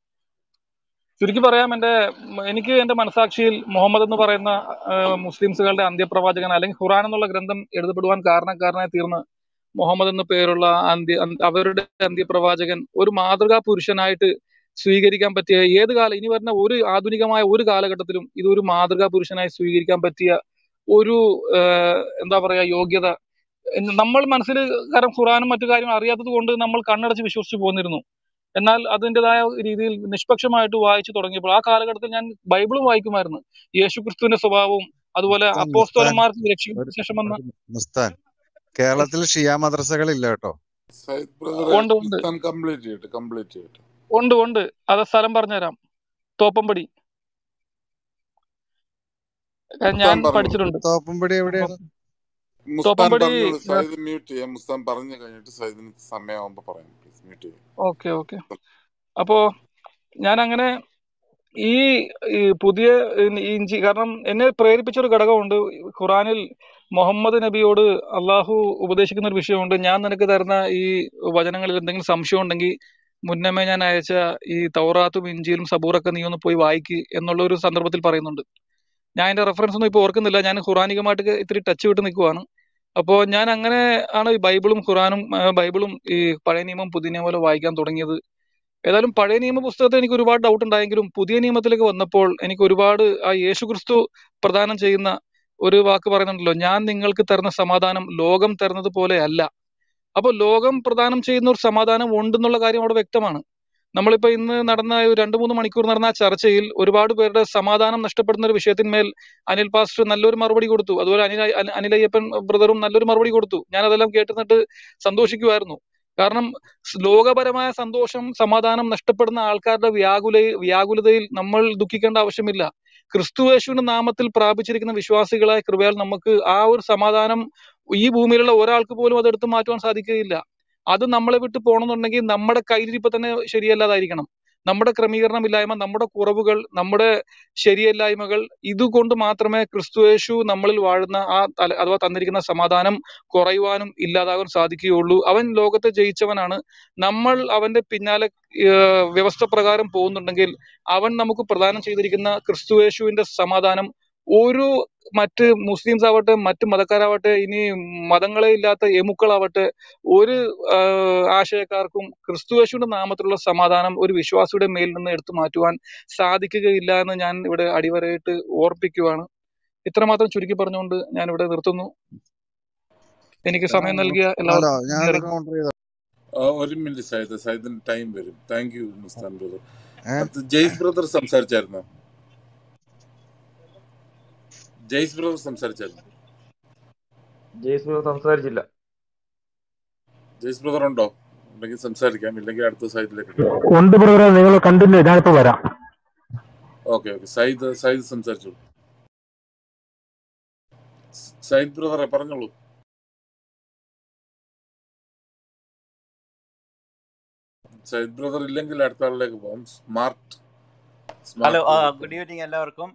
ചുരുക്കി പറയാം, എന്റെ ഉം, എനിക്ക് എന്റെ മനസാക്ഷിയിൽ മുഹമ്മദ് എന്ന് പറയുന്ന ആ, മുസ്ലിംസുകളുടെ അന്ത്യപ്രവാചകൻ അല്ലെങ്കിൽ ഖുറാൻ എന്നുള്ള ഗ്രന്ഥം എഴുതപ്പെടുവാൻ കാരണക്കാരനായി തീർന്ന മുഹമ്മദ് എന്ന പേരുള്ള അന്ത്യ അന്ത് അവരുടെ അന്ത്യപ്രവാചകൻ ഒരു മാതൃകാ പുരുഷനായിട്ട് സ്വീകരിക്കാൻ പറ്റിയ ഏത് കാലം ഇനി വരുന്ന ഒരു ആധുനികമായ ഒരു കാലഘട്ടത്തിലും ഇതൊരു മാതൃകാ പുരുഷനായി സ്വീകരിക്കാൻ പറ്റിയ ഒരു ആഹ് എന്താ പറയാ യോഗ്യത എന്ന് നമ്മൾ മനസ്സിൽ, കാരണം ഖുറാനും മറ്റു കാര്യങ്ങളും അറിയാത്തത് കൊണ്ട് നമ്മൾ കണ്ണടച്ച് വിശ്വസിച്ച് പോന്നിരുന്നു. എന്നാൽ അതിൻ്റെതായ രീതിയിൽ നിഷ്പക്ഷമായിട്ട് വായിച്ചു തുടങ്ങിയപ്പോൾ ആ കാലഘട്ടത്തിൽ ഞാൻ ബൈബിളും വായിക്കുമായിരുന്നു. യേശു ക്രിസ്തുവിന്റെ സ്വഭാവവും അതുപോലെ മുസ്താൻ മുസ്താൻ അപ്പോസ്തലന്മാർക്ക് ഒരു രക്ഷിക്കപ്പെട്ട ശേഷമെന്ന് ഒരു മുസ്താൻ കേരളത്തിൽ ഷിയ മദ്രസകളില്ല കേട്ടോ. സയ്യിദ് ബ്രദറെ ഉണ്ട് ഉണ്ട് മുസ്താൻ കംപ്ലീറ്റ് ചെയ്യട്ടെ കംപ്ലീറ്റ് ചെയ്യട്ടെ. ഉണ്ട് ഉണ്ട് അത് സ്ഥലം പറഞ്ഞുതരാം. തോപ്പമ്പടി ഏഹ് ഞാൻ മുസ്താൻ പറഞ്ഞോളൂ. പഠിച്ചിട്ടുണ്ട്. തോപ്പുംപടി എവിടെയാണ്? മുസ്താൻ തോപ്പമ്പടി പറഞ്ഞോളൂ. സയ്യിദ് മ്യൂട്ട് ചെയ്യാം. മുസ്താൻ പറഞ്ഞു കഴിഞ്ഞിട്ട് സയ്യിദിന് സമയമാകുമ്പോ പറയാം. പ്ലീസ് മ്യൂട്ട് ചെയ്യാം. Okay okay. അപ്പോ ഞാൻ അങ്ങനെ ഈ ഈ പുതിയ ഈ ഇഞ്ചി, കാരണം എന്നെ പ്രേരിപ്പിച്ച ഒരു ഘടകമുണ്ട് ഖുറാനിൽ. മുഹമ്മദ് നബിയോട് അള്ളാഹു ഉപദേശിക്കുന്ന ഒരു വിഷയമുണ്ട്, ഞാൻ നിനക്ക് തരുന്ന ഈ വചനങ്ങളിൽ എന്തെങ്കിലും സംശയം ഉണ്ടെങ്കിൽ മുന്നമേ ഞാൻ അയച്ച ഈ തൗറാത്തും ഇഞ്ചിയിലും സബൂറൊക്കെ നീ ഒന്ന് പോയി വായിക്ക് എന്നുള്ള ഒരു സന്ദർഭത്തിൽ പറയുന്നുണ്ട്. ഞാൻ അതിന്റെ റെഫറൻസ് ഒന്നും ഇപ്പൊ ഓർക്കുന്നില്ല, ഞാൻ ഖുറാനികമായിട്ട് ഇത്തിരി ടച്ച് വിട്ട് നിൽക്കുവാണ്. അപ്പോൾ ഞാൻ അങ്ങനെ ആണ് ഈ ബൈബിളും ഖുറാനും ആ, ബൈബിളും ഈ പഴയ നിയമം പുതിയ നിയമം വായിക്കാൻ തുടങ്ങിയത്. ഏതായാലും പഴയ നിയമ പുസ്തകത്തിൽ എനിക്ക് ഒരുപാട് ഡൗട്ട് ഉണ്ടായെങ്കിലും പുതിയ നിയമത്തിലേക്ക് വന്നപ്പോൾ എനിക്ക് ഒരുപാട് ആ യേശു ക്രിസ്തു പ്രദാനം ചെയ്യുന്ന ഒരു വാക്ക് പറയുന്നുണ്ടല്ലോ, ഞാൻ നിങ്ങൾക്ക് തരുന്ന സമാധാനം ലോകം തരുന്നത് പോലെ അല്ല. അപ്പൊ ലോകം പ്രദാനം ചെയ്യുന്ന ഒരു സമാധാനം ഉണ്ടെന്നുള്ള കാര്യം അവിടെ വ്യക്തമാണ്. നമ്മളിപ്പോ ഇന്ന് നടന്ന ഒരു രണ്ട് മൂന്ന് മണിക്കൂർ നടന്ന ആ ചർച്ചയിൽ ഒരുപാട് പേരുടെ സമാധാനം നഷ്ടപ്പെടുന്ന ഒരു വിഷയത്തിന്മേൽ അനിൽ പാസ്റ്റർ നല്ലൊരു മറുപടി കൊടുത്തു. അതുപോലെ അനിൽ അനിൽ- അനിലയ്യപ്പൻ ബ്രദറും നല്ലൊരു മറുപടി കൊടുത്തു. ഞാൻ അതെല്ലാം കേട്ടുന്നിട്ട് സന്തോഷിക്കുമായിരുന്നു. കാരണം സ് ലോകപരമായ സന്തോഷം സമാധാനം നഷ്ടപ്പെടുന്ന ആൾക്കാരുടെ വ്യാകുല വ്യാകുലതയിൽ നമ്മൾ ദുഃഖിക്കേണ്ട ആവശ്യമില്ല. ക്രിസ്തുയേശുവിന്റെ നാമത്തിൽ പ്രാപിച്ചിരിക്കുന്ന വിശ്വാസികളായ കൃപയാൽ നമുക്ക് ആ ഒരു സമാധാനം ഈ ഭൂമിയിലുള്ള ഒരാൾക്ക് പോലും അത് എടുത്തു മാറ്റുവാൻ സാധിക്കുകയില്ല. അത് നമ്മളെ വിട്ട് പോകണമെന്നുണ്ടെങ്കിൽ നമ്മുടെ കയ്യിലിരിപ്പ് തന്നെ ശരിയല്ലാതായിരിക്കണം. നമ്മുടെ ക്രമീകരണമില്ലായ്മ, നമ്മുടെ കുറവുകൾ, നമ്മുടെ ശരിയല്ലായ്മകൾ, ഇതുകൊണ്ട് മാത്രമേ ക്രിസ്തുയേശു നമ്മളിൽ വാഴുന്ന ആ തല അഥവാ തന്നിരിക്കുന്ന സമാധാനം കുറയുവാനും ഇല്ലാതാകാൻ സാധിക്കുകയുള്ളൂ. അവൻ ലോകത്തെ ജയിച്ചവനാണ്. നമ്മൾ അവന്റെ പിന്നാലെ ഏഹ്, വ്യവസ്ഥ പ്രകാരം പോകുന്നുണ്ടെങ്കിൽ അവൻ നമുക്ക് പ്രദാനം ചെയ്തിരിക്കുന്ന ക്രിസ്തുയേശുവിന്റെ സമാധാനം ഒരു മറ്റ് മുസ്ലിംസ് ആവട്ടെ മറ്റ് മതക്കാരാവട്ടെ ഇനി മതങ്ങളെ ഇല്ലാത്ത എമുക്കളാവട്ടെ ഒരു ആഹ്, ആശയക്കാർക്കും ക്രിസ്തുയേശുവിന്റെ നാമത്തിലുള്ള സമാധാനം ഒരു വിശ്വാസിയുടെ മേൽ നിന്ന് എടുത്തു മാറ്റുവാൻ സാധിക്കുകയില്ല എന്ന് ഞാൻ ഇവിടെ അടിവരയിട്ട് ഓർപ്പിക്കുവാണ്. ഇത്രമാത്രം ചുരുക്കി പറഞ്ഞുകൊണ്ട് ഞാൻ ഇവിടെ നിർത്തുന്നു. എനിക്ക് സമയം നൽകിയ ഹലോ, എല്ലാവർക്കും ഞാൻ നന്ദി അറിയിക്കുന്നു. കൗണ്ടർ ചെയ്ത ആ, ഒരു മിനിറ്റ് സയ്യിദ് സയ്യിദിന് ടൈം വരും. Thank you Mustan brother. ഏ അടുത്ത് ജെയ്സ് ബ്രദർ സംസാരിച്ചായിരുന്നോ? ജെയ്സ് ബ്രദർ സംസാരിച്ചായിരുന്നു. ജെയ്സ് ബ്രദർ സംസാരിച്ചില്ല. ജെയ്സ് ബ്രദർ ഉണ്ടോ? ഉണ്ടെങ്കിൽ സംസാരിക്കാം, ഇല്ലെങ്കിൽ അടുത്ത സൈഡിലേക്ക് പോകാം. ഉണ്ട് ബ്രദറെ, നിങ്ങൾ കണ്ടിന്യൂ, ഞാനിപ്പോ വരാം. Okay okay. സയ്യിദ് സയ്യിദ് സംസാരിച്ചോളൂ. സയ്യിദ് ബ്രദറെ പറഞ്ഞോളൂ. സയ്യിദ് ബ്രദർ ഇല്ലെങ്കിൽ അടുത്ത ആളിലേക്ക് പോകാം. Smart hello, smart brother good evening എല്ലാവർക്കും.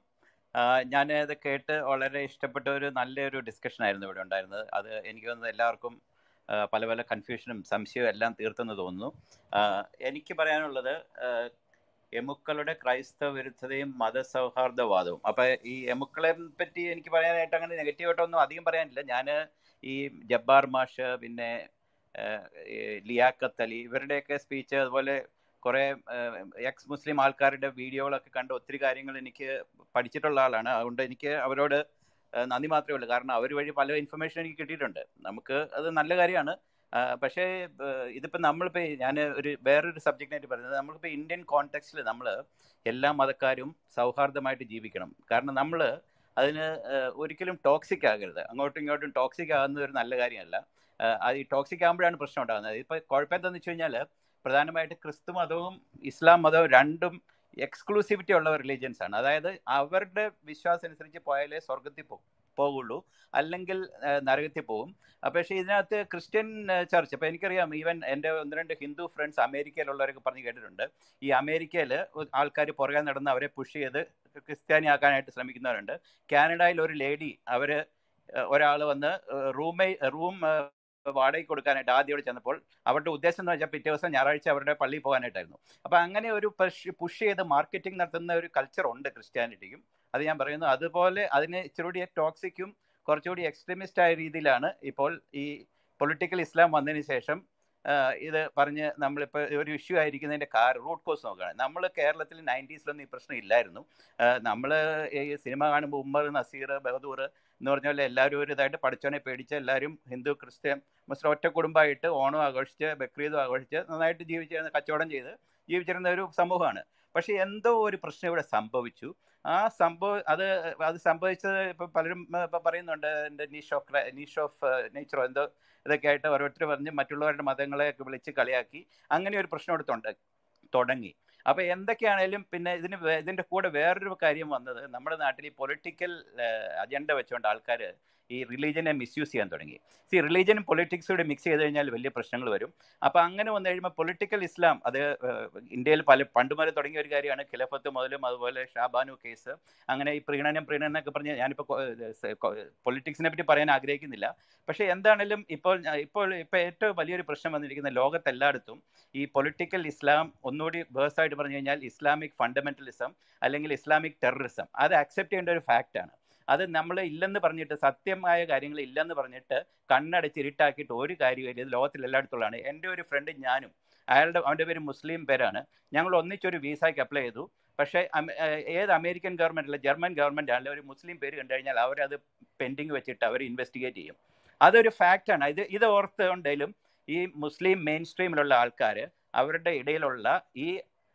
ഞാൻ ഇത് കേട്ട് വളരെ ഇഷ്ടപ്പെട്ട ഒരു നല്ലൊരു ഡിസ്കഷൻ ആയിരുന്നു ഇവിടെ ഉണ്ടായിരുന്നത്. അത് എനിക്ക് തോന്നുന്നത് എല്ലാവർക്കും ആ, പല പല കൺഫ്യൂഷനും സംശയവും എല്ലാം തീർത്തെന്ന് തോന്നുന്നു. ആ, എനിക്ക് പറയാനുള്ളത് ആ, എമുക്കളുടെ ക്രൈസ്തവ വിരുദ്ധതയും മതസൗഹാർദ്ദവാദവും. അപ്പൊ ഈ എമുക്കളെ പറ്റി എനിക്ക് പറയാനായിട്ട് അങ്ങനെ നെഗറ്റീവായിട്ടൊന്നും അധികം പറയാനില്ല. ഞാൻ ഈ ജബ്ബാർ മാഷ്, പിന്നെ ഏഹ്, ഈ ലിയാഖത്ത് അലി, ഇവരുടെയൊക്കെ സ്പീച്ച്, അതുപോലെ കുറെ എക്സ് മുസ്ലിം ആൾക്കാരുടെ വീഡിയോകളൊക്കെ കണ്ട് ഒത്തിരി കാര്യങ്ങൾ എനിക്ക് പഠിച്ചിട്ടുള്ള ആളാണ്. അതുകൊണ്ട് എനിക്ക് അവരോട് ഏഹ്, നന്ദി മാത്രമേ ഉള്ളൂ. കാരണം അവർ വഴി പല ഇൻഫർമേഷൻ എനിക്ക് കിട്ടിയിട്ടുണ്ട്. നമുക്ക് അത് നല്ല കാര്യമാണ്. ആ, പക്ഷേ ഏഹ്, ഇതിപ്പോ നമ്മളിപ്പോ ഞാൻ ഒരു വേറൊരു സബ്ജക്റ്റിനായിട്ട് പറയുന്നത്, നമ്മളിപ്പോ ഇന്ത്യൻ കോണ്ടെക്സ്റ്റിൽ നമ്മൾ എല്ലാ മതക്കാരും സൗഹാർദ്ദമായിട്ട് ജീവിക്കണം. കാരണം നമ്മൾ അതിന് ഏഹ്, ഒരിക്കലും ടോക്സിക് ആകരുത്. അങ്ങോട്ടും ഇങ്ങോട്ടും ടോക്സിക് ആകുന്നത് ഒരു നല്ല കാര്യമല്ല. ഏഹ്, അത് ഈ ടോക്സിക് ആകുമ്പോഴാണ് പ്രശ്നം ഉണ്ടാകുന്നത്. ഇപ്പൊ കുഴപ്പം എന്താണെന്ന് വെച്ച് കഴിഞ്ഞാൽ പ്രധാനമായിട്ട് ക്രിസ്തു മതവും ഇസ്ലാം മതവും രണ്ടും എക്സ്ക്ലൂസിവിറ്റി ഉള്ള റിലീജിയൻസ് ആണ്. അതായത് അവരുടെ വിശ്വാസം അനുസരിച്ച് പോയാലേ സ്വർഗത്തിൽ പോകും പോകുള്ളൂ, അല്ലെങ്കിൽ ഏഹ്, നരകത്തിൽ പോകും. അഹ് പക്ഷേ ഇതിനകത്ത് ക്രിസ്ത്യൻ ഏഹ്, ചർച്ച്, ഇപ്പം എനിക്കറിയാം, ഈവൻ എൻ്റെ ഒന്ന് രണ്ട് ഹിന്ദു ഫ്രണ്ട്സ് അമേരിക്കയിലുള്ളവരൊക്കെ പറഞ്ഞ് കേട്ടിട്ടുണ്ട്, ഈ അമേരിക്കയിൽ ആൾക്കാർ പുറകെ നടന്ന് അവരെ പുഷ് ചെയ്ത് ക്രിസ്ത്യാനിയാക്കാനായിട്ട് ശ്രമിക്കുന്നവരുണ്ട്. കാനഡയിൽ ഒരു ലേഡി, അവർ ഒരാൾ വന്ന് റൂമേ റൂം വാടകയ്ക്ക് കൊടുക്കാനായിട്ട് ആദ്യം ചെന്നപ്പോൾ അവരുടെ ഉദ്ദേശം എന്ന് വെച്ചാൽ പിറ്റേ ദിവസം ഞായറാഴ്ച അവരുടെ പള്ളിയിൽ പോകാനായിട്ടായിരുന്നു. അപ്പം അങ്ങനെ ഒരു പുഷ് പുഷ് ചെയ്ത് മാർക്കറ്റിംഗ് നടത്തുന്ന ഒരു കൾച്ചർ ഉണ്ട് ക്രിസ്ത്യാനിറ്റിക്കും. അത് ഞാൻ പറയുന്നു. അതുപോലെ അതിന് ഇച്ചിരി ടോക്സിക്കും കുറച്ചുകൂടി എക്സ്ട്രീമിസ്റ്റ് ആയ രീതിയിലാണ് ഇപ്പോൾ ഈ പൊളിറ്റിക്കൽ ഇസ്ലാം വന്നതിന് ശേഷം ആഹ്, ഇത് പറഞ്ഞ് നമ്മളിപ്പോൾ ഒരു ഇഷ്യൂ ആയിരിക്കുന്നതിൻ്റെ കാർ റൂട്ട് കോസ് നോക്കുകയാണ്. നമ്മൾ കേരളത്തിൽ നയൻറ്റീസിലൊന്നും ഈ പ്രശ്നം ഇല്ലായിരുന്നു. നമ്മൾ ഈ സിനിമ കാണുമ്പോൾ ഉമ്മർ, നസീർ, ബഹദൂർ എന്ന് പറഞ്ഞ പോലെ എല്ലാവരും ഒരു ഇതായിട്ട് പഠിച്ചവനെ പേടിച്ച് എല്ലാവരും ഹിന്ദു, ക്രിസ്ത്യൻ, മുസ്ലിം ഒറ്റ കുടുംബമായിട്ട് ഓണം ആഘോഷിച്ച് ബക്രീദും ആഘോഷിച്ച് നന്നായിട്ട് ജീവിച്ചിരുന്ന, കച്ചവടം ചെയ്ത് ജീവിച്ചിരുന്ന ഒരു സമൂഹമാണ്. പക്ഷെ എന്തോ ഒരു പ്രശ്നം ഇവിടെ സംഭവിച്ചു. ആ സംഭവം അത് അത് സംഭവിച്ചത് ഇപ്പം പലരും ഏഹ്, ഇപ്പം പറയുന്നുണ്ട് എൻ്റെ നീഷ് ഓഫ് നീഷ് ഓഫ് നേച്ചറോ എന്തോ ഇതൊക്കെ ആയിട്ട് ഓരോരുത്തർ പറഞ്ഞ് മറ്റുള്ളവരുടെ മതങ്ങളെയൊക്കെ വിളിച്ച് കളിയാക്കി അങ്ങനെ ഒരു പ്രശ്നം ഇവിടെ തൊണ്ട തുടങ്ങി. അപ്പൊ എന്തൊക്കെയാണേലും പിന്നെ ഇതിന് വേ- ഇതിന്റെ കൂടെ വേറൊരു കാര്യം വന്നത്, നമ്മുടെ നാട്ടിൽ ഈ പൊളിറ്റിക്കൽ അജണ്ട വെച്ചുകൊണ്ട് ആൾക്കാർ ഈ റിലീജിയനെ മിസ്യൂസ് ചെയ്യാൻ തുടങ്ങി. സി റിലീജിയനും പൊളിറ്റിക്സും കൂടെ മിക്സ് ചെയ്ത് കഴിഞ്ഞാൽ വലിയ പ്രശ്നങ്ങൾ വരും. അപ്പൊ അങ്ങനെ വന്നു കഴിയുമ്പോൾ പൊളിറ്റിക്കൽ ഇസ്ലാം അത് ഏഹ്, ഇന്ത്യയിൽ പല പണ്ട് മുതൽ തുടങ്ങിയ ഒരു കാര്യമാണ്. ഖിലഫത്ത് മുതലും അതുപോലെ ഷാബാനു കേസ്, അങ്ങനെ ഈ പ്രീണനം പ്രീണനം എന്നൊക്കെ പറഞ്ഞ് ഞാനിപ്പോൾ പൊളിറ്റിക്സിനെ പറ്റി പറയാൻ ആഗ്രഹിക്കുന്നില്ല. പക്ഷെ എന്താണേലും ഇപ്പോൾ ഞാൻ- ഇപ്പോൾ ഇപ്പോൾ ഏറ്റവും വലിയൊരു പ്രശ്നം വന്നിരിക്കുന്ന ലോകത്തെല്ലായിടത്തും ഈ പൊളിറ്റിക്കൽ ഇസ്ലാം, ഒന്നുകൂടി വേഴ്സ് ആയിട്ട് പറഞ്ഞു കഴിഞ്ഞാൽ ഇസ്ലാമിക് ഫണ്ടമെന്റലിസം അല്ലെങ്കിൽ ഇസ്ലാമിക് ടെററിസം, അത് അക്സെപ്റ്റ് ചെയ്യേണ്ട ഒരു ഫാക്റ്റാണ്. അത് നമ്മൾ ഇല്ലെന്ന് പറഞ്ഞിട്ട്, സത്യമായ കാര്യങ്ങൾ ഇല്ലെന്ന് പറഞ്ഞിട്ട് കണ്ണടച്ച് ഇരുട്ടാക്കിയിട്ട് ഒരു കാര്യമില്ല. ഇത് ലോകത്തിൽ എല്ലായിടത്തുള്ളതാണ്. എൻ്റെ ഒരു ഫ്രണ്ട് ഞാനും, അയാളുടെ അവൻ്റെ പേര് മുസ്ലിം പേരാണ്, ഞങ്ങൾ ഒന്നിച്ചൊരു വിസയ്ക്ക് അപ്ലൈ ചെയ്തു. പക്ഷേ അമേ- ഏഹ് ഏത് അമേരിക്കൻ ഗവൺമെന്റ് അല്ല, ജർമ്മൻ ഗവൺമെന്റ് ആണല്ലോ, ഒരു മുസ്ലിം പേര് കണ്ടു കഴിഞ്ഞാൽ അവരത് പെൻഡിങ് വെച്ചിട്ട് അവർ ഇൻവെസ്റ്റിഗേറ്റ് ചെയ്യും. അതൊരു ഫാക്റ്റാണ്. ഇത് ഇത് ഓർത്തുകൊണ്ടേലും ഈ മുസ്ലിം മെയിൻ സ്ട്രീമിലുള്ള ആൾക്കാർ അവരുടെ ഇടയിലുള്ള ഈ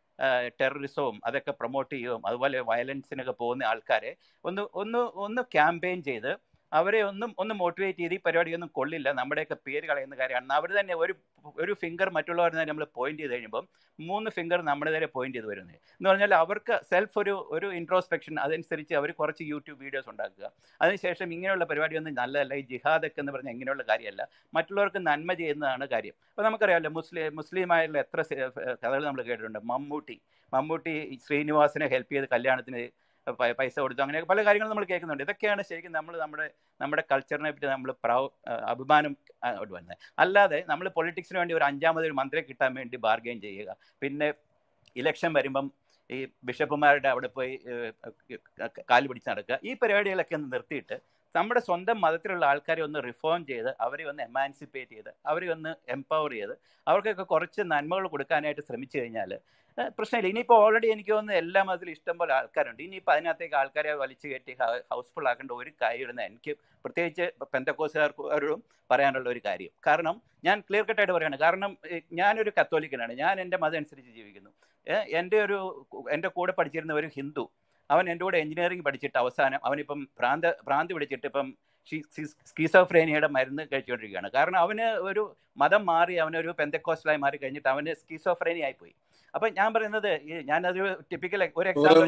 ടെററിസവും അതൊക്കെ പ്രൊമോട്ട് ചെയ്യുകയും അതുപോലെ വയലൻസിനൊക്കെ പോകുന്ന ആൾക്കാരെ ഒന്ന് ഒന്ന് ഒന്ന് ക്യാമ്പയിൻ ചെയ്ത് അവരെ ഒന്നും ഒന്ന് മോട്ടിവേറ്റ് ചെയ്ത് ഈ പരിപാടിയൊന്നും കൊള്ളില്ല, നമ്മുടെയൊക്കെ പേര് കളയുന്ന കാര്യമാണ്. അവർ തന്നെ ഒരു ഒരു ഫിംഗർ മറ്റുള്ളവരെ തന്നെ നമ്മൾ പോയിന്റ് ചെയ്ത് കഴിയുമ്പം മൂന്ന് ഫിംഗർ നമ്മുടെ നേരെ പോയിന്റ് ചെയ്ത് വരുന്നത് എന്ന് പറഞ്ഞാൽ അവർക്ക് സെൽഫ് ഒരു ഒരു ഇൻട്രോസ്പെക്ഷൻ, അതനുസരിച്ച് അവർ കുറച്ച് യൂട്യൂബ് വീഡിയോസ് ഉണ്ടാക്കുക. അതിനുശേഷം ഇങ്ങനെയുള്ള പരിപാടിയൊന്നും നല്ലതല്ല, ഈ ജിഹാദൊക്കെ എന്ന് പറഞ്ഞാൽ ഇങ്ങനെയുള്ള കാര്യമല്ല, മറ്റുള്ളവർക്ക് നന്മ ചെയ്യുന്നതാണ് കാര്യം. അപ്പോൾ നമുക്കറിയാമല്ലോ, മുസ്ലിം മുസ്ലിമായുള്ള എത്ര കഥകൾ നമ്മൾ കേട്ടിട്ടുണ്ട്. മമ്മൂട്ടി മമ്മൂട്ടി ശ്രീനിവാസിനെ ഹെൽപ്പ് ചെയ്ത് കല്യാണത്തിന് പ- പൈസ കൊടുത്തു, അങ്ങനെയൊക്കെ പല കാര്യങ്ങളും നമ്മൾ കേൾക്കുന്നുണ്ട്. ഇതൊക്കെയാണ് ശരിക്കും നമ്മൾ നമ്മുടെ നമ്മുടെ കൾച്ചറിനെ പറ്റി നമ്മൾ പ്രൗ അഭിമാനം വരുന്നത്. അല്ലാതെ നമ്മൾ പൊളിറ്റിക്സിന് വേണ്ടി ഒരു അഞ്ചാമതൊരു മന്ത്രിയെ കിട്ടാൻ വേണ്ടി ബാർഗെയിൻ ചെയ്യുക, പിന്നെ ഇലക്ഷൻ വരുമ്പം ഈ ബിഷപ്പുമാരുടെ അവിടെ പോയി കാല് പിടിച്ച് നടക്കുക, ഈ പരിപാടികളൊക്കെ ഒന്ന് നിർത്തിയിട്ട് നമ്മുടെ സ്വന്തം മതത്തിലുള്ള ആൾക്കാരെ ഒന്ന് റിഫോം ചെയ്ത് അവരെ ഒന്ന് എമാൻസിപ്പേറ്റ് ചെയ്ത് അവരെ ഒന്ന് എംപവർ ചെയ്ത് അവർക്കൊക്കെ കുറച്ച് നന്മകൾ കൊടുക്കാനായിട്ട് ശ്രമിച്ചു കഴിഞ്ഞാൽ പ്രശ്നമില്ല. ഇനിയിപ്പോൾ ഓൾറെഡി എനിക്ക് തോന്നുന്നു എല്ലാ മതത്തിലും ഇഷ്ടം പോലെ ആൾക്കാരുണ്ട്. ഇനിയിപ്പോൾ അതിനകത്തേക്ക് ആൾക്കാരെ വലിച്ചു കയറ്റി ഹൗസ്ഫുൾ ആക്കേണ്ട ഒരു കാര്യമില്ലെന്ന് എനിക്ക് പ്രത്യേകിച്ച് പെന്തക്കോസുകാരോടും പറയാനുള്ള ഒരു കാര്യം. കാരണം ഞാൻ ക്ലിയർ കട്ടായിട്ട് പറയുകയാണ്. കാരണം ഞാനൊരു കത്തോലിക്കനാണ്, ഞാൻ എൻ്റെ മതം അനുസരിച്ച് ജീവിക്കുന്നു. എൻ്റെ ഒരു എൻ്റെ കൂടെ പഠിച്ചിരുന്ന ഒരു ഹിന്ദു, അവൻ എൻ്റെ കൂടെ എഞ്ചിനീയറിംഗ് പഠിച്ചിട്ട് അവസാനം അവനിപ്പം ഭ്രാന്ത ഭ്രാന്തി പിടിച്ചിട്ട് ഇപ്പം സ്കീസോഫ്രേനിയയുടെ മരുന്ന് കഴിച്ചുകൊണ്ടിരിക്കുകയാണ്. കാരണം അവന് ഒരു മതം മാറി അവനൊരു പെന്തക്കോസ്റ്റലായി മാറി കഴിഞ്ഞിട്ട് അവന് സ്കീസോഫ്രേനി ആയിപ്പോയി. അപ്പൊ ഞാൻ പറയുന്നത് ഞാനതൊരു ടിപ്പിക്കൽ ഒരു എക്സാമ്പിൾ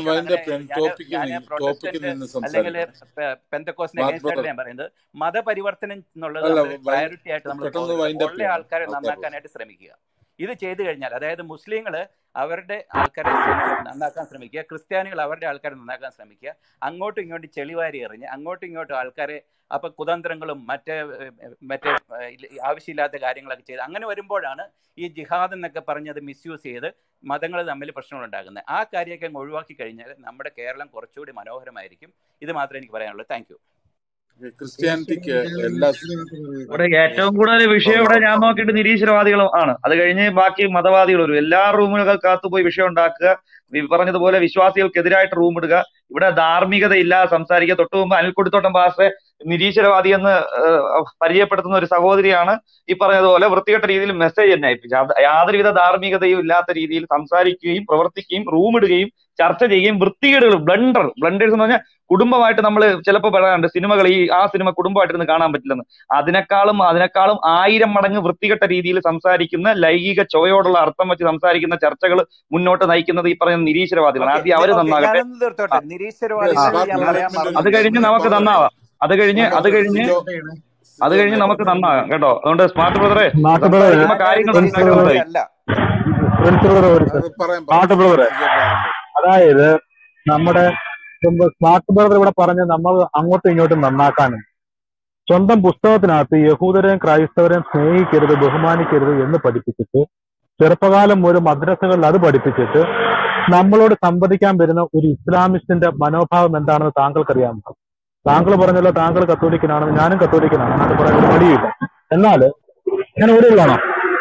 ഞാൻ പ്രൊട്ടസ്റ്റന്റ് അല്ലെങ്കിൽ പെന്തക്കോസ്റ്റിനെ അഗേൻസ്റ്റ് ഞാൻ പറയുന്നത് മതപരിവർത്തനം എന്നുള്ളത് പ്രയോറിറ്റി ആയിട്ട് നമ്മൾ ഉള്ള ആൾക്കാരെ നന്നാക്കാനായിട്ട് ശ്രമിക്കുക. ഇത് ചെയ്തു കഴിഞ്ഞാൽ, അതായത് മുസ്ലിങ്ങൾ അവരുടെ ആൾക്കാരെ ശ്ര- നന്നാക്കാൻ ശ്രമിക്കുക, ക്രിസ്ത്യാനികൾ അവരുടെ ആൾക്കാരെ നന്നാക്കാൻ ശ്രമിക്കുക, അങ്ങോട്ടും ഇങ്ങോട്ടും ചെളിവാരി എറിഞ്ഞ് അങ്ങോട്ടും ഇങ്ങോട്ടും ആൾക്കാരെ അപ്പം കുതന്ത്രങ്ങളും മറ്റേ ഏഹ്, മറ്റേ ഏഹ്, ഇല്ല- ആവശ്യമില്ലാത്ത കാര്യങ്ങളൊക്കെ ചെയ്ത് അങ്ങനെ വരുമ്പോഴാണ് ഈ ജിഹാദ് എന്നൊക്കെ പറഞ്ഞത് മിസ്യൂസ് ചെയ്ത് മതങ്ങൾ തമ്മിൽ പ്രശ്നങ്ങൾ ഉണ്ടാകുന്നത്. ആ കാര്യമൊക്കെ അങ്ങ് ഒഴിവാക്കി കഴിഞ്ഞാൽ നമ്മുടെ കേരളം കുറച്ചുകൂടി മനോഹരമായിരിക്കും. ഇത് മാത്രമേ എനിക്ക് പറയാനുള്ളൂ. Thank you. ക്രിസ്ത്യാനിറ്റിക്ക് എല്ലാ സ്- ഇവിടെ ഏറ്റവും കൂടുതൽ വിഷയം പറഞ്ഞോ ഇവിടെ പറഞ്ഞോ. ഞാൻ നോക്കിയിട്ട് നിരീശ്വരവാദികളും ആണ്. അത് കഴിഞ്ഞ് ബാക്കി മതവാദികൾ വരും. എല്ലാ റൂമുകൾക്കകത്ത് പോയി വിഷയം ഉണ്ടാക്കുക, ഈ പറഞ്ഞതുപോലെ വിശ്വാസികൾക്കെതിരായിട്ട് റൂം ഇടുക, ഇവിടെ ധാർമ്മികത ഇല്ലാതെ സംസാരിക്കുക. തൊട്ടു മുമ്പ് അനിൽക്കുടിത്തോട്ടം പാസ്റ്ററെ നിരീശ്വരവാദി എന്ന് ഏഹ്, പരിചയപ്പെടുത്തുന്ന ഒരു സഹോദരിയാണ് ഈ പറഞ്ഞതുപോലെ വൃത്തികെട്ട രീതിയിൽ മെസ്സേജ് തന്നെ അയപ്പിച്ചത്. അത് യാതൊരുവിധ ധാർമ്മികതയും ഇല്ലാത്ത രീതിയിൽ സംസാരിക്കുകയും പ്രവർത്തിക്കുകയും റൂം ഇടുകയും ചർച്ച ചെയ്യുകയും വൃത്തികേടുകൾ ബ്ലണ്ടർ ബ്ലണ്ടേഴ്സ് എന്ന് പറഞ്ഞാൽ കുടുംബമായിട്ട് നമ്മൾ ചിലപ്പോൾ പറയാറുണ്ട് സിനിമകൾ, ഈ ആ സിനിമ കുടുംബമായിട്ടിരുന്ന് കാണാൻ പറ്റില്ലെന്ന്. അതിനേക്കാളും അതിനേക്കാളും ആയിരം മടങ്ങ് വൃത്തികെട്ട രീതിയിൽ സംസാരിക്കുന്ന, ലൈംഗിക ചോയോടുള്ള അർത്ഥം വെച്ച് സംസാരിക്കുന്ന ചർച്ചകൾ മുന്നോട്ട് നയിക്കുന്നത് ഈ പറയുന്ന നിരീശ്വരവാദികളാണ്. ഓക്കെ ആദ്യം അവര് ഓക്കെ നന്നാകട്ടെ. ഞാനൊന്ന് തീർത്തോട്ടെ. ആ, യെസ്, നിരീശ്വരവാദികളിൽ ആ, സ്മാർട്ട് ഞാൻ ഞാൻ പറയാൻ ഡെവലപ്മെന്റ് അത് ഉണ്ട്. കഴിഞ്ഞ് ഒരു നമുക്ക് പവർ നന്നാവാം. അത് കഴിഞ്ഞ് സ്മാർട്ട് അത് കഴിഞ്ഞ് സിജോ അത് സിജോ കഴിഞ്ഞ് നമുക്ക് മൈക്ക് നന്നാകാം കേട്ടോ. അതുകൊണ്ട് സ്മാർട്ട് ബ്രദറെ സ്മാർട്ട് ബ്രദറെ സംസാരിക്കുമ്പോൾ ഞാനൊരു കാര്യങ്ങൾ പ്രിൻസ് ബ്രദറെ മനസ്സിലാക്കുന്നതായി. നിരീശ്വരവാദി അല്ല. പ്രിൻസ് ബ്രദറെ ഒരു അത് സെക്കൻഡ്. പറയാം പറയാം സ്മാർട്ട് സിജോ ബ്രദറെ, സിജോ ബ്രദർ ഉണ്ട്. അതായത് നമ്മുടെ സ്വന്തം സ്മാർട്ട് ബ്രദർ ഇവിടെ പറഞ്ഞ നമ്മൾ അങ്ങോട്ടും ഇങ്ങോട്ടും നന്നാക്കാനും സ്വന്തം പുസ്തകത്തിനകത്ത് യഹൂദരെയും ക്രൈസ്തവരെയും സ്നേഹിക്കരുത്, ബഹുമാനിക്കരുത് എന്ന് പഠിപ്പിച്ചിട്ട് ചെറുപ്പകാലം മുതൽ മദ്രസകളിൽ അത് പഠിപ്പിച്ചിട്ട് നമ്മളോട് സംവദിക്കാൻ വരുന്ന ഒരു ഇസ്ലാമിസ്റ്റിന്റെ മനോഭാവം എന്താണെന്ന് താങ്കൾക്കറിയാമോ? താങ്കൾ പറഞ്ഞല്ലോ താങ്കൾ കത്തോലിക്കനാണെന്ന്, ഞാനും കത്തോലിക്കനാണ്, അതിനകത്ത് പറയാൻ ഒരു മടിയില്ല. എന്നാല് ഞാൻ ഓടിയുള്ളതാണോ?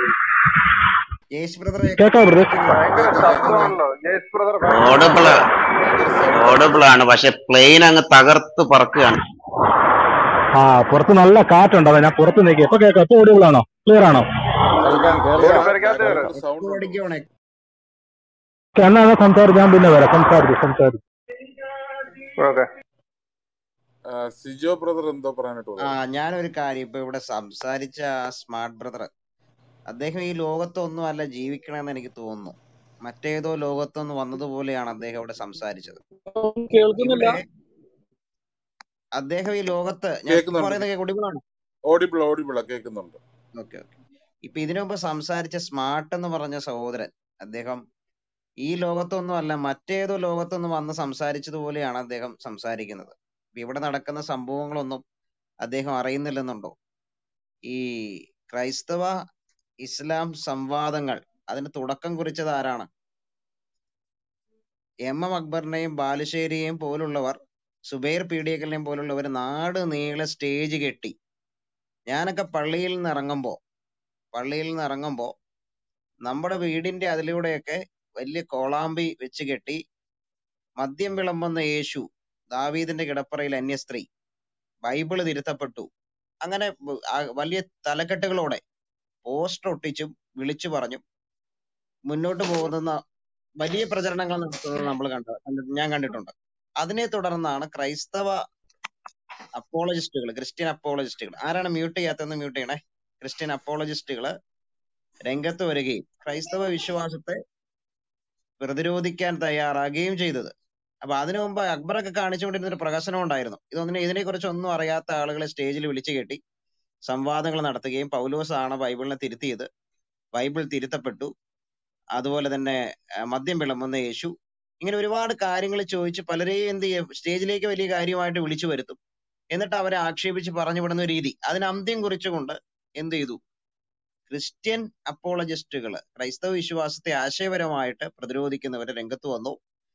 യേശു ബ്രദറെ കേട്ടോ ബ്രദർ? ഭയങ്കര കേൾക്കാം കേൾക്കാം ശബ്ദമാണല്ലോ ജയേഷ് ബ്രദർ, ഭയങ്കര ഓഡബിൾ ശബ്ദമാണ്. ഭയങ്കര സൗണ്ട് ഓഡബിൾ ഉണ്ട്. ആണ്, പക്ഷെ പ്ലെയിൻ അങ്ങ് തകർത്ത് പറക്കുകയാണ്. ആ, പുറത്ത് നല്ല കാറ്റുണ്ട്, അതാ ഞാൻ പുറത്ത് നിൽക്കുക. എപ്പൊ കേൾക്കാം? എപ്പൊ ഓടിയുള്ളതാണോ? ക്ലിയർ ആണോ? കേറി കേൾക്കാം കേൾക്കാം. കേൾക്കാം. പെരക്കാത്ത കയറ്. ബാക്ക്ഗ്രൗണ്ടിൽ സൗണ്ട് എക്കോ ഉണ്ട്. അടിക്കുവാണേ. എന്നാ സംസാരിച്ച് ഞാൻ പിന്നെ വരാം. സംസാരിച്ചു സംസാരിച്ചു ഓക്കെ. ആ, സിജോ ബ്രദർ എന്തോ പറയാനായിട്ട് ആ പറയാം. ഞാനൊരു കാര്യം ഇപ്പൊ ഇവിടെ സംസാരിച്ച ആ സ്മാർട്ട് ബ്രദർ, അദ്ദേഹം ഈ ലോകത്തൊന്നും അല്ല ജീവിക്കണമെന്ന് എനിക്ക് തോന്നുന്നു. മറ്റേതോ ലോകത്തൊന്ന് വന്നതുപോലെയാണ് അദ്ദേഹം ഇവിടെ സംസാരിച്ചത്. കേൾക്കുന്നില്ല. ഇവിടെ അദ്ദേഹം ഈ ലോകത്ത്, ഞാൻ ഇപ്പൊ കേൾക്കുന്നുണ്ട്. പറയുന്നത് കുടികളാണ്. ഓഡിബിൾ ഓഡിബിളാ കേൾക്കുന്നുണ്ട്. Okay okay. ഇപ്പൊ ഇതിനു മുമ്പ് സംസാരിച്ച സ്മാർട്ട് എന്ന് പറഞ്ഞ സഹോദരൻ, അദ്ദേഹം ഈ ലോകത്തൊന്നും അല്ല മറ്റേതോ ലോകത്തൊന്നും വന്ന് സംസാരിച്ചതുപോലെയാണ് അദ്ദേഹം സംസാരിക്കുന്നത്. ഇപ്പൊ ഇവിടെ നടക്കുന്ന സംഭവങ്ങളൊന്നും അദ്ദേഹം അറിയുന്നില്ലെന്നുണ്ടോ? ഈ ക്രൈസ്തവ ഇസ്ലാം സംവാദങ്ങൾ, അതിന് തുടക്കം കുറിച്ചത് ആരാണ്? എം എം അക്ബറിനെയും ബാലുശ്ശേരിയെയും പോലുള്ളവർ, സുബൈർ പീഡിയക്കലിനെയും പോലുള്ളവർ നാട് നീളെ സ്റ്റേജ് കെട്ടി. ഞാനൊക്കെ പള്ളിയിൽ നിന്ന് ഇറങ്ങുമ്പോ പള്ളിയിൽ നിന്ന് ഇറങ്ങുമ്പോ നമ്മുടെ വീടിന്റെ അതിലൂടെയൊക്കെ വലിയ കോളാമ്പി വെച്ച് കെട്ടി, മദ്യം വിളമ്പുന്ന യേശു, ദാവീദിന്റെ കിടപ്പറയിൽ അന്യസ്ത്രീ, ബൈബിള് തിരുത്തപ്പെട്ടു, അങ്ങനെ വ- ആ വലിയ തലക്കെട്ടുകളോടെ പോസ്റ്റർ ഒട്ടിച്ചും വിളിച്ചു പറഞ്ഞും മുന്നോട്ട് പോകുന്ന വലിയ പ്രചരണങ്ങൾ നടത്തുന്നത് നമ്മൾ കണ്ട കണ്ടി- ഞാൻ കണ്ടിട്ടുണ്ട്. അതിനെ തുടർന്നാണ് ക്രൈസ്തവ അപ്പോളജിസ്റ്റുകൾ, ക്രിസ്ത്യൻ അപ്പോളജിസ്റ്റുകൾ, ആരാണ് മ്യൂട്ട് ചെയ്യാത്തതെന്ന് മ്യൂട്ട് ചെയ്യണേ, ക്രിസ്ത്യൻ അപ്പോളജിസ്റ്റുകൾ രംഗത്ത് വരികയും ക്രൈസ്തവ വിശ്വാസത്തെ പ്രതിരോധിക്കാൻ തയ്യാറാകുകയും ചെയ്തത്. അപ്പൊ അതിനു മുമ്പ് അക്ബറൊക്കെ കാണിച്ചുകൊണ്ടിരുന്ന ഒരു പ്രഹസനം ഉണ്ടായിരുന്നു. ഇതൊന്നിനെ ഇതിനെ കുറിച്ച് ഒന്നും അറിയാത്ത ആളുകളെ സ്റ്റേജിൽ വിളിച്ചു കെട്ടി സംവാദങ്ങൾ നടത്തുകയും പൗലോസ് ആണ് ബൈബിളിനെ തിരുത്തിയത്, ബൈബിൾ തിരുത്തപ്പെട്ടു, അതുപോലെ തന്നെ ആ, മദ്യം വിളമ്പുന്ന യേശു, ഇങ്ങനെ ഒരുപാട് കാര്യങ്ങൾ ചോദിച്ച് പലരെയും എന്ത് ചെയ്യും, സ്റ്റേജിലേക്ക് വലിയ കാര്യമായിട്ട് വിളിച്ചു വരുത്തും. എന്നിട്ട് അവരെ ആക്ഷേപിച്ച് പറഞ്ഞു വിടുന്ന ഒരു രീതി, അതിന് അന്ത്യം കുറിച്ചുകൊണ്ട് എന്ത് ചെയ്തു, ക്രിസ്ത്യൻ അപ്പോളജിസ്റ്റുകള്, ക്രൈസ്തവ വിശ്വാസത്തെ ആശയപരമായിട്ട് പ്രതിരോധിക്കുന്നവര് രംഗത്ത് വന്നു.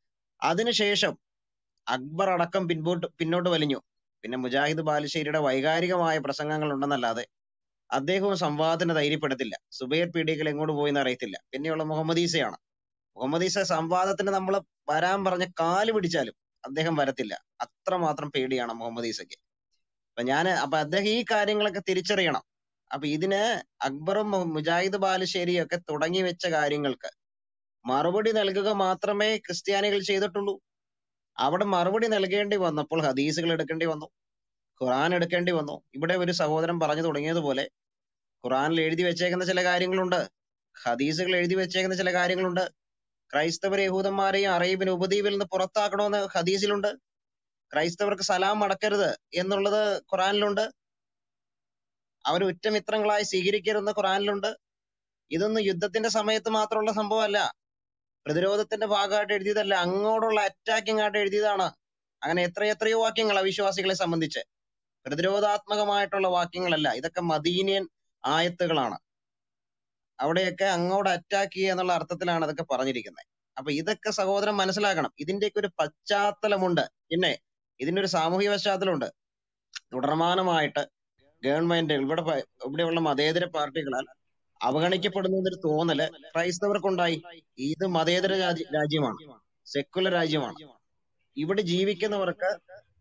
അതിനുശേഷം അക്ബർ അടക്കം പിൻപോട്ട് പിന്നോട്ട് വലിഞ്ഞു. പിന്നെ മുജാഹിദ് ബാലുശ്ശേരിയുടെ വൈകാരികമായ പ്രസംഗങ്ങൾ ഉണ്ടെന്നല്ലാതെ അദ്ദേഹവും സംവാദത്തിന് ധൈര്യപ്പെടുത്തില്ല. സുബൈർ പീഡിയക്കൽ എങ്ങോട്ട് പോയിന്ന് അറിയത്തില്ല. പിന്നെയുള്ള മുഹമ്മദ് ഈസയാണ്. മുഹമ്മദ് ഈസ സംവാദത്തിന് നമ്മൾ വരാൻ പറഞ്ഞ കാല് പിടിച്ചാലും അദ്ദേഹം വരത്തില്ല. അത്രമാത്രം പേടിയാണ് മുഹമ്മദ് ഈസയ്ക്ക്. അപ്പൊ ഞാന് അപ്പൊ അദ്ദേഹം ഈ കാര്യങ്ങളൊക്കെ തിരിച്ചറിയണം. അപ്പൊ ഇതിന് അക്ബറും മു- മുജാഹിദ് ബാലുശ്ശേരിയും ഒക്കെ തുടങ്ങി വെച്ച കാര്യങ്ങൾക്ക് മറുപടി നൽകുക മാത്രമേ ക്രിസ്ത്യാനികൾ ചെയ്തിട്ടുള്ളൂ. അവിടെ മറുപടി നൽകേണ്ടി വന്നപ്പോൾ ഹദീസുകൾ എടുക്കേണ്ടി വന്നു, ഖുറാൻ എടുക്കേണ്ടി വന്നു. ഇവിടെ ഒരു സഹോദരൻ പറഞ്ഞു തുടങ്ങിയതുപോലെ ഖുറാനിൽ എഴുതി വെച്ചേക്കുന്ന ചില കാര്യങ്ങളുണ്ട്, ഹദീസുകൾ എഴുതി വെച്ചേക്കുന്ന ചില കാര്യങ്ങളുണ്ട്. ക്രൈസ്തവർ യഹൂദന്മാരെയും അറേബ്യൻ ഉപദ്വീപിൽ നിന്ന് പുറത്താക്കണമെന്ന് ഹദീസിലുണ്ട്. ക്രൈസ്തവർക്ക് സലാം മടക്കരുത് എന്നുള്ളത് ഖുറാനിലുണ്ട്. അവർ ഉറ്റമിത്രങ്ങളായി സ്വീകരിക്കരുതെന്ന് ഖുറാനിലുണ്ട്. ഇതൊന്നും യുദ്ധത്തിന്റെ സമയത്ത് മാത്രമുള്ള സംഭവമല്ല, പ്രതിരോധത്തിന്റെ ഭാഗമായിട്ട് എഴുതിയതല്ല, അങ്ങോട്ടുള്ള അറ്റാക്കിംഗ് ആയിട്ട് എഴുതിയതാണ്. അങ്ങനെ എത്രയെത്രയോ വാക്യങ്ങൾ അവിശ്വാസികളെ സംബന്ധിച്ച് പ്രതിരോധാത്മകമായിട്ടുള്ള വാക്യങ്ങളല്ല, ഇതൊക്കെ മദീനിയൻ ആയത്തുകളാണ്. അവിടെയൊക്കെ അങ്ങോട്ട് അറ്റാക്ക് ചെയ്യുക എന്നുള്ള അർത്ഥത്തിലാണ് അതൊക്കെ പറഞ്ഞിരിക്കുന്നത്. അപ്പൊ ഇതൊക്കെ സഹോദരൻ മനസ്സിലാക്കണം. ഇതിന്റെയൊക്കെ ഒരു പശ്ചാത്തലമുണ്ട്. പിന്നെ ഇതിന്റെ ഒരു സാമൂഹിക പശ്ചാത്തലമുണ്ട്. തുടർമാനമായിട്ട് ഗവൺമെന്റ് ഇവിടെ പ- ഇവിടെയുള്ള മതേതര പാർട്ടികളാൽ അവഗണിക്കപ്പെടുന്നതിന്റെ ഒരു തോന്നല് ക്രൈസ്തവർക്കുണ്ടായി. ഇത് മതേതര രാജ്യ രാജ്യമാണ്, സെക്കുലർ രാജ്യമാണ്. ഇവിടെ ജീവിക്കുന്നവർക്ക്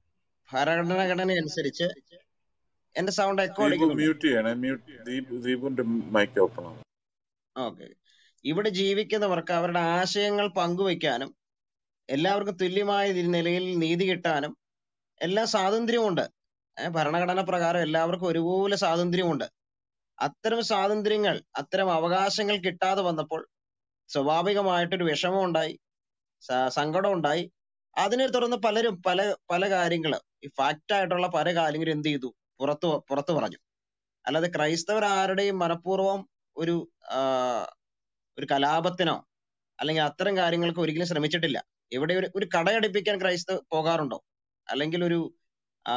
ഭരണഘടന അനുസരിച്ച് എന്റെ സൗണ്ട് എക്കോ ദീപു അടിക്കുന്നുണ്ടോ? മ്യൂട്ട് ചെയ്യണേ. മ്യൂട്ട് ദീപ് ദീപുന്റെ മൈക്ക് ഓപ്പൺ ആണ്. ഓക്കെ. ഇവിടെ ജീവിക്കുന്നവർക്ക് അവരുടെ ആശയങ്ങൾ പങ്കുവെക്കാനും എല്ലാവർക്കും തുല്യമായ നി- നിലയിൽ നീതി കിട്ടാനും എല്ലാ സ്വാതന്ത്ര്യമുണ്ട്. ഏഹ് ഭരണഘടന പ്രകാരം എല്ലാവർക്കും ഒരുപോലെ സ്വാതന്ത്ര്യമുണ്ട്. അത്തരം സ്വാതന്ത്ര്യങ്ങൾ, അത്തരം അവകാശങ്ങൾ കിട്ടാതെ വന്നപ്പോൾ സ്വാഭാവികമായിട്ടൊരു വിഷമം ഉണ്ടായി, സ- സങ്കടം ഉണ്ടായി. അതിനെ തുടർന്ന് പലരും പല പല കാര്യങ്ങള് ഈ ഫാക്റ്റ് ആയിട്ടുള്ള പല കാര്യങ്ങളും എന്ത് ചെയ്തു, പുറത്തു പുറത്തു പറഞ്ഞു. അല്ലാതെ ക്രൈസ്തവർ ആരുടെയും മനഃപൂർവ്വം ഒരു ആ, ഒരു കലാപത്തിനോ അല്ലെങ്കിൽ അത്തരം കാര്യങ്ങൾക്ക് ഒരിക്കലും ശ്രമിച്ചിട്ടില്ല. എവിടെ ഒരു ഒരു കടയടിപ്പിക്കാൻ ക്രൈസ്തവർ പോകാറുണ്ടോ? അല്ലെങ്കിൽ ഒരു ആ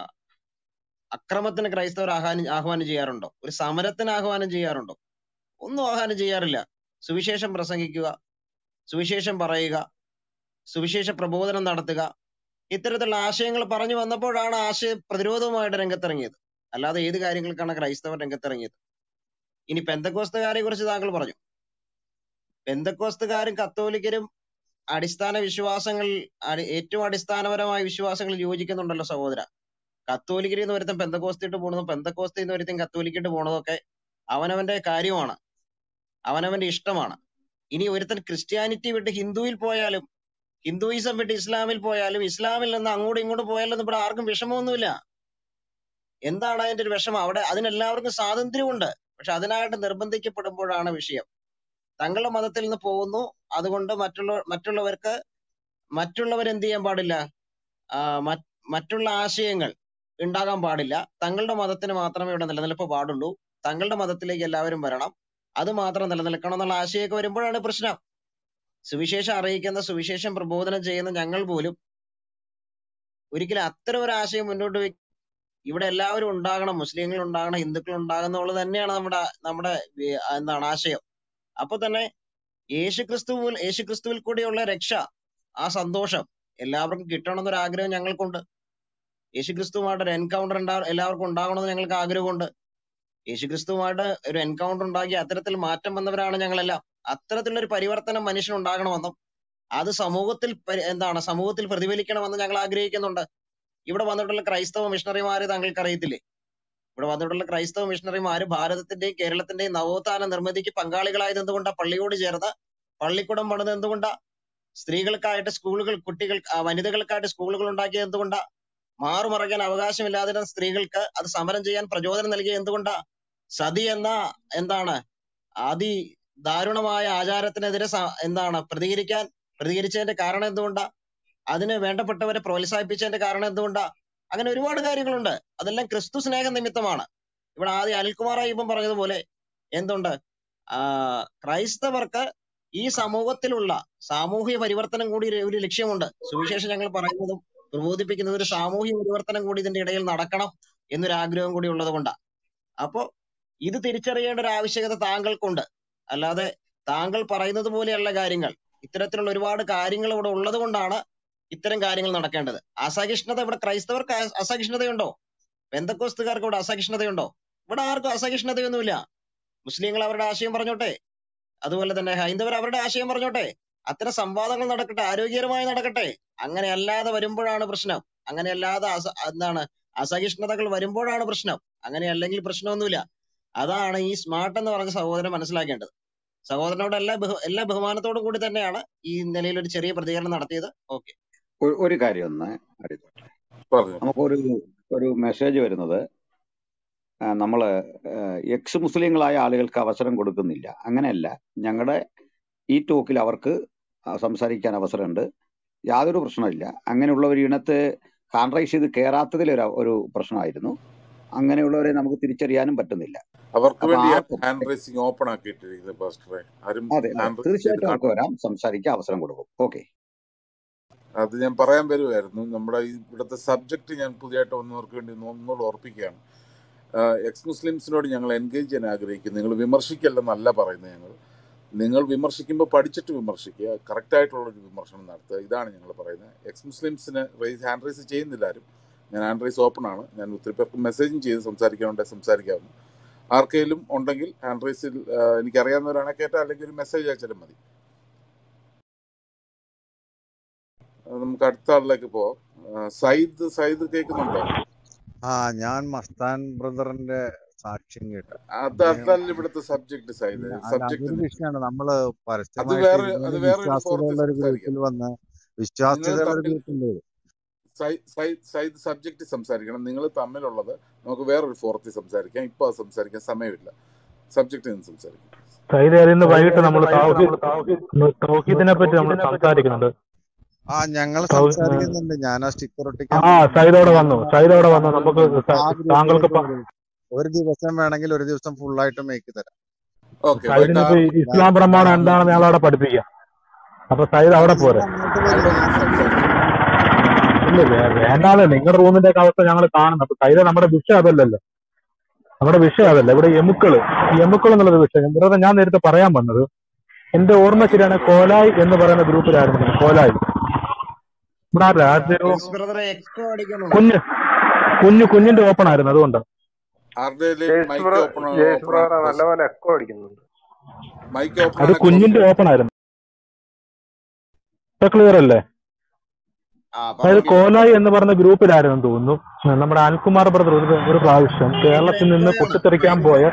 അക്രമത്തിന് ക്രൈസ്തവർ ആഹ്വാനം ആഹ്വാനം ചെയ്യാറുണ്ടോ? ഒരു സമരത്തിന് ആഹ്വാനം ചെയ്യാറുണ്ടോ? ഒന്നും ആഹ്വാനം ചെയ്യാറില്ല. സുവിശേഷം പ്രസംഗിക്കുക, സുവിശേഷം പറയുക, സുവിശേഷ പ്രബോധനം നടത്തുക, ഇത്തരത്തിലുള്ള ആശയങ്ങൾ പറഞ്ഞു വന്നപ്പോഴാണ് ആശയ പ്രതിരോധവുമായിട്ട് രംഗത്തിറങ്ങിയത്. അല്ലാതെ ഏത് കാര്യങ്ങൾക്കാണ് ക്രൈസ്തവർ രംഗത്തിറങ്ങിയത്? ഇനി പെന്തക്കോസ്തുകാരെ കുറിച്ച് താങ്കൾ പറഞ്ഞു. പെന്തക്കോസ്തുകാരും കത്തോലിക്കരും അടിസ്ഥാന വിശ്വാസങ്ങൾ അടി- ഏറ്റവും അടിസ്ഥാനപരമായ വിശ്വാസങ്ങളിൽ യോജിക്കുന്നുണ്ടല്ലോ സഹോദര. കത്തോലിക്കരിൽ നിന്ന് ഒരുത്തൻ പെന്തക്കോസ്തിട്ട് പോണതും പെന്തക്കോസ്തിൽ നിന്ന് ഒരുത്തൻ കത്തോലിക്കിട്ട് പോണതൊക്കെ അവനവന്റെ കാര്യമാണ്, അവനവന്റെ ഇഷ്ടമാണ്. ഇനി ഒരുത്തൻ ക്രിസ്ത്യാനിറ്റി വിട്ട് ഹിന്ദുവിൽ പോയാലും ഹിന്ദുയിസം വിട്ട് ഇസ്ലാമിൽ പോയാലും ഇസ്ലാമിൽ നിന്ന് അങ്ങോട്ടും ഇങ്ങോട്ടും പോയാലൊന്നും ഇവിടെ ആർക്കും വിഷമമൊന്നുമില്ല. എന്താണ് അതിന്റെ ഒരു വിഷമം? അവിടെ അതിനെല്ലാവർക്കും സ്വാതന്ത്ര്യമുണ്ട്. പക്ഷെ അതിനായിട്ട് നിർബന്ധിക്കപ്പെടുമ്പോഴാണ് വിഷയം. തങ്ങളുടെ മതത്തിൽ നിന്ന് പോകുന്നു, അതുകൊണ്ട് മറ്റുള്ള മറ്റുള്ളവർക്ക് മറ്റുള്ളവർ എന്ത് ചെയ്യാൻ പാടില്ല, ആ, മറ്റ് മറ്റുള്ള ആശയങ്ങൾ ഉണ്ടാകാൻ പാടില്ല. തങ്ങളുടെ മതത്തിന് മാത്രമേ ഇവിടെ നിലനിൽപ്പ് പാടുള്ളൂ, തങ്ങളുടെ മതത്തിലേക്ക് എല്ലാവരും വരണം, അത് മാത്രം നിലനിൽക്കണം എന്നുള്ള ആശയമൊക്കെ വരുമ്പോഴാണ് പ്രശ്നം. സുവിശേഷം അറിയിക്കുന്ന, സുവിശേഷം പ്രബോധനം ചെയ്യുന്ന ഞങ്ങൾ പോലും ഒരിക്കലും അത്തരം ഒരു ആശയം മുന്നോട്ട് വെക്കും. ഇവിടെ എല്ലാവരും ഉണ്ടാകണം, മുസ്ലിങ്ങൾ ഉണ്ടാകണം, ഹിന്ദുക്കൾ ഉണ്ടാകണം എന്നുള്ളത് തന്നെയാണ് നമ്മുടെ നമ്മുടെ വി- എന്താണ് ആശയം. അപ്പൊ തന്നെ യേശുക്രിസ്തുവിൽ യേശുക്രിസ്തുവിൽ കൂടിയുള്ള രക്ഷ, ആ സന്തോഷം എല്ലാവർക്കും കിട്ടണമെന്നൊരു ആഗ്രഹം ഞങ്ങൾക്കുണ്ട്. യേശുക്രിസ്തുവുമായിട്ട് ഒരു എൻകൗണ്ടർ ഉണ്ടാ എല്ലാവർക്കും ഉണ്ടാകണമെന്ന് ഞങ്ങൾക്ക് ആഗ്രഹമുണ്ട്. യേശുക്രിസ്തുവുമായിട്ട് ഒരു എൻകൗണ്ടർ ഉണ്ടാക്കി അത്തരത്തിൽ മാറ്റം വന്നവരാണ് ഞങ്ങളെല്ലാം. അത്തരത്തിലുള്ള ഒരു പരിവർത്തനം മനുഷ്യൻ ഉണ്ടാകണമെന്നും അത് സമൂഹത്തിൽ പരി- എന്താണ് സമൂഹത്തിൽ പ്രതിഫലിക്കണമെന്ന് ഞങ്ങൾ ആഗ്രഹിക്കുന്നുണ്ട്. ഇവിടെ വന്നിട്ടുള്ള ക്രൈസ്തവ മിഷണറിമാരെ താങ്കൾക്ക് അറിയത്തില്ലേ? ഇവിടെ വന്നിട്ടുള്ള ക്രൈസ്തവ മിഷണറിമാര് ഭാരതത്തിന്റെയും കേരളത്തിന്റെയും നവോത്ഥാന നിർമ്മിതിക്ക് പങ്കാളികളായത് എന്തുകൊണ്ടാ? പള്ളിയോട് ചേർന്ന് പള്ളിക്കുടം പണിത് എന്തുകൊണ്ടാ? സ്ത്രീകൾക്കായിട്ട് സ്കൂളുകൾ, കുട്ടികൾ ആ, വനിതകൾക്കായിട്ട് സ്കൂളുകൾ ഉണ്ടാക്കിയത് എന്തുകൊണ്ടാ? മാറുമറയ്ക്കാൻ അവകാശമില്ലാതിരുന്ന സ്ത്രീകൾക്ക് അത് സമരം ചെയ്യാൻ പ്രചോദനം നൽകിയത് എന്തുകൊണ്ടാ? സതി എന്ന എന്താണ് അതി ദാരുണമായ ആചാരത്തിനെതിരെ സ- എന്താണ് പ്രതികരിക്കാൻ പ്രതികരിച്ചതിന്റെ കാരണം എന്തുകൊണ്ടാ? അതിന് വേണ്ടപ്പെട്ടവരെ പ്രോത്സാഹിപ്പിച്ചതിന്റെ കാരണം എന്തുകൊണ്ടാ? അങ്ങനെ ഒരുപാട് കാര്യങ്ങളുണ്ട്. അതെല്ലാം ക്രിസ്തു സ്നേഹ നിമിത്തമാണ്. ഇവിടെ ആദ്യം അനിൽകുമാർ അയ്യപ്പൻ പറഞ്ഞതുപോലെ എന്തുണ്ട്, ആ ക്രൈസ്തവർക്ക് ഈ സമൂഹത്തിലുള്ള സാമൂഹിക പരിവർത്തനം കൂടി ഒരു ഒരു ലക്ഷ്യമുണ്ട്. സുവിശേഷം ഞങ്ങൾ പറയുന്നതും പ്രബോധിപ്പിക്കുന്നതും ഒരു സാമൂഹിക പരിവർത്തനം കൂടി ഇതിന്റെ ഇടയിൽ നടക്കണം എന്നൊരു ആഗ്രഹം കൂടി ഉള്ളത് കൊണ്ടാ. അപ്പോ ഇത് തിരിച്ചറിയേണ്ട ഒരു ആവശ്യകത താങ്കൾക്കുണ്ട്. അല്ലാതെ താങ്കൾ പറയുന്നത് പോലെയല്ല കാര്യങ്ങൾ. ഇത്തരത്തിലുള്ള ഒരുപാട് കാര്യങ്ങൾ ഇവിടെ ഉള്ളത് കൊണ്ടാണ് ഇത്തരം കാര്യങ്ങൾ നടക്കേണ്ടത്. അസഹിഷ്ണുത ഇവിടെ ക്രൈസ്തവർക്ക് അ- അസഹിഷ്ണുതയുണ്ടോ? പെന്തക്കോസ്തുകാർക്ക് ഇവിടെ അസഹിഷ്ണുതയുണ്ടോ? ഇവിടെ ആർക്കും അസഹിഷ്ണുതയൊന്നുമില്ല. മുസ്ലിങ്ങൾ അവരുടെ ആശയം പറഞ്ഞോട്ടെ, അതുപോലെ തന്നെ ഹൈന്ദവർ അവരുടെ ആശയം പറഞ്ഞോട്ടെ. അത്തരം സംവാദങ്ങൾ നടക്കട്ടെ, ആരോഗ്യകരമായി നടക്കട്ടെ. അങ്ങനെ അല്ലാതെ വരുമ്പോഴാണ് പ്രശ്നം. അങ്ങനെ അല്ലാതെ അസ എന്താണ് അസഹിഷ്ണുതകൾ വരുമ്പോഴാണ് പ്രശ്നം. അങ്ങനെ അല്ലെങ്കിൽ പ്രശ്നമൊന്നുമില്ല. അതാണ് ഈ സ്മാർട്ട് എന്ന് പറഞ്ഞ സഹോദരൻ മനസ്സിലാക്കേണ്ടത്. സഹോദരനോട് എല്ലാ ബഹു എല്ലാ ബഹുമാനത്തോടും കൂടി തന്നെയാണ് ഈ നിലയിൽ ഒരു ചെറിയ പ്രതികരണം നടത്തിയത്. ഓക്കെ. ഒരു ഒരു കാര്യം ഒന്ന് അറിയിച്ചോട്ടെ. പറഞ്ഞു. നമുക്കൊരു ഒരു മെസ്സേജ് വരുന്നത് ആ, നമ്മള് എക്സ് മുസ്ലിങ്ങളായ ആളുകൾക്ക് അവസരം കൊടുക്കുന്നില്ല. അങ്ങനെയല്ല, ഞങ്ങളുടെ ഈ ടോക്കിൽ അവർക്ക് ആ, സംസാരിക്കാൻ അവസരമുണ്ട്, യാതൊരു പ്രശ്നമില്ല. അങ്ങനെയുള്ളവർ ഇനത്ത് ഹാൻഡ് റൈസ് ചെയ്ത് കയറാത്തതിൽ ഒരു ഒരു പ്രശ്നമായിരുന്നു. അങ്ങനെയുള്ളവരെ നമുക്ക് തിരിച്ചറിയാനും പറ്റുന്നില്ല. അവർക്ക് അപ്പൊ വേണ്ടി ഞാൻ ആർക്കും ഹാൻഡ് റൈസിങ് ഓപ്പൺ ആക്കിയിട്ടിരിക്കുന്നത് പാസ്റ്ററെ. ആരും അതെ അതെ ഹാൻഡ് റൈസ് ചെയ്ത് തീർച്ചയായിട്ടും നമുക്ക് കാണും. വരാം, സംസാരിക്കാൻ അവസരം കൊടുക്കും. ഓക്കെ. അത് ഞാൻ പറയാൻ വരുമായിരുന്നു. നമ്മുടെ ഈ ഇവിടുത്തെ സബ്ജക്റ്റ് ഞാൻ പുതിയതായിട്ട് വന്നവർക്ക് വേണ്ടി ഒന്ന് ഒന്നുകൂടെ ഓർപ്പിക്കുകയാണ്. എക്സ് മുസ്ലിംസിനോട് ഞങ്ങൾ എൻഗേജ് ചെയ്യാൻ ആഗ്രഹിക്കുന്നു. നിങ്ങൾ വിമർശിക്കല്ലെന്നല്ല പറയുന്നത്. ഞങ്ങൾ നിങ്ങൾ വിമർശിക്കുമ്പോൾ പഠിച്ചിട്ട് വിമർശിക്കുക, കറക്റ്റായിട്ടുള്ളൊരു വിമർശനം നടത്തുക, ഇതാണ് ഞങ്ങൾ പറയുന്നത്. എക്സ് മുസ്ലിംസിന് റൈസ് ഹാൻഡ് റൈസ് ചെയ്യുന്നില്ല ആരും. ഞാൻ ഹാൻഡ് റൈസ് ഓപ്പൺ ആണ്. ഞാൻ ഒത്തിരി പേർക്ക് മെസ്സേജും ചെയ്ത് സംസാരിക്കാനുണ്ടെങ്കിൽ സംസാരിക്കാവുന്നു. ആർക്കെങ്കിലും ഉണ്ടെങ്കിൽ ഹാൻഡ് റൈസിൽ എനിക്കറിയാവുന്നവരാണെങ്കിൽ കേട്ടാൽ, അല്ലെങ്കിൽ ഒരു മെസ്സേജ് അയച്ചാലും മതി. അത് നമുക്ക് അടുത്ത ആളിലേക്ക് പോവാം. ആ, സയ്യിദ് സയ്യിദ് കേൾക്കുന്നുണ്ടോ? ആ ഞാൻ മസ്താൻ ബ്രദറിന്റെ സാക്ഷ്യം കേട്ടു. അത് അദ്ദേഹം അതല്ല ഇവിടുത്തെ സബ്ജക്ട് സയ്യിദ്. ഇല്ല, അല്ല സബ്ജക്ട് അതൊരു വിഷയമാണ്. നമ്മള് അത് പരസ്യമായിട്ട് വേറെ അത് ഇതുപോലെ വേറെ ഒരു ഫോറത്തിൽ വിശ്വാസ്യതയുള്ള ഒരു സംസാരിക്കാം. ഗ്രൂപ്പിൽ വന്ന് നിങ്ങൾ വിശ്വാസ്യതയുള്ള ഒരു തമ്മിൽ ഗ്രൂപ്പിന്റെ സയ്യിദ് സബ്ജക്റ്റ് സംസാരിക്കണം. നിങ്ങൾ തമ്മിലുള്ളത് നമുക്ക് വേറൊരു ഫോറത്തിൽ സംസാരിക്കാം. ഇപ്പൊ അത് സംസാരിക്കാൻ സമയമില്ല. സബ്ജക്റ്റ് നിന്ന് സംസാരിക്കാം. സൈദ് ഇന്ന് വൈകിട്ട് നമ്മൾ തൗഹീദിനെ പറ്റി നമ്മൾ സംസാരിക്കുന്നുണ്ട്. ആ ഞങ്ങൾ തൗഹീദ് സംസാരിക്കുന്നുണ്ട്. ഞാൻ ആ സ്റ്റിക്കർ ഒട്ടിക്കാൻ ആ വേണ്ടി സൈദ് അവിടെ വന്നു. സൈദ് അവിടെ വന്നു. നമുക്ക് ആ സ- താങ്കൾക്ക് ഗ്രൂപ്പിലേക്ക് പ- ഒരു ദിവസം വേണമെങ്കിൽ ഒരു ദിവസം ഫുള്ളായിട്ട് മേക്ക് തരാം. ഓക്കെ, വൈകിട്ട് സൈദിന് ഇപ്പൊ ആറ് മണി ഇസ്ലാം ഞാൻ പ്രമാണം ഞാൻ എന്താണെന്ന് ഞങ്ങൾ അവിടെ പഠിപ്പിക്കാം. അപ്പൊ സൈദ് അവിടെ നിങ്ങൾ പോരെ. അങ്ങോട്ട് അവിടെ വരുമോ? നിന്ന് സംസാരിക്കാം. ഇല്ല വേ- വേണ്ടാതെ നിങ്ങളുടെ റൂമിന്റെ ഒക്കെ അവസ്ഥ ഞങ്ങൾ കാണുന്നു. അപ്പൊ സൈദ് നമ്മുടെ വിഷയം അതല്ലല്ലോ. നമ്മുടെ വിഷയം അതല്ല. ഇവിടെ എമുക്കള് ഈ എമുക്കൾ എന്നുള്ളത് വിഷയം. ബ്രദർ, ഞാൻ നേരത്തെ പറയാൻ വന്നത്, എന്റെ ഓർമ്മ ശരിയാണ്, കോലായി എന്ന് പറയുന്ന ഗ്രൂപ്പിലായിരുന്നു. കോലായി ഇവിടെ ആരുടെ ആരുടെ എക്സ് ബ്രദറെ എക്സ്ട്രാ അടിക്കുന്നുണ്ട്. കുഞ്ഞ് കുഞ്ഞു കുഞ്ഞിന്റെ ഓപ്പൺ ആയിരുന്നു. അതുകൊണ്ട് ആരുടെയില് Jais mic bro open Jais open ബ്രദറെ ആണ്? നല്ലപോലെ എക്കോ അടിക്കുന്നുണ്ട്. മൈക്ക് ഓപ്പൺ അത് ആണെങ്കിൽ ക്ലോസ് കുഞ്ഞിന്റെ ചെയ്യാം. ഓപ്പൺ ആയിരുന്നു. ഇപ്പൊ ക്ലിയർ അല്ലേ? ആ അതായത് പറഞ്ഞു. കോലായി എന്ന് പറഞ്ഞ ഗ്രൂപ്പിലായിരുന്നു തോന്നുന്നു. നമ്മുടെ അനിൽകുമാർ ബ്രദർ ഒരു ഒരു പ്രാവശ്യം ഭയങ്കര കേരളത്തിൽ നിന്ന് എക്കോയാണ്. പൊട്ടിത്തെറിക്കാൻ പോയ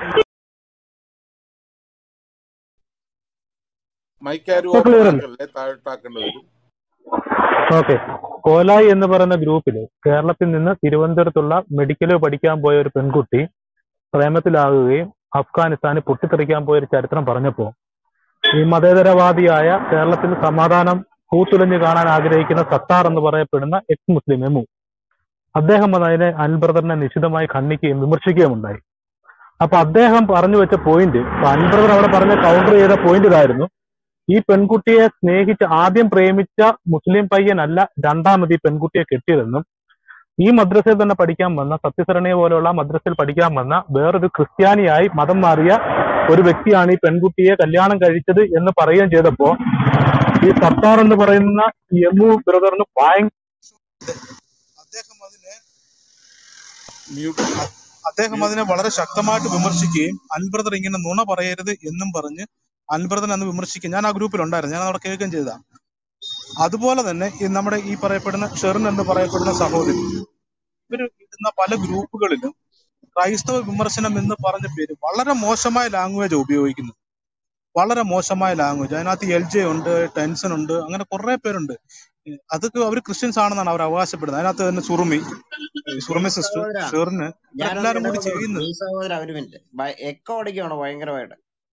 മൈക്ക് ആരും ഇപ്പൊ ഓപ്പൺ ക്ലിയർ അല്ലേ? ആക്കല്ലേ, താഴോട്ടാക്കേണ്ടി വരും. ഓക്കെ. കോലായി എന്ന് പറയുന്ന ഗ്രൂപ്പില് കേരളത്തിൽ നിന്ന് തിരുവനന്തപുരത്തുള്ള മെഡിക്കൽ പഠിക്കാൻ പോയ ഒരു പെൺകുട്ടി പ്രേമത്തിലാകുകയും അഫ്ഗാനിസ്ഥാനിൽ പൊട്ടിത്തെറിക്കാൻ പോയ ഒരു ചരിത്രം പറഞ്ഞപ്പോ, ഈ മതേതരവാദിയായ കേരളത്തിൽ സമാധാനം പൂത്തുലഞ്ഞു കാണാൻ ആഗ്രഹിക്കുന്ന സത്താർ എന്ന് പറയപ്പെടുന്ന എക്സ് മുസ്ലിം എമു, അദ്ദേഹം വന്ന് അതിനെ അനിൽ ബ്രദറിനെ നിശിതമായി ഖണ്ഡിക്കുകയും വിമർശിക്കുകയും ഉണ്ടായി. അപ്പൊ അദ്ദേഹം പറഞ്ഞു വെച്ച പോയിന്റ്, അനിൽ ബ്രദർ അവിടെ പറഞ്ഞ കൗണ്ടർ ചെയ്ത പോയിന്റ് ഇതായിരുന്നു: ഈ പെൺകുട്ടിയെ സ്നേഹിച്ച് ആദ്യം പ്രേമിച്ച മുസ്ലിം പയ്യനല്ല രണ്ടാമത് ഈ പെൺകുട്ടിയെ കെട്ടിയതെന്നും, ഈ മദ്രസയിൽ തന്നെ പഠിക്കാൻ വന്ന, സത്യസരണിയെ പോലെയുള്ള മദ്രസയിൽ പഠിക്കാൻ വന്ന വേറൊരു ക്രിസ്ത്യാനിയായി മതം മാറിയ ഒരു വ്യക്തിയാണ് ഈ പെൺകുട്ടിയെ കല്യാണം കഴിച്ചത് എന്ന് പറയുകയും ചെയ്തപ്പോ, ഈ സത്താർ എന്ന് പറയുന്ന എമു ബ്രദറിന് ഭയങ്കര അദ്ദേഹം അതിനെ മ്യൂട്ട്. അ- അദ്ദേഹം അതിനെ വളരെ ശക്തമായിട്ട് വിമർശിക്കുകയും അനിൽ ബ്രദർ ഇങ്ങനെ നുണ പറയരുത് എന്നും പറഞ്ഞ് അനിൽ ബ്രദറിനെ അന്ന് വിമർശിക്കും. ഞാൻ ആ ഗ്രൂപ്പിൽ ഉണ്ടായിരുന്നു. ഞാൻ അവിടെ കേൾക്കുകയും ചെയ്തതാണ്. അതുപോലെ തന്നെ ഈ നമ്മുടെ ഈ പറയപ്പെടുന്ന ഷെറിൻ എന്ന് പറയപ്പെടുന്ന സഹോദരി, ഇവര് ഇടുന്ന പല ഗ്രൂപ്പുകളിലും ക്രൈസ്തവ വിമർശനം എന്ന് പറഞ്ഞ പേര് വളരെ മോശമായ ലാംഗ്വേജ് ഉപയോഗിക്കുന്നത്. വളരെ മോശമായ ലാംഗ്വേജ്. അതിനകത്ത് എൽ ജെ ഉണ്ട്, ടെൻഷൻ ഉണ്ട്, അങ്ങനെ കുറെ പേരുണ്ട്. ഏ, അതൊക്കെ അവർ ക്രിസ്ത്യൻസ് ആണെന്നാണ് അവർ അവകാശപ്പെടുന്നത്. അതിനകത്ത് തന്നെ സുറുമി, ഈ സുറുമി സിസ്റ്റർ, സഹോദര ഷെറിന്, ഞാനൊന്ന് ഇവരെല്ലാരും കൂടി ഇടപെടണം. ചെയ്യുന്നത്. ഈ സഹോദര ഒരു മിനിറ്റ് എക്കോ അടിക്കുകയാണ് ഭയങ്കരമായിട്ട്.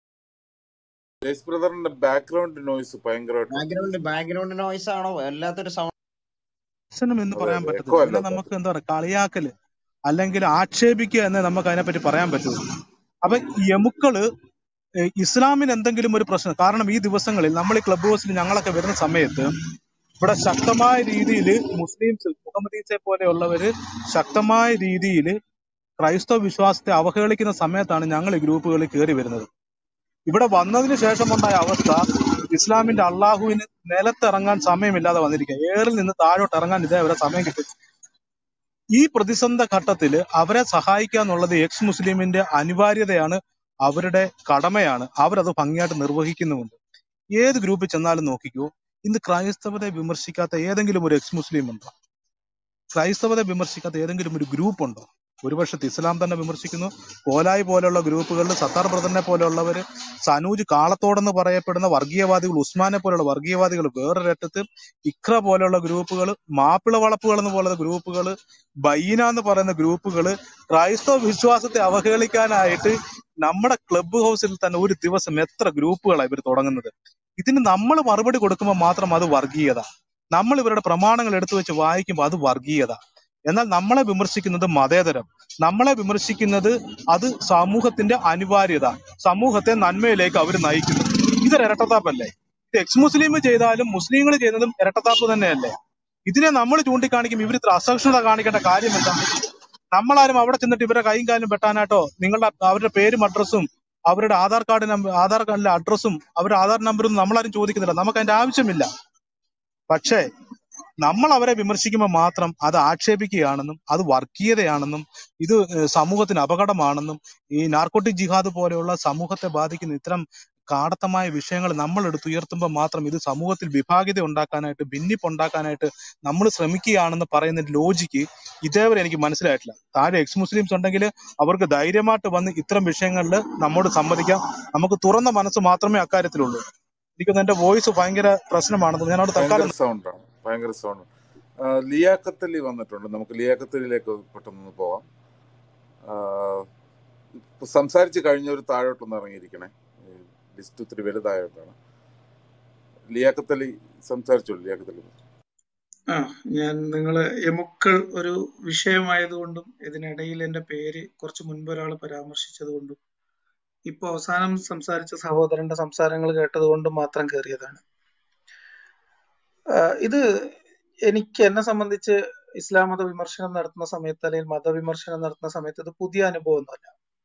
ജേസ് ബ്രദറിന്റെ ബാക്ക്ഗ്രൗണ്ട് നോയ്സ് ഭയങ്കരമായിട്ടുണ്ട്. ബാക്ക്ഗ്രൗണ്ട് ബാക്ക്ഗ്രൗണ്ട് നോയ്സ് ആണോ വല്ലാത്തൊരു സൗണ്ട്? വിമർശനം എന്ന് അതെ പറയാൻ അതെ, എക്കോ പറ്റത്തില്ല. അല്ല ഇതിനെ നമുക്ക് എന്താ പറയുക, കളിയാക്കല് അല്ലെങ്കിൽ ആക്ഷേപിക്കുക എന്നേ നമുക്ക് അതിനെപ്പറ്റി പറയാൻ പറ്റുള്ളൂ. അപ്പൊ ഈ എമുക്കള് ഏ, ഇസ്ലാമിന് എന്തെങ്കിലും ഒരു പ്രശ്നം, കാരണം ഈ ദിവസങ്ങളിൽ നമ്മൾ ഈ ക്ലബ് ഹൗസിൽ ഞങ്ങളൊക്കെ വരുന്ന സമയത്ത് ഇവിടെ ശക്തമായ രീതിയിൽ മുസ്ലിംസ്, മുഹമ്മദീസെ പോലെയുള്ളവര് ശക്തമായ രീതിയിൽ ക്രൈസ്തവ വിശ്വാസത്തെ അവഹേളിക്കുന്ന സമയത്താണ് ഞങ്ങൾ ഈ ഗ്രൂപ്പുകളിൽ കയറി വരുന്നത്. ഇവിടെ വന്നതിന് ശേഷമുണ്ടായ അവസ്ഥ, ഇസ്ലാമിന്റെ അള്ളാഹുവിന് നിലത്തിറങ്ങാൻ സമയമില്ലാതെ വന്നിരിക്കുക. ഏറിൽ നിന്ന് താഴോട്ട് ഇറങ്ങാൻ ഇതേവരെ സമയം കിട്ടും. ഈ പ്രതിസന്ധ ഘട്ടത്തിൽ അവരെ സഹായിക്കുക എന്നുള്ളത് എക്സ് മുസ്ലിമിന്റെ അനിവാര്യതയാണ്, അവരുടെ കടമയാണ്. അവരത് ഭംഗിയായിട്ട് നിർവഹിക്കുന്നുമുണ്ട്. ഏത് ഗ്രൂപ്പിൽ ചെന്നാലും നോക്കിക്കോ, ഇന്ന് ക്രൈസ്തവത്തെ വിമർശിക്കാത്ത ഏതെങ്കിലും ഒരു എക്സ് മുസ്ലിം ഉണ്ടോ? ക്രൈസ്തവത്തെ വിമർശിക്കാത്ത ഏതെങ്കിലും ഒരു ഗ്രൂപ്പ് ഉണ്ടോ? ഒരുപക്ഷെ ഇസ്ലാം തന്നെ വിമർശിക്കുന്നു. കോലായി പോലെയുള്ള ഗ്രൂപ്പുകളിൽ സത്താർ ബ്രദറിനെ പോലെയുള്ളവര്, സനൂജ് കാളത്തോടെന്ന് പറയപ്പെടുന്ന വർഗീയവാദികൾ, ഉസ്മാനെ പോലെയുള്ള വർഗീയവാദികൾ വേറൊരറ്റത്ത്, ഇഖ്ര പോലെയുള്ള ഗ്രൂപ്പുകൾ, മാപ്പിള വളപ്പുകൾ എന്ന് പോലുള്ള ഗ്രൂപ്പുകൾ, ബൈന എന്ന് പറയുന്ന ഗ്രൂപ്പുകൾ ക്രൈസ്തവ വിശ്വാസത്തെ അവഹേളിക്കാനായിട്ട് നമ്മുടെ ക്ലബ് ഹൗസിൽ തന്നെ ഒരു ദിവസം എത്ര ഗ്രൂപ്പുകളാണ് ഇവർ തുടങ്ങുന്നത്. ഇതിന് നമ്മൾ മറുപടി കൊടുക്കുമ്പോൾ മാത്രം അത് വർഗീയത. നമ്മൾ ഇവരുടെ പ്രമാണങ്ങൾ എടുത്തു വെച്ച് വായിക്കുമ്പോൾ അത് വർഗീയത. എന്നാൽ നമ്മളെ വിമർശിക്കുന്നത് മതേതരം, നമ്മളെ വിമർശിക്കുന്നത് അത് സമൂഹത്തിന്റെ അനിവാര്യത, സമൂഹത്തെ നന്മയിലേക്ക് അവർ നയിക്കുന്നു. ഇതൊരു ഇരട്ടത്താപ്പല്ലേ? ഇത് എക്സ് മുസ്ലിം ചെയ്താലും മുസ്ലിങ്ങൾ ചെയ്യുന്നതും ഇരട്ടത്താപ്പ് തന്നെയല്ലേ? ഇതിനെ നമ്മൾ ചൂണ്ടിക്കാണിക്കും. ഇവർ ഇത്ര അസഹിഷ്ണുത കാണിക്കേണ്ട കാര്യം എന്താണ്? നമ്മളാരും അവിടെ ചെന്നിട്ട് ഇവരെ കൈയും കാലും വെട്ടാനായിട്ടോ നിങ്ങളുടെ അവരുടെ പേരും അഡ്രസ്സും അവരുടെ ആധാർ കാർഡ് നമ്പർ ആധാർ കാർഡിലെ അഡ്രസ്സും അവരുടെ ആധാർ നമ്പറും നമ്മളാരും ചോദിക്കുന്നില്ല. നമുക്ക് അതിന്റെ ആവശ്യമില്ല. പക്ഷേ നമ്മൾ അവരെ വിമർശിക്കുമ്പോൾ മാത്രം അത് ആക്ഷേപിക്കുകയാണെന്നും അത് വർഗീയതയാണെന്നും ഇത് ഏഹ് സമൂഹത്തിന് അപകടമാണെന്നും ഈ നാർക്കോട്ടിക് ജിഹാദ് പോലെയുള്ള സമൂഹത്തെ ബാധിക്കുന്ന ഇത്തരം കാടത്തമായ വിഷയങ്ങൾ നമ്മൾ എടുത്തുയർത്തുമ്പോൾ മാത്രം ഇത് സമൂഹത്തിൽ വിഭാഗീയത ഉണ്ടാക്കാനായിട്ട്, ഭിന്നിപ്പ് ഉണ്ടാക്കാനായിട്ട് നമ്മൾ ശ്രമിക്കുകയാണെന്ന് പറയുന്ന ലോജിക്ക് ഇതേവരെ എനിക്ക് മനസ്സിലായിട്ടില്ല. താഴെ എക്സ് മുസ്ലിംസ് ഉണ്ടെങ്കിൽ അവർക്ക് ധൈര്യമായിട്ട് വന്ന് ഇത്തരം വിഷയങ്ങളിൽ നമ്മോട് സംവദിക്കാം. നമുക്ക് തുറന്ന മനസ്സ് മാത്രമേ അക്കാര്യത്തിലുള്ളൂ. എനിക്കൊന്ന് എന്റെ വോയിസ് ഭയങ്കര പ്രശ്നമാണെന്ന് ഞാനവിടെ ഭയങ്കര തൽക്കാലം സൗണ്ടാണ്, ഭയങ്കര സൗണ്ട്. ലിയാഖത്ത് അലി വന്നിട്ടുണ്ട്. നമുക്ക് ലിയാഖത്ത് അലിയിലേക്ക് പെട്ടെന്ന് പോവാം. ആ, ഇപ്പൊ സംസാരിച്ച് കഴിഞ്ഞൊരു താഴോട്ടൊന്ന് ഇറങ്ങിയിരിക്കണേ. ലിസ്റ്റ് ഒത്തിരി വലുതായോണ്ടാണ്. ലിയാഖത്ത് അലി സംസാരിച്ചോളൂ. ലിയാഖത്ത് അലി ആ ഞാൻ നിങ്ങള് എമുക്കൾ ഒരു വിഷയമായതുകൊണ്ടും ഇതിനിടയിൽ എന്റെ പേര് കുറച്ച് മുൻപ് ഒരാൾ പരാമർശിച്ചത് കൊണ്ടും ഇപ്പൊ അവസാനം സംസാരിച്ച സഹോദരന്റെ സംസാരങ്ങൾ കേട്ടത് കൊണ്ടും മാത്രം കയറിയതാണ്. ആഹ് ഇത് എനിക്ക് എന്നെ സംബന്ധിച്ച് ഇസ്ലാം മത വിമർശനം നടത്തുന്ന സമയത്ത് അല്ലെങ്കിൽ മതവിമർശനം നടത്തുന്ന സമയത്ത് ഇത് പുതിയ അനുഭവമൊന്നുമല്ല.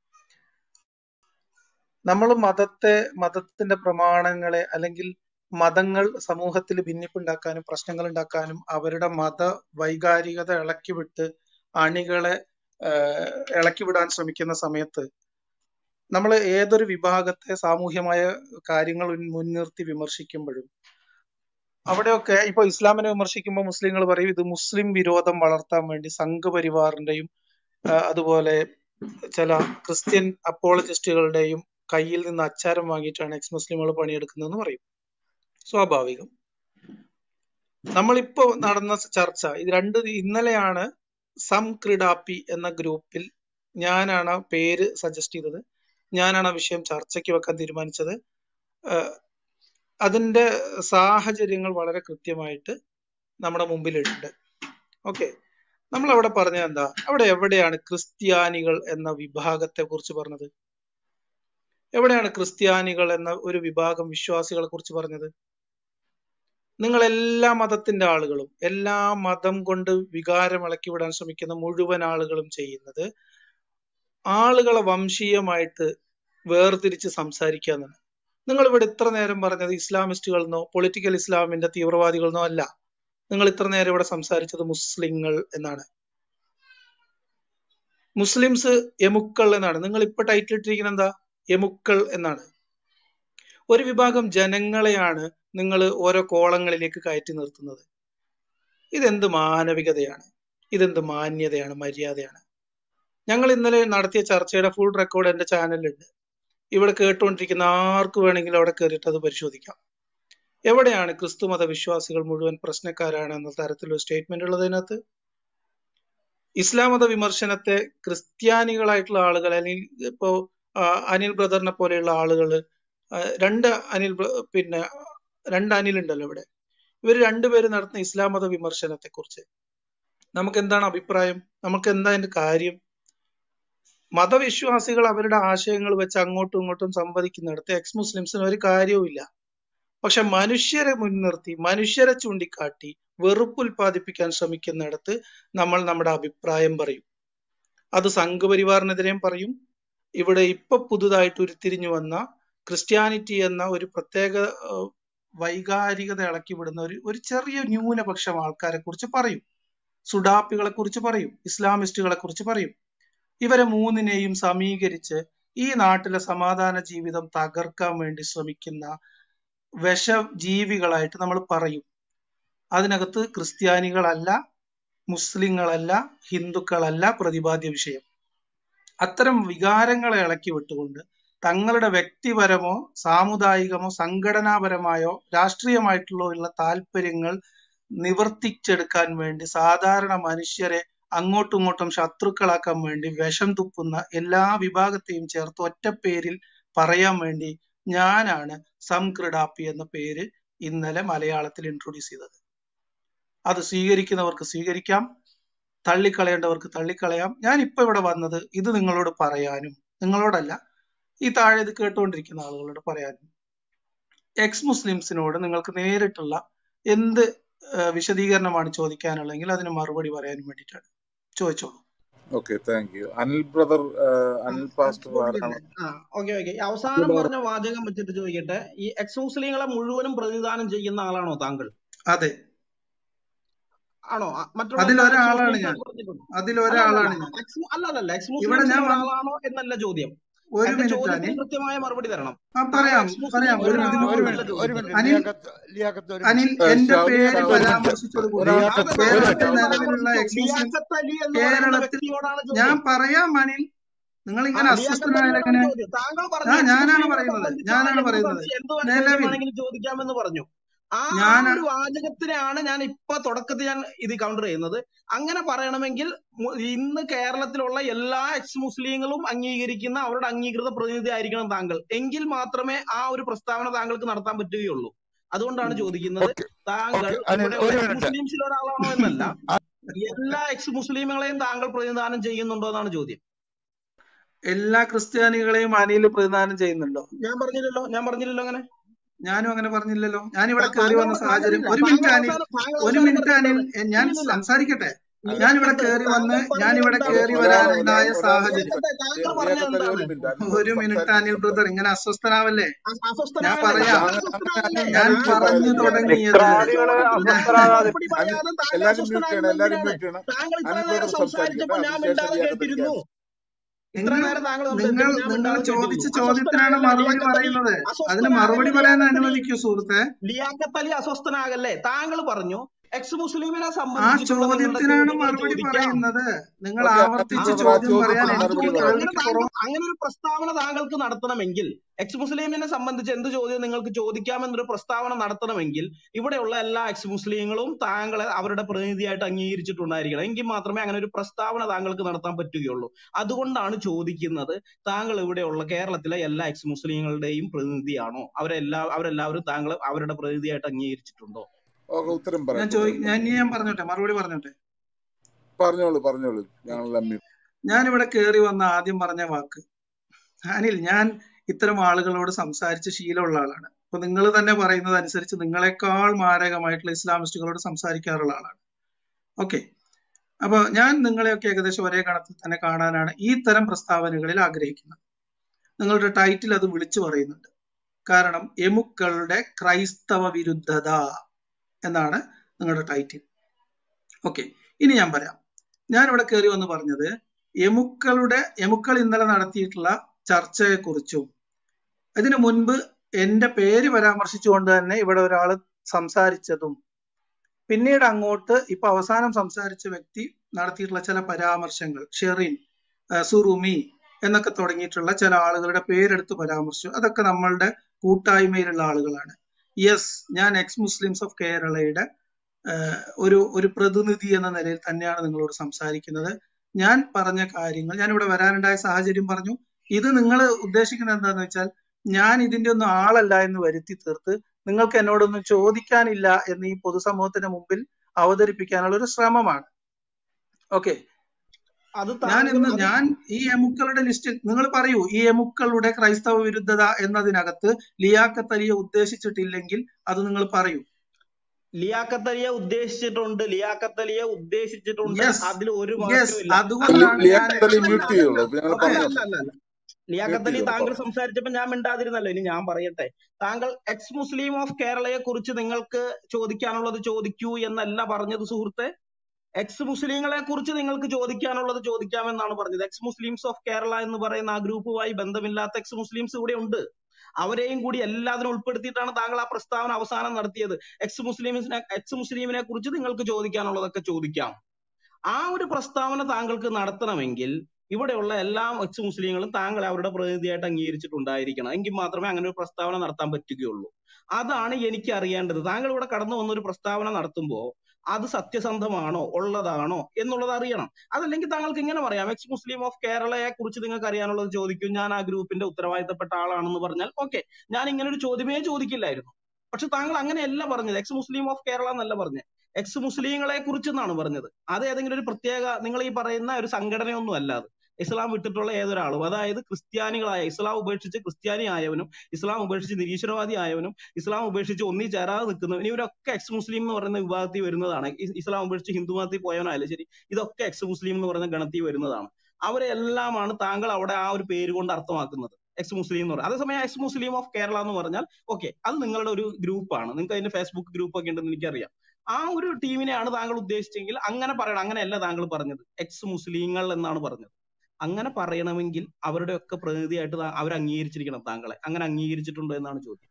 നമ്മൾ മതത്തെ മതത്തിന്റെ പ്രമാണങ്ങളെ അല്ലെങ്കിൽ മതങ്ങൾ സമൂഹത്തിൽ ഭിന്നിപ്പുണ്ടാക്കാനും പ്രശ്നങ്ങൾ ഉണ്ടാക്കാനും അവരുടെ മത വൈകാരികത ഇളക്കിവിട്ട് അണികളെ ആഹ് ഇളക്കിവിടാൻ ശ്രമിക്കുന്ന സമയത്ത് നമ്മൾ ഏതൊരു വിഭാഗത്തെ സാമൂഹ്യമായ കാര്യങ്ങൾ ഉൻ- മുൻനിർത്തി വിമർശിക്കുമ്പോഴും അവിടെയൊക്കെ ഇപ്പൊ ഇസ്ലാമിനെ വിമർശിക്കുമ്പോൾ മുസ്ലിങ്ങൾ പറയും ഇത് മുസ്ലിം വിരോധം വളർത്താൻ വേണ്ടി സംഘപരിവാറിന്റെയും ആഹ് അതുപോലെ ചില ക്രിസ്ത്യൻ അപ്പോളജിസ്റ്റുകളുടെയും കയ്യിൽ നിന്ന് അച്ചാരം വാങ്ങിയിട്ടാണ് എക്സ് മുസ്ലിമുകൾ പണിയെടുക്കുന്നതെന്ന് പറയും. സ്വാഭാവികം. നമ്മളിപ്പോ നടന്ന ചർച്ച ഇത് രണ്ട് ഇന്നലെയാണ് സം ക്രിഡാപ്പി എന്ന ഗ്രൂപ്പിൽ ഞാനാണ് ആ പേര് സജസ്റ്റ് ചെയ്തത്, ഞാനാണ് ആ വിഷയം ചർച്ചയ്ക്ക് വെക്കാൻ തീരുമാനിച്ചത്. ആഹ് അതിന്റെ സാഹചര്യങ്ങൾ വളരെ കൃത്യമായിട്ട് നമ്മുടെ മുമ്പിലുണ്ട്. ഓക്കെ, നമ്മൾ അവിടെ പറഞ്ഞ എന്താ, അവിടെ എവിടെയാണ് ക്രിസ്ത്യാനികൾ എന്ന വിഭാഗത്തെ കുറിച്ച് പറഞ്ഞത്? എവിടെയാണ് ക്രിസ്ത്യാനികൾ എന്ന ഒരു വിഭാഗം വിശ്വാസികളെ കുറിച്ച് പറഞ്ഞത്? നിങ്ങൾ എല്ലാ മതത്തിന്റെ ആളുകളും എല്ലാ മതം കൊണ്ട് വികാരം ഇളക്കി വിടാൻ ശ്രമിക്കുന്ന മുഴുവൻ ആളുകളും ചെയ്യുന്നത് ആളുകളെ വംശീയമായിട്ട് വേർതിരിച്ച് സംസാരിക്കുക എന്നാണ്. നിങ്ങൾ ഇവിടെ ഇത്ര നേരം പറഞ്ഞത് ഇസ്ലാമിസ്റ്റുകളെന്നോ പൊളിറ്റിക്കൽ ഇസ്ലാമിന്റെ തീവ്രവാദികളെന്നോ അല്ല. നിങ്ങൾ ഇത്ര നേരം ഇവിടെ സംസാരിച്ചത് മുസ്ലിങ്ങൾ എന്നാണ്. മുസ്ലിംസ് എമുക്കൾ എന്നാണ്. നിങ്ങൾ ഇപ്പൊ ടൈറ്റിൽ ഇട്ടിരിക്കുന്നത് എന്താ? എമുക്കൾ എന്നാണ്. ഒരു വിഭാഗം ജനങ്ങളെയാണ് നിങ്ങൾ ഓരോ കോളങ്ങളിലേക്ക് കയറ്റി നിർത്തുന്നത്. ഇതെന്ത് മാനവികതയാണ്? ഇതെന്ത് മാന്യതയാണ്, മര്യാദയാണ്? ഞങ്ങൾ ഇന്നലെ നടത്തിയ ചർച്ചയുടെ ഫുൾ റെക്കോർഡ് എന്റെ ചാനലിലുണ്ട്. ഇവിടെ കേട്ടുകൊണ്ടിരിക്കുന്ന ആർക്ക് വേണമെങ്കിലും അവിടെ കയറിയിട്ട് അത് പരിശോധിക്കാം. എവിടെയാണ് ക്രിസ്തു മത വിശ്വാസികൾ മുഴുവൻ പ്രശ്നക്കാരാണ് എന്ന തരത്തിലൊരു സ്റ്റേറ്റ്മെന്റ് ഉള്ളത് അതിനകത്ത്? ഇസ്ലാം മത വിമർശനത്തെ ക്രിസ്ത്യാനികളായിട്ടുള്ള ആളുകൾ അല്ലെങ്കിൽ ഇപ്പോ ആ, അനിൽ ബ്രദറിനെ പോലെയുള്ള ആളുകള് ആ, രണ്ട് അനിൽ ബ്ര- പിന്നെ രണ്ട് അനിൽ ഉണ്ടല്ലോ ഇവിടെ. ഇവർ രണ്ടുപേരും നടത്തുന്ന ഇസ്ലാം മത വിമർശനത്തെ കുറിച്ച് നമുക്ക് എന്താണ് അഭിപ്രായം? നമുക്ക് എന്താ അതിന്റെ കാര്യം? മതവിശ്വാസികൾ അവരുടെ ആശയങ്ങൾ വെച്ച് അങ്ങോട്ടും ഇങ്ങോട്ടും സംവദിക്കുന്നിടത്ത് എക്സ് മുസ്ലിംസിന് ഒരു കാര്യവുമില്ല. പക്ഷെ മനുഷ്യരെ മുൻനിർത്തി മനുഷ്യരെ ചൂണ്ടിക്കാട്ടി വെറുപ്പ് ഉൽപ്പാദിപ്പിക്കാൻ ശ്രമിക്കുന്നിടത്ത് നമ്മൾ നമ്മുടെ അഭിപ്രായം പറയും. അത് സംഘപരിവാറിനെതിരെയും പറയും. ഇവിടെ ഇപ്പൊ പുതുതായിട്ട് ഉരുത്തിരിഞ്ഞു വന്ന ക്രിസ്ത്യാനിറ്റി എന്ന ഒരു പ്രത്യേക ഏഹ്, വൈകാരികത ഇളക്കി വിടുന്ന ഒരു ഒരു ചെറിയ ന്യൂനപക്ഷം ആൾക്കാരെ കുറിച്ച് പറയും. സുഡാപ്പികളെ കുറിച്ച് പറയും. ഇസ്ലാമിസ്റ്റുകളെ കുറിച്ച് പറയും. ഇവരെ മൂന്നിനെയും സമീകരിച്ച് ഈ നാട്ടിലെ സമാധാന ജീവിതം തകർക്കാൻ വേണ്ടി ശ്രമിക്കുന്ന വിഷജീവികളായിട്ട് നമ്മൾ പറയും. അതിനകത്ത് ക്രിസ്ത്യാനികളല്ല, മുസ്ലിങ്ങളല്ല, ഹിന്ദുക്കളല്ല പ്രതിപാദ്യ വിഷയം. അത്തരം വികാരങ്ങളെ ഇളക്കി വിട്ടുകൊണ്ട് തങ്ങളുടെ വ്യക്തിപരമോ സാമുദായികമോ സംഘടനാപരമായോ രാഷ്ട്രീയമായിട്ടുള്ള ഉള്ള താല്പര്യങ്ങൾ നിവർത്തിച്ചെടുക്കാൻ വേണ്ടി സാധാരണ മനുഷ്യരെ അങ്ങോട്ടും ഇങ്ങോട്ടും ശത്രുക്കളാക്കാൻ വേണ്ടി വിഷം തുപ്പുന്ന എല്ലാ വിഭാഗത്തെയും ചേർത്ത് ഒറ്റ പേരിൽ പറയാൻ വേണ്ടി ഞാനാണ് സംക്രിഡാപ്പി എന്ന പേര് ഇന്നലെ മലയാളത്തിൽ ഇൻട്രൊഡ്യൂസ് ചെയ്തത്. അത് സ്വീകരിക്കുന്നവർക്ക് സ്വീകരിക്കാം, തള്ളിക്കളയേണ്ടവർക്ക് തള്ളിക്കളയാം. ഞാൻ ഇപ്പൊ ഇവിടെ വന്നത് ഇത് നിങ്ങളോട് പറയാനും, നിങ്ങളോടല്ല, ഈ താഴെ ഇത് കേട്ടുകൊണ്ടിരിക്കുന്ന ആളുകളോട് പറയാനും, എക്സ് മുസ്ലിംസിനോട് നിങ്ങൾക്ക് നേരിട്ടുള്ള എന്ത് ഏഹ്, വിശദീകരണമാണ് ചോദിക്കാനുള്ളെങ്കിൽ അതിന് മറുപടി പറയാനും വേണ്ടിയിട്ടാണ്. ചോദിച്ചോളൂ. Okay, thank you. Anil brother, ആ, അനിൽ ആ, പാസ്റ്റർ ചോദിക്കട്ടെ. ആരാണ്? ആ ഓക്കെ ഓക്കെ അവസാനം പറഞ്ഞ വാചകം വെച്ചിട്ട് ചോദിക്കട്ടെ, ഈ എക്സ് മുസ്ലിങ്ങളെ മുഴുവനും പ്രതിനിധാനം ചെയ്യുന്ന ആളാണോ താങ്കൾ? അതെ, ആണോ? ആ, മറ്റുള്ള എല്ലാ എക്സ് അതിലൊരാളാണ് മുസ്ലിംസും ഞാൻ, പറഞ്ഞിട്ടുണ്ട്. അല്ല അല്ല അതിലൊരാളാണ് അല്ല ഞാൻ. എക്സ് അല്ല അല്ല എക്സ് ഇവിടെ മുസ്ലിംസിൽ ഞാൻ വന്ന് ഒരാളാണോ എന്നല്ല ചോദ്യം. ഒരു എന്റെ മിനിറ്റ് ചോദ്യത്തിന് അനിൽ, കൃത്യമായ മറുപടി തരണം. ആ താങ്കൾ പറയാം എക്സ് പറയാം മുസ്ലിംസിൽ ഒരു ഒരു മിനിറ്റ്, മിനിറ്റ് ഒരാളാണോ ഒരു നിൽക്കൂ. മിനിറ്റ് എന്നല്ല ഒരു ചോദിച്ചത്. മിനിറ്റ് അനിൽ ലിയാഖത്ത് ലിയാഖത്ത് ഒരു അനിൽ മിനിറ്റ് എന്റെ ഷാവി പേര് ഷാവി ഒരു ഒരു മിനിറ്റ് പരാമർശിച്ചത് കൊണ്ട് ഒരാൾ അതെ ലിയാഖത്ത് ഒരു കേരളത്തിൽ മിനിറ്റ് പരാമർശിച്ചോ, നിലവിലുള്ള പരാമർശിച്ചോ. എക്സ് മുസ്ലിം ലിയാഖത്ത് അലി എന്ന് പറയുന്ന കേരളത്തിൽ, വ്യക്തിയോടാണ് ഞാൻ ചോദ്യം. പറയാം അനിൽ, നിങ്ങൾ ആ ഇങ്ങനെ ലിയാഖത്ത് അസ്വസ്ഥനായാൽ അലിയോടാണ് എങ്ങനെ? ചോദ്യം. താങ്കൾ ആ പറഞ്ഞു എക്സ് ഞാനാണ് മുസ്ലിങ്ങളെ പറയുന്നത്, സംബന്ധിച്ച് ഞാനാണ് എന്ത് പറയുന്നത്. സംശയം എന്ത് ചോദ്യം നിലവിൽ വേണമെങ്കിലും ചോദിക്കാമെന്ന് പറഞ്ഞു. ആ ആ ഞാൻ ഒരു വാചകത്തിനെയാണ് ഞാൻ ഇപ്പൊ തുടക്കത്തിൽ ഞാൻ ഇത് കൗണ്ടർ ചെയ്യുന്നത്. അങ്ങനെ പറയണമെങ്കിൽ മു- ഇന്ന് കേരളത്തിലുള്ള എല്ലാ എക്സ് മുസ്ലിങ്ങളും അംഗീകരിക്കുന്ന അവരുടെ അംഗീകൃത പ്രതിനിധി ആയിരിക്കണം താങ്കൾ. എങ്കിൽ മാത്രമേ ആ ഒരു പ്രസ്താവന താങ്കൾക്ക് നടത്താൻ പറ്റുകയുള്ളൂ. അതുകൊണ്ടാണ് ചോദിക്കുന്നത്, ഓക്കെ താങ്കൾ ഓക്കെ അനിൽ ഇവിടെയുള്ള ഒരു എക്സ് മിനിറ്റ് മുസ്ലിംസിൽ ഒരാളാണോ എന്നല്ല, എല്ലാ എക്സ് മുസ്ലിമുകളെയും താങ്കൾ പ്രതിനിധാനം ചെയ്യുന്നുണ്ടോ എന്നാണ് ചോദ്യം. എല്ലാ ക്രിസ്ത്യാനികളെയും അനിൽ പ്രതിദാനം ചെയ്യുന്നുണ്ടോ? ഞാൻ പറഞ്ഞില്ലല്ലോ, ഞാൻ പറഞ്ഞില്ലല്ലോ അങ്ങനെ. ഞാനും അങ്ങനെ പറഞ്ഞില്ലല്ലോ. ഞാൻ ഇവിടെ താ- കയറി താങ്കൾ വന്ന അവിടെ സാഹചര്യം, താങ്കളില്ല. ഒരു മിനിറ്റ് താങ്കൾ അനിൽ, അവസാനം താങ്കൾ ഒരു അവസാനം മിനിറ്റ് അനിൽ, പറഞ്ഞത് എ- ഞാൻ ഇല്ലില്ല. സംസാരിക്കട്ടെ. ഞാൻ ഇവിടെ ലിയാഖത്ത് കയറി വന്ന്, താങ്കൾ ഞാൻ പറഞ്ഞത് ഇവിടെ എന്താണ്? കയറി ഒരാൾ വരാനുണ്ടായ ഒരാൾ സാഹചര്യം, ലിയാഖത്തെ താങ്കൾ പറഞ്ഞത് ലിയാഖത്ത് അലി ഒരു എന്താണ്? മിനിറ്റ്, അനിൽ ബ്രദർ ഒരു മിനിറ്റ് സംസാരിച്ചിട്ട് അനിൽ ബ്രദർ, സംസാരിക്കും. ഇങ്ങനെ അസ്വസ്ഥനാവല്ലേ? അ- ഞാൻ അസ്വസ്ഥനാകല്ലേ? പറയാം. താങ്കൾ അങ്ങനെ അങ്ങനെ അസ്വസ്ഥനാകല്ലേ? അങ്ങനെ ഞാൻ ഒരിക്കലും താങ്കൾ പറഞ്ഞു പറയല്ല ചോദിച്ച ലിയാഖത്ത്. തുടങ്ങിയത്, ചോദ്യത്തിന് താങ്കൾ അസ്വസ്ഥരാകാതെ മറുപടി അനിൽ പറയാതെ താങ്കൾ എല്ലാരും മ്യൂട്ട് ചെയ്യണം, അസ്വസ്ഥനാകുന്നത് എല്ലാരും എന്തിനാണ്? മ്യൂട്ട് ചെയ്യണം. താങ്കൾ ഇത്ര അനിൽ നേരം ബ്രദർ സംസാരിക്കട്ടെ, സംസാരിച്ചപ്പോ ഞാൻ അതിനുശേഷം മിണ്ടാതെ ലിയാഖത്ത് അലിക്ക് കേട്ടിരുന്നു. ചാൻസ്. ഇത്ര നിങ്ങൾ നേരം താങ്കൾ നിങ്ങൾ സംസാരിച്ചപ്പോ ഞാൻ നിങ്ങൾ മിണ്ടാതെ ചോദിച്ച കേട്ടിരുന്നു. ചോദ്യത്തിനാണ് അസ്വസ്ഥനാകല്ലേ മറുപടി ലിയാഖത്ത് അലി? പറയുന്നത്. അതിന് അസ്വസ്ഥനാകല്ലേ മറുപടി പറയാൻ ലിയാഖത്ത് അലി? അനുവദിക്കൂ സുഹൃത്തെ. ലിയാഖത്ത് അലി അസ്വസ്ഥനാകല്ലേ? താങ്കൾ പറഞ്ഞു എക്സ് മുസ്ലിമിനെ ആ സംബന്ധിച്ചിട്ടുള്ള നിങ്ങളുടെ ചോദ്യത്തിനാണ് ചോദ്യങ്ങൾ മറുപടി ചോദിക്കാം. പറയുന്നത്. നിങ്ങൾ ഓക്കെ, അനിൽ ആവർത്തിച്ച് ആ ബ്രദർ ആ ചോദ്യം പറയാൻ ചോദ്യത്തിന് ആ എനിക്ക് മറുപടി ചോദ്യം പറയണം. അങ്ങനെ കേൾവിക്ക് താങ്കൾ കുറവ്. അങ്ങനെ ഒരു പ്രസ്താവന താങ്കൾക്ക് നടത്തണമെങ്കിൽ, എക്സ് മുസ്ലിമിനെ സംബന്ധിച്ച് എന്ത് ചോദ്യം നിങ്ങൾക്ക് ചോദിക്കാമെന്നൊരു പ്രസ്താവന നടത്തണമെങ്കിൽ ഇവിടെയുള്ള എല്ലാ എക്സ് മുസ്ലിങ്ങളും താങ്കളെ അവരുടെ പ്രതിനിധിയായിട്ട് അംഗീകരിച്ചിട്ടുണ്ടായിരിക്കണം. എങ്കിൽ മാത്രമേ അങ്ങനെ ഒരു പ്രസ്താവന താങ്കൾക്ക് നടത്താൻ പറ്റുകയുള്ളൂ. അതുകൊണ്ടാണ് ചോദിക്കുന്നത്, താങ്കൾ ഇവിടെയുള്ള കേരളത്തിലെ എല്ലാ എക്സ് മുസ്ലിങ്ങളുടെയും പ്രതിനിധിയാണോ? അവരെല്ലാ അവരെല്ലാവരും താങ്കൾ അവരുടെ പ്രതിനിധിയായിട്ട് അംഗീകരിച്ചിട്ടുണ്ടോ? ഓക്കെ, ഉത്തരം ഞാൻ പറയാം ചോദി ബ്രദർ. ഞാൻ ഇനി ഞാൻ പറഞ്ഞോട്ടെ, മറുപടി പറഞ്ഞോട്ടെ. പറഞ്ഞോളൂ പറഞ്ഞോളൂ, ഞങ്ങൾ ഓക്കെ, ഞാനിവിടെ കയറി വന്ന ആദ്യം പറഞ്ഞ വാക്ക്, അനിൽ, ഞാൻ ഇത്തരം ആളുകളോട് സംസാരിച്ച് ശീലമുള്ള ആളാണ്. അപ്പൊ നിങ്ങൾ തന്നെ പറയുന്നത് അനുസരിച്ച് നിങ്ങളെക്കാൾ മാരകമായിട്ടുള്ള ഇസ്ലാമിസ്റ്റുകളോട് സംസാരിക്കാറുള്ള ആളാണ്. ഓക്കെ, അപ്പൊ ഞാൻ നിങ്ങളെയൊക്കെ ഏകദേശം ഒരേ ഗണത്തിൽ തന്നെ കാണാനാണ് ഈ തരം പ്രസ്താവനകളിൽ ആഗ്രഹിക്കുന്നത്. നിങ്ങളുടെ ടൈറ്റിൽ അത് വിളിച്ചു പറയുന്നുണ്ട്. കാരണം എമുക്കളുടെ ക്രൈസ്തവ വിരുദ്ധത എന്നാണ് നിങ്ങളുടെ ടൈറ്റിൽ. ഓക്കെ, ഇനി ഞാൻ പറയാം. ഞാൻ ഇവിടെ കയറി വന്ന് പറഞ്ഞത് എമുക്കളുടെ എമുക്കൾ ഇന്നലെ നടത്തിയിട്ടുള്ള ചർച്ചയെക്കുറിച്ചും ഇതിനു മുൻപ് എന്റെ പേര് പരാമർശിച്ചുകൊണ്ട് തന്നെ ഇവിടെ ഒരാൾ സംസാരിച്ചതും പിന്നീട് അങ്ങോട്ട് ഇപ്പൊ അവസാനം സംസാരിച്ച വ്യക്തി നടത്തിയിട്ടുള്ള ചില പരാമർശങ്ങൾ, ഷെറിൻ, ആ, സുറുമി എന്നൊക്കെ തുടങ്ങിയിട്ടുള്ള ചില ആളുകളുടെ പേരെടുത്ത് പരാമർശിച്ചു. അതൊക്കെ നമ്മളുടെ കൂട്ടായ്മയിലുള്ള ആളുകളാണ്. യെസ്, ഞാൻ എക്സ് മുസ്ലിംസ് ഓഫ് കേരളയുടെ ആഹ്, ഒരു ഒരു പ്രതിനിധി എന്ന നിലയിൽ തന്നെയാണ് നിങ്ങളോട് സംസാരിക്കുന്നത്. ഞാൻ പറഞ്ഞ കാര്യങ്ങൾ, ഞാൻ ഇവിടെ വരാനുണ്ടായ സാഹചര്യം പറഞ്ഞു. ഇത് നിങ്ങൾ ഉദ്ദേശിക്കുന്നത് എന്താന്ന് വെച്ചാൽ ഞാൻ ഇതിന്റെ ഒന്നും ആളല്ല എന്ന് വരുത്തി തീർത്ത് നിങ്ങൾക്ക് എന്നോടൊന്നും ചോദിക്കാനില്ല എന്ന് ഈ പൊതുസമൂഹത്തിന് മുമ്പിൽ അവതരിപ്പിക്കാനുള്ള ഒരു ശ്രമമാണ്. ഓക്കെ, അത് ഞാൻ താങ്കൾ ഇന്ന് അത് ഞാൻ ഈ എമുക്കളുടെ ലിസ്റ്റിൽ നിങ്ങൾ പറയൂ, ഈ എമുക്കളുടെ ക്രൈസ്തവ വിരുദ്ധത എന്നതിനകത്ത് ലിയാഖത്ത് അലിയെ ഉദ്ദേശിച്ചിട്ടില്ലെങ്കിൽ അത് നിങ്ങൾ പറയൂ. ലിയാഖത്ത് അലിയെ ഉദ്ദേശിച്ചിട്ടുണ്ട്, ലിയാഖത്ത് അലിയെ ഉദ്ദേശിച്ചിട്ടുണ്ട്, യെസ് അതിൽ ഒരു യെസ് മാറ്റവും ഇല്ല. അ- അതുകൊണ്ടാണ് ഞാൻ ലിയാഖത്ത് അലി അല്ലല്ല മ്യൂട്ട് അതല്ല ചെയ്തോളൂ, ഞങ്ങൾ ഓക്കെ അല്ല പറഞ്ഞോട്ടെ. അല്ല അല്ല അല്ല മ്യൂട്ട് ലിയാഖത്ത് അലി ചെയ്തോളൂ, താങ്കൾ പറഞ്ഞു. സംസാരിച്ചപ്പോൾ ഞാൻ മിണ്ടാതിരുന്നല്ലോ. ഇനി ഞാൻ പറയട്ടെ. താങ്കൾ എക്സ് മുസ്ലിം ഓഫ് കേരളയെ കുറിച്ച് നിങ്ങൾക്ക് ചോദിക്കാനുള്ളത് ചോദിക്കൂ എന്നല്ല പറഞ്ഞത് സുഹൃത്തെ. എക്സ് മുസ്ലിങ്ങളെ കുറിച്ച് നിങ്ങൾക്ക് ചോദിക്കാനുള്ളത് ചോദിക്കാമെന്നാണ് പറഞ്ഞത്. എക്സ് മുസ്ലിംസ് ഓഫ് കേരള എന്ന് പറയുന്ന ആ ഗ്രൂപ്പുമായി ബന്ധമില്ലാത്ത എക്സ് മുസ്ലിംസ് ഇവിടെ ഉണ്ട്. അവരെയും കൂടി എല്ലാത്തിനും ഉൾപ്പെടുത്തിയിട്ടാണ് താങ്കൾ ആ പ്രസ്താവന അവസാനം നടത്തിയത്. എക്സ് മുസ്ലിംസിനെ എക്സ് മുസ്ലിമിനെ കുറിച്ച് നിങ്ങൾക്ക് ചോദിക്കാനുള്ളതൊക്കെ ചോദിക്കാം. ആ ഒരു പ്രസ്താവന താങ്കൾക്ക് നടത്തണമെങ്കിൽ ഇവിടെയുള്ള എല്ലാ എക്സ് മുസ്ലിങ്ങളും താങ്കളെ അവരുടെ പ്രതിനിധിയായിട്ട് അംഗീകരിച്ചിട്ടുണ്ടായിരിക്കണം. എങ്കിൽ മാത്രമേ അങ്ങനെ ഒരു പ്രസ്താവന നടത്താൻ പറ്റുകയുള്ളൂ. അതാണ് എനിക്ക് അറിയേണ്ടത്. താങ്കൾ ഇവിടെ കടന്നു വന്നൊരു പ്രസ്താവന നടത്തുമ്പോൾ അത് സത്യസന്ധമാണോ ഉള്ളതാണോ എന്നുള്ളത് അറിയണം. അതല്ലെങ്കിൽ താങ്കൾക്ക് ഇങ്ങനെ പറയാം, എക്സ് മുസ്ലിം ഓഫ് കേരളയെ കുറിച്ച് നിങ്ങൾക്ക് അറിയാനുള്ളത് ചോദിക്കും, ഞാൻ ആ ഗ്രൂപ്പിന്റെ ഉത്തരവാദിത്തപ്പെട്ട ആളാണെന്ന് പറഞ്ഞാൽ ഓക്കെ, ഞാൻ ഇങ്ങനെ ഒരു ചോദ്യമേ ചോദിക്കില്ലായിരുന്നു. പക്ഷെ താങ്കൾ അങ്ങനെയല്ല പറഞ്ഞത്. എക്സ് മുസ്ലിം ഓഫ് കേരള എന്നല്ല പറഞ്ഞത്. എക്സ് മുസ്ലിങ്ങളെ കുറിച്ച് എന്നാണ് പറഞ്ഞത്. അത് ഏതെങ്കിലും ഒരു പ്രത്യേക നിങ്ങൾ ഈ പറയുന്ന ഒരു സംഘടനയൊന്നും അല്ല. അത് ഇസ്ലാം വിട്ടിട്ടുള്ള ഏതൊരാളും, അതായത് ക്രിസ്ത്യാനികളായ, ഇസ്ലാം ഉപേക്ഷിച്ച് ക്രിസ്ത്യാനി ആയവനും ഇസ്ലാം ഉപേക്ഷിച്ച് നിരീശ്വരവാദി ആയവനും ഇസ്ലാം ഉപേക്ഷിച്ച് ഒന്നി ചേരാതെ നിൽക്കുന്നവനും ഇവരൊക്കെ എക്സ് മുസ്ലിം എന്ന് പറയുന്ന വിഭാഗത്തിൽ വരുന്നതാണ്. ഇ- ഇസ്ലാം ഉപേക്ഷിച്ച് ഹിന്ദു മതത്തിൽ പോയവനായാലും ശരി, ഇതൊക്കെ എക്സ് മുസ്ലിം എന്ന് പറയുന്ന ഗണത്തിൽ വരുന്നതാണ്. അവരെ എല്ലാമാണ് താങ്കൾ അവിടെ ആ ഒരു പേര് കൊണ്ട് അർത്ഥമാക്കുന്നത്, എക്സ് മുസ്ലിം എന്ന് പറയുന്നത്. അതേസമയം എക്സ് മുസ്ലിം ഓഫ് കേരള എന്ന് പറഞ്ഞാൽ ഓക്കെ, അത് നിങ്ങളുടെ ഒരു ഗ്രൂപ്പാണ്, നിങ്ങൾക്ക് അതിന്റെ ഫേസ്ബുക്ക് ഗ്രൂപ്പ് ഒക്കെ ഉണ്ടെന്ന് എനിക്കറിയാം. ആ ഒരു ടീമിനെയാണ് താങ്കൾ ഉദ്ദേശിച്ചെങ്കിൽ അങ്ങനെ പറയണം. അങ്ങനെയല്ല താങ്കൾ പറഞ്ഞത്, എക്സ് മുസ്ലിങ്ങൾ എന്നാണ് പറഞ്ഞത്. അങ്ങനെ പറയണമെങ്കിൽ അവരുടെ ഒക്കെ പ്രതിനിധിയായിട്ട് അവർ അംഗീകരിച്ചിരിക്കണം താങ്കളെ. അങ്ങനെ അംഗീകരിച്ചിട്ടുണ്ടോ എന്നാണ് ചോദ്യം.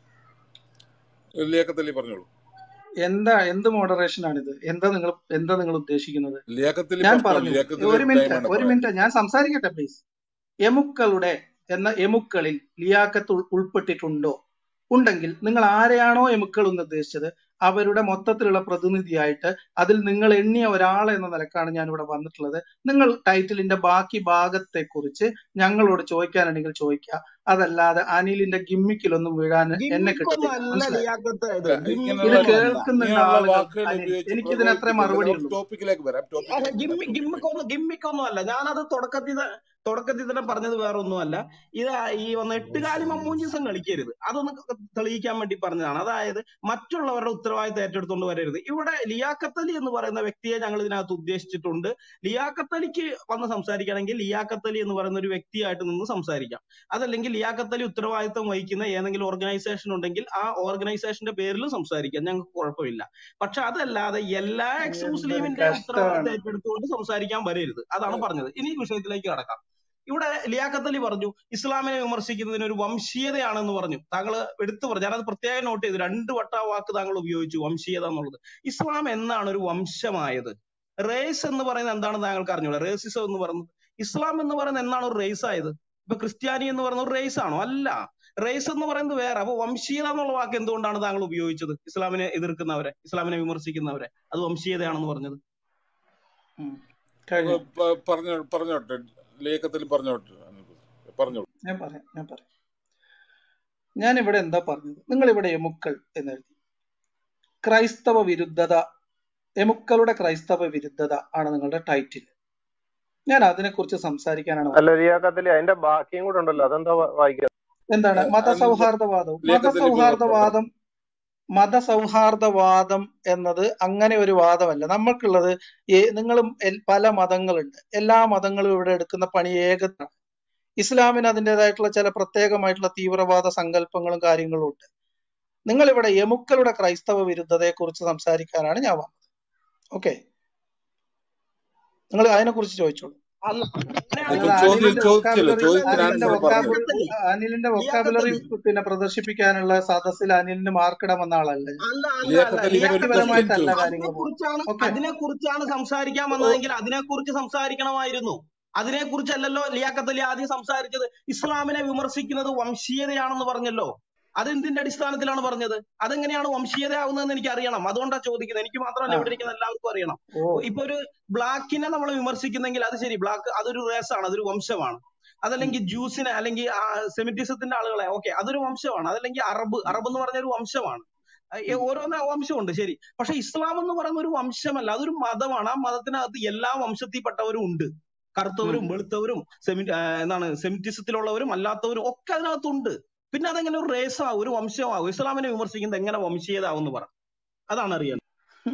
ലിയാഖത്ത് പറഞ്ഞോളൂ. എന്താ എന്ത് മോഡറേഷൻ ആണിത്? എന്താ നിങ്ങൾ എന്താ നിങ്ങൾ ഉദ്ദേശിക്കുന്നത്? ലിയാഖത്ത് ഞാൻ പറഞ്ഞോളൂ. പറഞ്ഞു, ലിയാഖത്ത് ഒരു മിനിറ്റ് ടൈമാണ് ഒരു പറയാൻ. മിനിറ്റ് ഞാൻ സംസാരിക്കട്ടെ പ്ലീസ്. എമുക്കളുടെ എന്ന എമുക്കളിൽ ലിയാഖത്ത് ഉൾ- ഉൾപ്പെട്ടിട്ടുണ്ടോ? ഉണ്ടെങ്കിൽ നിങ്ങൾ ആരെയാണോ എമുക്കൾ എന്ന് ഉദ്ദേശിച്ചത് അവരുടെ മൊത്തത്തിലുള്ള പ്രതിനിധിയായിട്ട് അതിൽ നിങ്ങൾ എണ്ണിയ ഒരാൾ എന്ന നിലക്കാണ് ഞാൻ ഇവിടെ വന്നിട്ടുള്ളത്. നിങ്ങൾ ടൈറ്റിലിന്റെ ബാക്കി ഭാഗത്തെ കുറിച്ച് ഞങ്ങളോട് ചോദിക്കാനുണ്ടെങ്കിൽ ചോദിക്കുക. അതല്ലാതെ അനിലിന്റെ ഗിമ്മിക്കിലൊന്നും വീഴാൻ എന്നെ ഗിമ്മിക്കൊന്നും കിട്ടത്തില്ല. അല്ല മനസ്സിലായോ? ലിയാഖത്ത്, ഇത് അല്ല, ഇത് ഇങ്ങനെയുള്ള ഗിമ്മിക്കൊന്നും അല്ല. കേൾക്കുന്നുണ്ട് ഇങ്ങനെയുള്ള ആളുകൾ. വാക്കുകൾ അനിൽ, ഉപയോഗിച്ച് എനിക്കിതിന് അത്രേ പ്രകോപിപ്പിക്കരുത്. മറുപടി നമുക്ക് ഉള്ളൂ. ടോപ്പിക്കിലേക്ക് വരാം. അല്ല, ടോപ്പിക്കിലേക്ക് വരാം. ഗിമ്മി ടോപ്പിക്കിലേക്ക് ഗിമ്മിക്കൊന്നും ഗിമ്മിക്കൊന്നും അല്ല. ഞാനത് തുടക്കത്തിൽ ത- തുടക്കത്തിൽ തന്നെ പറഞ്ഞത് വേറെ ഒന്നുമല്ല. ഇത് ഈ വന്ന എട്ടുകാലി മമ്മൂഞ്ചീസം കളിക്കരുത്, അതൊന്ന് ക- തെളിയിക്കാൻ വേണ്ടി പറഞ്ഞതാണ്. അതായത് മറ്റുള്ളവരുടെ ഉത്തരവാദിത്തം ഏറ്റെടുത്തുകൊണ്ട് വരരുത്. ഇവിടെ ലിയാഖത്ത് അലി എന്ന് പറയുന്ന വ്യക്തിയെ ഞങ്ങൾ ഇതിനകത്ത് ഉദ്ദേശിച്ചിട്ടുണ്ട്. ലിയാഖത്ത് അലിക്ക് വന്ന് സംസാരിക്കണമെങ്കിൽ ലിയാഖത്ത് അലി എന്ന് പറയുന്ന ഒരു വ്യക്തിയായിട്ട് നിന്ന് സംസാരിക്കാം. അതല്ലെങ്കിൽ ലിയാഖത്ത് അലി ഉത്തരവാദിത്തം വഹിക്കുന്ന ഏതെങ്കിലും ഓർഗനൈസേഷൻ ഉണ്ടെങ്കിൽ ആ ഓർഗനൈസേഷന്റെ പേരിൽ സംസാരിക്കാം, ഞങ്ങൾക്ക് കുഴപ്പമില്ല. പക്ഷെ അതല്ലാതെ എല്ലാ എക്സ് എന്തൊരു മുസ്ലിമിന്റെ ഉത്തരവാദിത്തം കഷ്ടമാണ്. ഏറ്റെടുത്തുകൊണ്ട് സംസാരിക്കാൻ വരരുത്, അതാണ് പറഞ്ഞത്. ഇനി വിഷയത്തിലേക്ക് കടക്കാം. ഇവിടെ ലിയാഖത്ത് അലി പറഞ്ഞു ഇസ്ലാമിനെ വിമർശിക്കുന്നതിന് ഒരു വംശീയതയാണെന്ന് പറഞ്ഞു. താങ്കൾ എടുത്തു പറഞ്ഞു, ഞാനത് പ്രത്യേകം നോട്ട് ചെയ്തു. രണ്ട് വട്ട ആ വാക്ക് താങ്കൾ ഉപയോഗിച്ചു, വംശീയത എന്നുള്ളത്. ഇസ്ലാം എന്നാണ് ഒരു വംശമായത്? റേസ് എന്ന് പറയുന്നത് എന്താണെന്ന് താങ്കൾക്ക് അറിഞ്ഞൂടാ? റേസിസം എന്ന് പറയുന്നത്, ഇസ്ലാം എന്ന് പറയുന്നത് എന്നാണ് ഒരു റേസ് ആയത്? ഇപ്പൊ ക്രിസ്ത്യാനി എന്ന് പറയുന്ന ഒരു റേസ് ആണോ? അല്ല, റേസ് എന്ന് പറയുന്നത് വേറെ. അപ്പൊ വംശീയത എന്നുള്ള വാക്ക് എന്തുകൊണ്ടാണ് താങ്കൾ ഉപയോഗിച്ചത്? ഇസ്ലാമിനെ എതിർക്കുന്നവരെ, ഇസ്ലാമിനെ വിമർശിക്കുന്നവരെ അത് വംശീയതയാണെന്ന് പറഞ്ഞത്? ഉം. കഴിഞ്ഞോ? പ- പറഞ്ഞോ പറഞ്ഞോട്ടെ ലിയാഖത്തിൽ പറഞ്ഞോട്ടെ. പറഞ്ഞോളൂ. ഞാൻ പറയാം ഞാൻ പറയാം ഞാൻ ഇവിടെ എന്താ പറഞ്ഞത്? നിങ്ങൾ ഇവിടെ എമുക്കൾ എന്നെഴുതി. ക്രൈസ്തവ വിരുദ്ധത, എമുക്കളുടെ ക്രൈസ്തവ വിരുദ്ധത ആണ് നിങ്ങളുടെ ടൈറ്റിൽ. ഞാൻ അതിനെക്കുറിച്ച് സംസാരിക്കാനാണ് അല്ല വന്നത്. ലിയാഖത്തില് അതിന്റെ ബാക്കിയും കൂടെ ഉണ്ടല്ലോ, അതെന്താ വാ- വായിക്കാ? എന്താണ് അനിൽ മതസൗഹാർദ്ദവാദവും? ലിയാഖത്തിൽ മതസൗഹാർദ്ദവാദം മതസൗഹാർദ്ദവാദം എന്നത് അങ്ങനെ ഒരു വാദമല്ല. നമ്മൾക്കുള്ളത് നിങ്ങളും പല മതങ്ങളുണ്ട്. എല്ലാ മതങ്ങളും ഇവിടെ എടുക്കുന്ന പണി ഏകത്വമാണ്. ഇസ്ലാമിന് അതിൻ്റെതായിട്ടുള്ള ചില പ്രത്യേകമായിട്ടുള്ള തീവ്രവാദ സങ്കല്പങ്ങളും കാര്യങ്ങളും ഉണ്ട്. നിങ്ങൾ ഇവിടെ എമുക്കളുടെ ക്രൈസ്തവ വിരുദ്ധതയെ കുറിച്ച് സംസാരിക്കാനാണ് ഞാൻ വന്നത്. ഓക്കെ, നിങ്ങൾ അതിനെ കുറിച്ച് ചോദിച്ചോളൂ. അല്ല, അല്ലാതെ ഇപ്പൊ അങ്ങനെയാണെങ്കിൽ ചോദ്യം അനിലിന്റെ ചോദിച്ചല്ലോ. വൊക്കാബുലറി ചോദ്യത്തിന് അനിലിന്റെ ആൻസർ വൊക്കാബുലറി പറഞ്ഞല്ലോ. ലിയാഖത്ത് അലി അനിലിന്റെ ലിയാഖത്ത് വൊക്കാബുലറി അലി പിന്നെ പ്രദർശിപ്പിക്കാനുള്ള സദസ്സിൽ അനിലിന് മാർക്കിടാൻ വന്ന ആളല്ല ഞാൻ. അല്ല അല്ല അല്ല ലിയാഖത്ത് അലി ഇപ്പൊ ഒരു ലിയാഖത്ത് അലി ക്വസ്റ്റ്യൻ വ്യക്തിപരമായിട്ടല്ല ചോദിച്ചു. കാര്യങ്ങൾ പോകുന്നത്. അതിനെക്കുറിച്ചാണ് ഓക്കെ, അതിനെക്കുറിച്ചാണ് സംസാരിക്കാൻ ഓ, വന്നതെങ്കിൽ അതിനെക്കുറിച്ച് സംസാരിക്കണമായിരുന്നു. അതിനെക്കുറിച്ചല്ലല്ലോ ലിയാഖത്ത് അലി ആദ്യം സംസാരിച്ചത്. ഇസ്ലാമിനെ വിമർശിക്കുന്നത് വംശീയതയാണെന്ന് പറഞ്ഞല്ലോ. അതെന്തിന്റെ അടിസ്ഥാനത്തിലാണ് പറഞ്ഞത്? അതെങ്ങനെയാണ് വംശീയതയാവുന്നതെന്ന് എനിക്ക് അറിയണം, അതുകൊണ്ടാണ് ചോദിക്കുന്നത്. എനിക്ക് മാത്രമല്ല, ആ ഇവിടെ ഇരിക്കുന്ന എല്ലാവർക്കും അറിയണം. ഓ ഇപ്പൊ ഒരു ബ്ലാക്കിനെ നമ്മൾ വിമർശിക്കുന്നെങ്കിൽ അത് ശരി, ബ്ലാക്ക് അതൊരു റേസാണ്, അതൊരു വംശമാണ്. ഉം, അതല്ലെങ്കിൽ ജ്യൂസിനെ അല്ലെങ്കിൽ സെമിറ്റിസത്തിന്റെ ആളുകളെ ഓക്കെ, അതൊരു വംശമാണ്. അതല്ലെങ്കിൽ അറബ്, ഉം, അറബ് എന്ന് പറഞ്ഞ ഒരു വംശമാണ്. ഏ, ഉം, ഓരോന്ന് വംശമുണ്ട് ശരി. പക്ഷെ ഇസ്ലാം എന്ന് പറയുന്ന ഒരു വംശമല്ല, അതൊരു മതമാണ്. ആ മതത്തിനകത്ത് എല്ലാ വംശത്തിൽപ്പെട്ടവരും ഉണ്ട്. ഉം. കറുത്തവരും വെളുത്തവരും സെമി ആ, എന്താണ് സെമിറ്റിസത്തിലുള്ളവരും അല്ലാത്തവരും ഒക്കെ അതിനകത്തുണ്ട്. പിന്നെ അതെങ്ങനെ ഒരു റേസാവും, ഒരു വംശമാവും? ഇസ്ലാമിനെ വിമർശിക്കുന്നത് എങ്ങനെ വംശീയതാവും എന്ന് പറ, അതാണ് അറിയേണ്ടത്.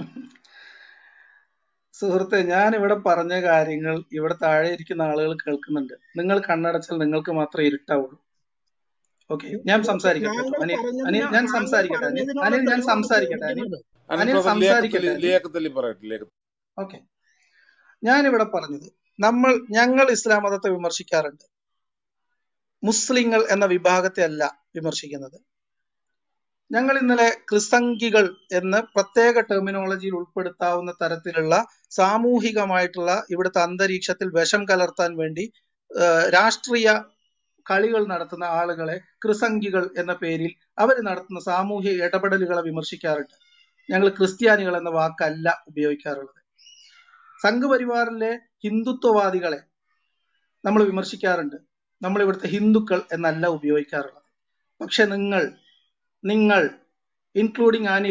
സുഹൃത്തെ, ഞാൻ ഇവിടെ പറഞ്ഞ കാര്യങ്ങൾ ഇവിടെ താഴെ ഇരിക്കുന്ന ആളുകൾ കേൾക്കുന്നുണ്ട്. നിങ്ങൾ കണ്ണടച്ചാൽ നിങ്ങൾക്ക് മാത്രമേ ഇരുട്ടാവുള്ളൂ. ഓക്കെ, ഞാൻ സുഹൃത്തെ, സംസാരിക്കട്ടെ കേട്ടോ. താങ്കൾ അനിൽ പറഞ്ഞതിന് അനിൽ ഞാൻ താങ്കൾ സംസാരിക്കട്ടെ അനിൽ പറഞ്ഞതിനുള്ള അനിൽ ഞാൻ തെളിവാണ് സംസാരിക്കട്ടെ അനിൽ ചോദിക്കുന്നത്. അനിൽ അനിൽ ബ്രദർ ലിയാഖത്ത് സംസാരിക്കട്ടെ അലി അനിൽ. ലിയാഖത്ത് അലി പറയട്ടെ. ലിയാഖത്ത് ഓക്കെ, ഞാനിവിടെ പറഞ്ഞത് നമ്മൾ ഞങ്ങൾ ഇസ്ലാം മതത്തെ വിമർശിക്കാറുണ്ട്. മുസ്ലിങ്ങൾ എന്ന വിഭാഗത്തെ അല്ല വിമർശിക്കുന്നത്. ഞങ്ങൾ ഇന്നലെ ക്രിസംഖികൾ എന്ന പ്രത്യേക ടെർമിനോളജിയിൽ ഉൾപ്പെടുത്താവുന്ന തരത്തിലുള്ള സാമൂഹികമായിട്ടുള്ള ഇവിടുത്തെ അന്തരീക്ഷത്തിൽ വിഷം കലർത്താൻ വേണ്ടി ഏഹ്, രാഷ്ട്രീയ കളികൾ നടത്തുന്ന ആളുകളെ ക്രിസംഖികൾ എന്ന പേരിൽ അവർ നടത്തുന്ന സാമൂഹിക ഇടപെടലുകളെ വിമർശിക്കാറുണ്ട്. ഞങ്ങൾ ക്രിസ്ത്യാനികൾ എന്ന വാക്കല്ല ഉപയോഗിക്കാറുള്ളത്. സംഘപരിവാറിലെ ഹിന്ദുത്വവാദികളെ നമ്മൾ വിമർശിക്കാറുണ്ട്. നമ്മൾ ഇവിടുത്തെ ഹിന്ദുക്കൾ എന്നല്ല ഉപയോഗിക്കാറുള്ളത്. പക്ഷെ നിങ്ങൾ നിങ്ങൾ ഇൻക്ലൂഡിങ് അനിൽ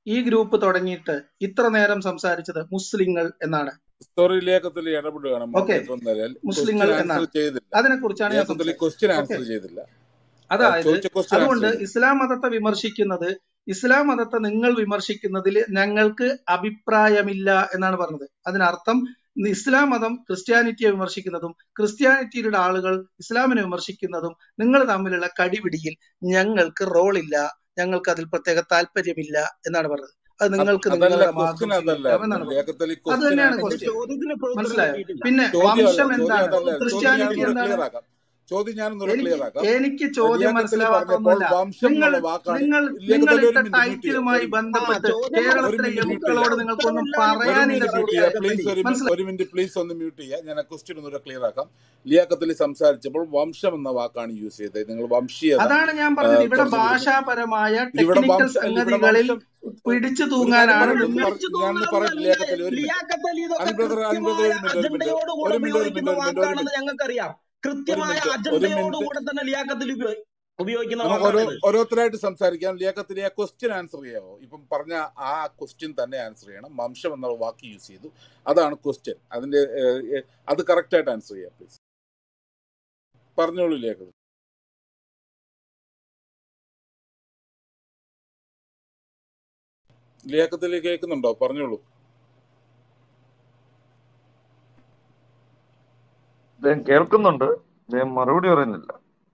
ഈ ഗ്രൂപ്പ് തുടങ്ങിയിട്ട് ഇത്ര നേരം സംസാരിച്ചത് മുസ്ലിങ്ങൾ എന്നാണ്. സോറി, ലേഖത്തിൽ ഇടപെടുകയാണ് ഓക്കെ, മോഡറേറ്റർ എന്നാലും മുസ്ലിങ്ങൾ ക്വസ്റ്റ്യൻ ആൻസർ എന്നാണ്. ചെയ്തില്ല. അതിനെ കുറിച്ചാണ് ഞാൻ ലേഖത്തിൽ സംസാരിച്ചത്. ക്വസ്റ്റ്യൻ ഓക്കെ, ആൻസർ ചെയ്തില്ല. ആ, അതായത് ചോദിച്ച ക്വസ്റ്റ്യൻ ആൻസർ അതുകൊണ്ട് ചെയ്തില്ല. ഇസ്ലാം മതത്തെ വിമർശിക്കുന്നത്, ഇസ്ലാം മതത്തെ നിങ്ങൾ വിമർശിക്കുന്നതിൽ ഞങ്ങൾക്ക് അഭിപ്രായമില്ല എന്നാണ് പറഞ്ഞത്. അതിനർത്ഥം ഇസ്ലാം മതം ക്രിസ്ത്യാനിറ്റിയെ വിമർശിക്കുന്നതും ക്രിസ്ത്യാനിറ്റിയുടെ ആളുകൾ ഇസ്ലാമിനെ വിമർശിക്കുന്നതും നിങ്ങൾ തമ്മിലുള്ള കടിപിടിയിൽ ഞങ്ങൾക്ക് റോളില്ല, ഞങ്ങൾക്ക് അതിൽ പ്രത്യേക താല്പര്യമില്ല എന്നാണ് പറഞ്ഞത്. അത് അത് നിങ്ങൾക്ക് അതല്ല നിങ്ങളുടെ മാർഗം ക്വസ്റ്റ്യൻ, സ്വീകരിക്കാം അതല്ലായിരുന്നു എന്നാണ് പറഞ്ഞത്. ലേഖത്തിൽ അത് ക്വസ്റ്റ്യൻ തന്നെയാണ് ആൻസർ ക്വസ്റ്റ്യൻ. ചോദ്യത്തിന് ഇപ്പോഴും ഉത്തരം മനസ്സിലായോ? കിട്ടിയിട്ടില്ല. പിന്നെ ചോദ്യമല്ല, വംശം ചോദ്യം എന്താണ്, അതല്ലായിരുന്നു. ചോദ്യം ക്രിസ്ത്യാനിറ്റി ഞാനൊന്നുകൂടെ എന്താണ്? ക്ലിയർ ആക്കാം. ചോദ്യം ഞാനൊന്നുകൂടെ എനിക്ക് ക്ലിയർ ആക്കാം. എനിക്ക് ചോദ്യം ലേഖത്തിൽ പറഞ്ഞപ്പോൾ മനസ്സിലാവാത്തൊന്നുമല്ല. വംശം നിങ്ങൾ എന്നുള്ള വാക്കാണ്. നിങ്ങൾ ലേഖത്തിൽ നിങ്ങൾ ഒരു ഇട്ട മിനിറ്റ് മ്യൂട്ട് ചെയ്യാം. ടൈറ്റിലുമായി ഒരു ആ ബന്ധപ്പെട്ട് ചോദ്യം ഒരു കേരളത്തിലെ മിനിറ്റ് മ്യൂട്ട് മനസ്സിലായില്ല. യഹൂക്കളോട് ചെയ്യാം. നിങ്ങൾക്കൊന്നും ഉത്തരമില്ലാഞ്ഞിട്ടാണ് ഒരു പറയാനില്ല മിനിറ്റ് മ്യൂട്ട് സുഹൃത്തെ. ചെയ്യാം ലിയാഖത്ത് പ്ലീസ്. അലി. ഒരു മിനിറ്റ് മനസ്സിലായി? ഒരു മിനിറ്റ് പ്ലീസ് ഒന്ന് മ്യൂട്ട് ചെയ്യാം. ഞാൻ ആ ക്വസ്റ്റ്യൻ ഒന്നുകൂടെ ക്ലിയർ ആക്കാം. ലിയാഖത്തിൽ സംസാരിച്ചപ്പോൾ വംശം എന്ന വാക്കാണ് യൂസ് ചെയ്തത്. നിങ്ങൾ വംശീയത അതാണ് ഞാൻ ആ, പറഞ്ഞത്. ഇവിടെ കുറച്ച് കൊടുക്കുന്നു. ഭാഷാപരമായ ഇവിടെ ടെക്നിക്കൽ വംശം അല്ല, ഇവിടെ സംഗതികളിൽ വംശം പിടിച്ചു ഒരു കാര്യം തൂങ്ങാനാണ് പറയട്ടെ, ഒന്ന് നിങ്ങൾ. പറ പിടിച്ചു ഞാനൊന്ന് പറയട്ടെ. തൂങ്ങാനൊന്നല്ല ലിയാഖത്തിൽ ഒരു മിനിറ്റ്. ലിയാഖത്ത് അലി, ഇതൊക്കെ അനിൽ ബ്രദർ അനിൽ ബ്രദർ കൃത്യമായ ഒരു മിനിറ്റ് ഒരു മിനിറ്റ് അജണ്ടയോടുകൂടെ ഒരു മിനിറ്റ് ഒരു ഉപയോഗിക്കുന്ന മിനിറ്റ് ഒരു മിനിറ്റ് ഒരു വാക്കാണെന്ന് മിനിറ്റ് ഞങ്ങൾക്കറിയാം. ഒരു കൃത്യമായ മിനിറ്റ് ഒരു മിനിറ്റ് അജണ്ടയോടുകൂടെ തന്നെ ലിയാഖത്തിൽ ഉപയോഗി- ഉപയോഗിക്കുന്ന നമുക്ക് ഓരോ വാക്കാണിത്. ഓരോരുത്തരായിട്ട് സംസാരിക്കാം. ലിയാഖത്തിലെ ആ ക്വസ്റ്റ്യൻ ആൻസർ ചെയ്യാമോ? ഇപ്പം പറഞ്ഞ ആ ക്വസ്റ്റ്യൻ തന്നെ ആൻസർ ചെയ്യണം. വംശം എന്നുള്ള വാക്ക് യൂസ് ചെയ്തു, അതാണ് ക്വസ്റ്റ്യൻ. അതിന്റെ ഏഹ്, ഏഹ്, അത് കറക്റ്റ് ആയിട്ട് ആൻസർ ചെയ്യാം പ്ലീസ്. പറഞ്ഞോളൂ ലിയാഖത്ത്. ലിയാഖത്തിൽ കേൾക്കുന്നുണ്ടോ? പറഞ്ഞോളൂ. അദ്ദേഹം കേൾക്കുന്നുണ്ട്, അദ്ദേഹം മറുപടി പറയുന്നില്ല.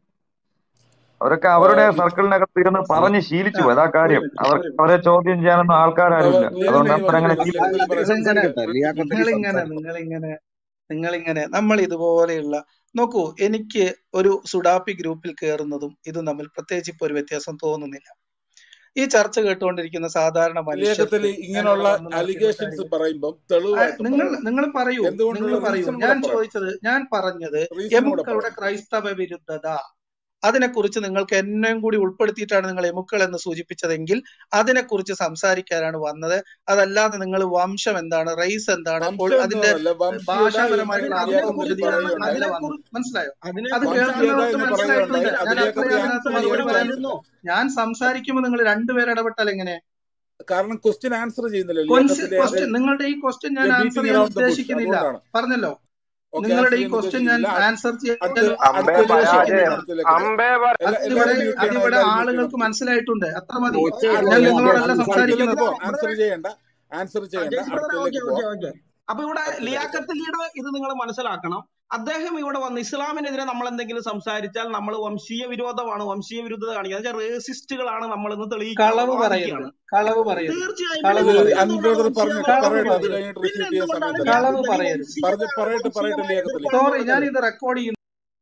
അവരൊക്കെ ആ, അവരുടെ ഈ- സർക്കിളിനകത്ത് ഇരുന്ന് പറഞ്ഞ് ശീലിച്ചു ആ, പോയി. അതാ ഒരു കാര്യം. മിനിറ്റ് അവർക്ക് ഒരു അവരെ ചോദ്യം ചെയ്യാനൊന്നും ആൾക്കാരാരും ഇല്ല. അവ- ലിയാഖത്തിൽ അതുകൊണ്ട് ഒരു അവരങ്ങനെ മിനിറ്റ് ശീലിച്ചു. ലിയാഖത്തിൽ പറയട്ടെ. സംസാരിക്കട്ടെ. ഒറ്റ ലിയാഖത്തലി നിങ്ങളിങ്ങനെ സംസാരിക്കട്ടെ. നിങ്ങളിങ്ങനെ നിങ്ങളിങ്ങനെ നമ്മൾ ഇതുപോലെയുള്ള നോക്കൂ, എനിക്ക് ഒരു സുഡാപ്പി ഗ്രൂപ്പിൽ കയറുന്നതും ഇതും തമ്മിൽ പ്രത്യേകിച്ച് ഇപ്പൊ ഒരു വ്യത്യാസം തോന്നുന്നില്ല. ഈ ചർച്ച കേട്ടുകൊണ്ടിരിക്കുന്ന സാധാരണ ലിയാഖത്തിൽ മനുഷ്യർക്ക് ഞാൻ ഇങ്ങനെയുള്ള ഇവിടെ വന്ന് നടത്തിയ അലിഗേഷൻസ് കാര്യങ്ങൾ പറയുമ്പം ആ, തെളിവായിട്ട് നിങ്ങൾ പറയണം. നിങ്ങൾ പറയൂ, നിങ്ങൾ എന്തുകൊണ്ടുള്ള പറയൂ. റീസൺ ഞാൻ കൂടെ പറയണം. ചോദിച്ചത്, ഞാൻ പറഞ്ഞത് റീസൺ കൂടെ എമുക്കളുടെ പറയണം പ്ലീസ്. ക്രൈസ്തവ വിരുദ്ധത, അതിനെക്കുറിച്ച് നിങ്ങൾക്ക് എന്നെയും കൂടി ഉൾപ്പെടുത്തിയിട്ടാണ് നിങ്ങൾ എമുക്കൾ എന്ന് സൂചിപ്പിച്ചതെങ്കിൽ അതിനെക്കുറിച്ച് സംസാരിക്കാനാണ് വന്നത്. അതല്ലാതെ നിങ്ങൾ വംശം എന്താണ്, റേസ് എന്താണ്, പൊ- വംശം അതിന്റെ എന്നതല്ല, വംശീയത എന്ന് ഭാഷാപരമായിട്ടുള്ള അർത്ഥവും ലിയാഖത്തിൽ വിരുതിയാണെന്ന് പറയുകയുണ്ടായി. അല്ല അതിനെക്കുറിച്ച് വന്നത്. മനസ്സിലായോ? അത് അതിനെക്കുറിച്ചാണ് വംശീയത കേൾക്കുന്നവർക്ക് എന്ന് മനസ്സിലായിട്ടുണ്ട്. പറയുകയുണ്ടായി. സംസാരിച്ചത്. അത് ഞാൻ ലിയാഖത്തിൽ അത്രയും ആൻസർ അതിനകത്ത് അതിനെക്കുറിച്ചാണ് ഇവിടെ മറുപടി ചെയ്യാൻ പറഞ്ഞിട്ടുണ്ട്. വന്നിരുന്നു. ഞാൻ സംസാരിക്കുമ്പോൾ നിങ്ങൾ രണ്ടുപേർ ഇടപെട്ടാൽ എങ്ങനെ? കാരണം ക്വസ്റ്റ്യൻ ആൻസർ ചെയ്യുന്നില്ല ലിയാഖത്തിലെ. ക്വസ്റ്റ്യൻ നിങ്ങളുടെ ഈ ക്വസ്റ്റ്യൻ ഞാൻ ആൻസർ ബീറ്റിംഗ് ചെയ്യാൻ അറൌണ്ട് ദ ബുഷ്, ഉദ്ദേശിക്കുന്നില്ല. അതുകൊണ്ടാണ്. പറഞ്ഞല്ലോ, ഓക്കെ, നിങ്ങളുടെ ആൻസർ ഈ ചെയ്യാൻ ക്വസ്റ്റ്യൻ ഞാൻ ഉദ്ദേശിക്കുന്നില്ല. ആൻസർ ചെയ്യാൻ അടുത്ത ഞാൻ അമ്പേ അടുത്തതിലേക്ക് പോവാം. ഉദ്ദേശിക്കുന്നില്ല. അടുത്തതിലേക്ക് പോവാം. അമ്പേ എല്ലാ അതിവിടെ എല്ലാവരും മ്യൂട്ട് ചെയ്യണം. അതിവിടെ എല്ലാവരും മ്യൂട്ട് ചെയ്യണം ആളുകൾക്ക് പ്ലീസ്. മനസ്സിലായിട്ടുണ്ട്. അത്ര മതി. ഒറ്റ ഞാൻ അടുത്തതിലേക്ക് നിങ്ങളോടല്ല പോവാം. അടുത്തതിലേക്ക് സംസാരിക്കുന്നത്. പോവാം. ആൻസർ ചെയ്യണ്ട, ആൻസർ ചെയ്യണ്ട. ജയ്സ് ബ്രദർ, ഓക്കെ അടുത്തതിലേക്ക് ഓക്കെ പോവാം. ഓക്കെ. അപ്പൊ ഇവിടെ അടുത്തതിലേക്ക് പോവാം. ലിയാഖത്തലിയുടെ ഇത് നിങ്ങൾ മനസ്സിലാക്കണം. അദ്ദേഹം ഇവിടെ വന്ന് ഇസ്ലാമിനെതിരെ നമ്മൾ എന്തെങ്കിലും സംസാരിച്ചാൽ നമ്മൾ വംശീയ വിരോധമാണ്, വംശീയ വിരുദ്ധത കാണിക്കുന്നത്, റേസിസ്റ്റുകളാണ് നമ്മളെന്ന് തെളിയിക്കാനുള്ള കളവ് പറയരുത്, വാദിക്കുകയാണ്. കളവ് പറയരുത്, തീർച്ചയായും കളവ് പിന്നെ ഇത് പറയരുത്, അനിൽ എന്തുകൊണ്ടാണ് ബ്രദർ പറഞ്ഞു വംശീയത കളവ് പറയട്ടെ. അത് പറയരുത്, കഴിഞ്ഞിട്ട് പിന്നെ റിസീറ്റ് ചെയ്യാൻ എന്തുകൊണ്ടാണ് സമയം തരാം. കളവ് ലിയാഖത്തലി പറയരുത്. പറഞ്ഞ് വംശീയതയാണ് പറയട്ടെ പറയട്ടെ വംശീയമായ ലിയാഖത്തലി. എതിർപ്പാണെന്ന് സോറി, ഞാൻ പറഞ്ഞത്? ഇത് റെക്കോർഡ് ചെയ്യുന്നു.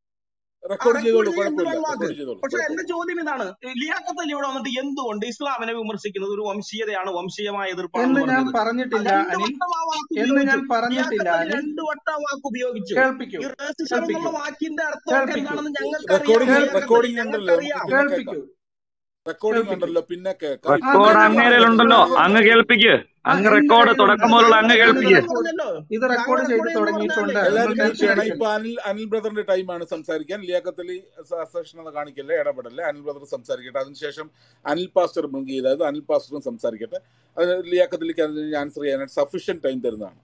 ആ റെക്കോർഡ് റെക്കോർഡ് ചെയ്തോളൂ, ചെയ്യുന്ന കുഴപ്പമില്ല. എന്തിനാണ് വാക്ക്? റെക്കോർഡ് ചെയ്തോളൂ, പക്ഷെ കുഴപ്പമില്ല. എന്റെ ചോദ്യം ഇതാണ്, ലിയാഖത്തലി ഇവിടെ വന്നിട്ട് എന്തുകൊണ്ട് ഇസ്ലാമിനെ വിമർശിക്കുന്നത് ഒരു വംശീയതയാണ്, വംശീയമായ എതിർപ്പാണെന്ന് എന്ന് ഞാൻ പറഞ്ഞത്? ആ പറഞ്ഞിട്ടില്ല രണ്ട് അനിൽ, വട്ടം ആ വാക്ക് എന്ന് ഉപയോഗിച്ചു. ഞാൻ പറഞ്ഞിട്ടില്ല ലിയാഖത്തലി അനിൽ. രണ്ട് വട്ടം ആ വാക്ക് ഉപയോഗിച്ചു. കേൾപ്പിക്കൂ, ഈ റേസിസം കേൾപ്പിക്കൂ, എന്നുള്ള വാക്കിന്റെ അർത്ഥമൊക്കെ കേൾപ്പിക്കൂ, എന്താണെന്ന് ഞങ്ങൾക്കറിയാം. റെക്കോർഡിംഗ് ലിയാഖത്തലി റെക്കോർഡിംഗ് ഉണ്ടല്ലോ, നമുക്ക് ഞങ്ങൾക്കറിയാം. പിന്നെ കേൾക്കാം. കേൾപ്പിക്കൂ, റെക്കോർഡിംഗ് കേൾപ്പിക്കൂ. ഉണ്ടല്ലോ, പിന്നെ കേൾക്കാം. ആ റെക്കോർഡ് ഞാൻ അങ്ങേരൽ പറഞ്ഞല്ലോ, ഉണ്ടല്ലോ, ഇത് അങ്ങ് കേൾപ്പിക്ക്. ആ അങ്ങ് എന്റെ റെക്കോർഡ് കയ്യിലുണ്ട്. തുടക്കം താങ്കൾ മുതലുള്ള അങ്ങ് റെക്കോർഡ് കേൾപ്പിക്ക്. ചെയ്യുമെന്ന് പറഞ്ഞല്ലോ. ഇത് താങ്കൾ റെക്കോർഡ് ചെയ്ത് റെക്കോർഡ് ചെയ്യുമെന്ന് തുടങ്ങിയിട്ടുണ്ട്. പറഞ്ഞല്ലേ? നിങ്ങൾ എല്ലാവരും മ്യൂട്ട് ടെൻഷൻ ചെയ്യണം. അടിക്കരുത്. ഇപ്പൊ അനിൽ അനിൽ ബ്രദറിന്റെ ടൈമാണ് സംസാരിക്കാൻ. ലിയാഖത്തലി അസക്ഷണത കാണിക്കല്ലേ, ഇടപെടല്ലേ. അനിൽ ബ്രദർ സംസാരിക്കട്ടെ. അതിനുശേഷം അനിൽ പാസ്റ്റർ മുൻകി ചെയ്തത് അനിൽ പാസ്റ്ററും സംസാരിക്കട്ടെ. അത് ലിയാഖത്തലിക്ക് അതിന് ആൻസർ ചെയ്യാനായിട്ട് സഫീഷ്യന്റ് ടൈം തരുന്നതാണ്.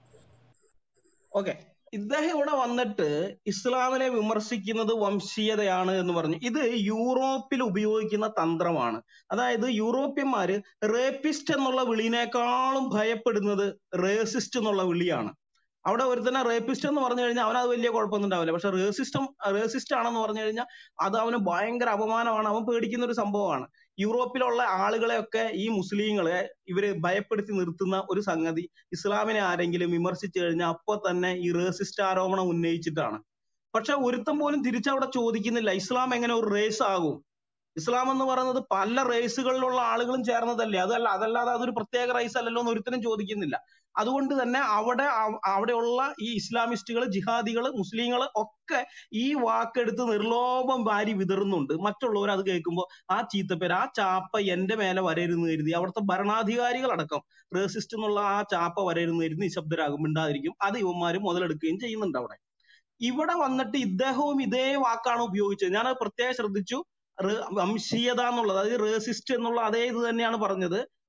ഓക്കെ, ഇദ്ദേഹം ഇവിടെ വന്നിട്ട് ഇസ്ലാമിനെ വിമർശിക്കുന്നത് വംശീയതയാണ് എന്ന് പറഞ്ഞു. ഇത് യൂറോപ്പിൽ ഉപയോഗിക്കുന്ന തന്ത്രമാണ്. അതായത് യൂറോപ്യന്മാര് റേപ്പിസ്റ്റ് എന്നുള്ള വിളിനേക്കാളും ഭയപ്പെടുന്നത് റേസിസ്റ്റ് എന്നുള്ള വിളിയാണ്. അവിടെ ഒരുത്തനെ റേപ്പിസ്റ്റ് എന്ന് പറഞ്ഞു കഴിഞ്ഞാൽ അവനത് വലിയ കുഴപ്പമൊന്നും ഉണ്ടാവില്ല. പക്ഷെ റേസിസ്റ്റം റേസിസ്റ്റ് ആണെന്ന് പറഞ്ഞു കഴിഞ്ഞാൽ അത് അവന് ഭയങ്കര അപമാനമാണ്, അവൻ പേടിക്കുന്ന ഒരു സംഭവമാണ്. യൂറോപ്പിലുള്ള ആളുകളെയൊക്കെ ഈ മുസ്ലിങ്ങളെ ഇവര് ഭയപ്പെടുത്തി നിർത്തുന്ന ഒരു സംഗതി, ഇസ്ലാമിനെ ആരെങ്കിലും വിമർശിച്ചു കഴിഞ്ഞാൽ അപ്പൊ തന്നെ ഈ റേസിസ്റ്റ് ആരോപണം ഉന്നയിച്ചിട്ടാണ്. പക്ഷെ ഒരുത്തം പോലും തിരിച്ചവിടെ ചോദിക്കുന്നില്ല, ഇസ്ലാം എങ്ങനെ ഒരു റേസ് ആകും? ഇസ്ലാം എന്ന് പറയുന്നത് പല റേസുകളിലുള്ള ആളുകളും ചേർന്നതല്ലേ, അതല്ല അതല്ലാതെ അതൊരു പ്രത്യേക റേസ് അല്ലല്ലോ എന്ന് ഒരുത്തരും ചോദിക്കുന്നില്ല. അതുകൊണ്ട് തന്നെ അവിടെ അവ- അവിടെയുള്ള ഈ ഇസ്ലാമിസ്റ്റുകൾ, ജിഹാദികൾ, മുസ്ലിങ്ങൾ ഒക്കെ ഈ വാക്കെടുത്ത് നിർലോഭം വാരി വിതറുന്നുണ്ട്. മറ്റുള്ളവർ അത് കേൾക്കുമ്പോൾ ആ ചീത്തപ്പേര്, ആ ചാപ്പ എന്റെ മേലെ വരരുന്ന് കരുതി അവിടുത്തെ ഭരണാധികാരികളടക്കം റേസിസ്റ്റ് എന്നുള്ള ആ ചാപ്പ വരരുന്ന് കരുതി നിശബ്ദരാകും, മിണ്ടാതിരിക്കും. അത് ഇവന്മാര് മുതലെടുക്കുകയും ചെയ്യുന്നുണ്ട് അവിടെ. ഇവിടെ വന്നിട്ട് ഇദ്ദേഹവും ഇതേ വാക്കാണ് ഉപയോഗിച്ചത്. ഞാൻ പ്രത്യേകം ശ്രദ്ധിച്ചു. റ് വംശീയത എന്നുള്ളത്, അതായത് റേസിസ്റ്റ് എന്നുള്ള അതേ ഇത് തന്നെയാണ് പറഞ്ഞത്.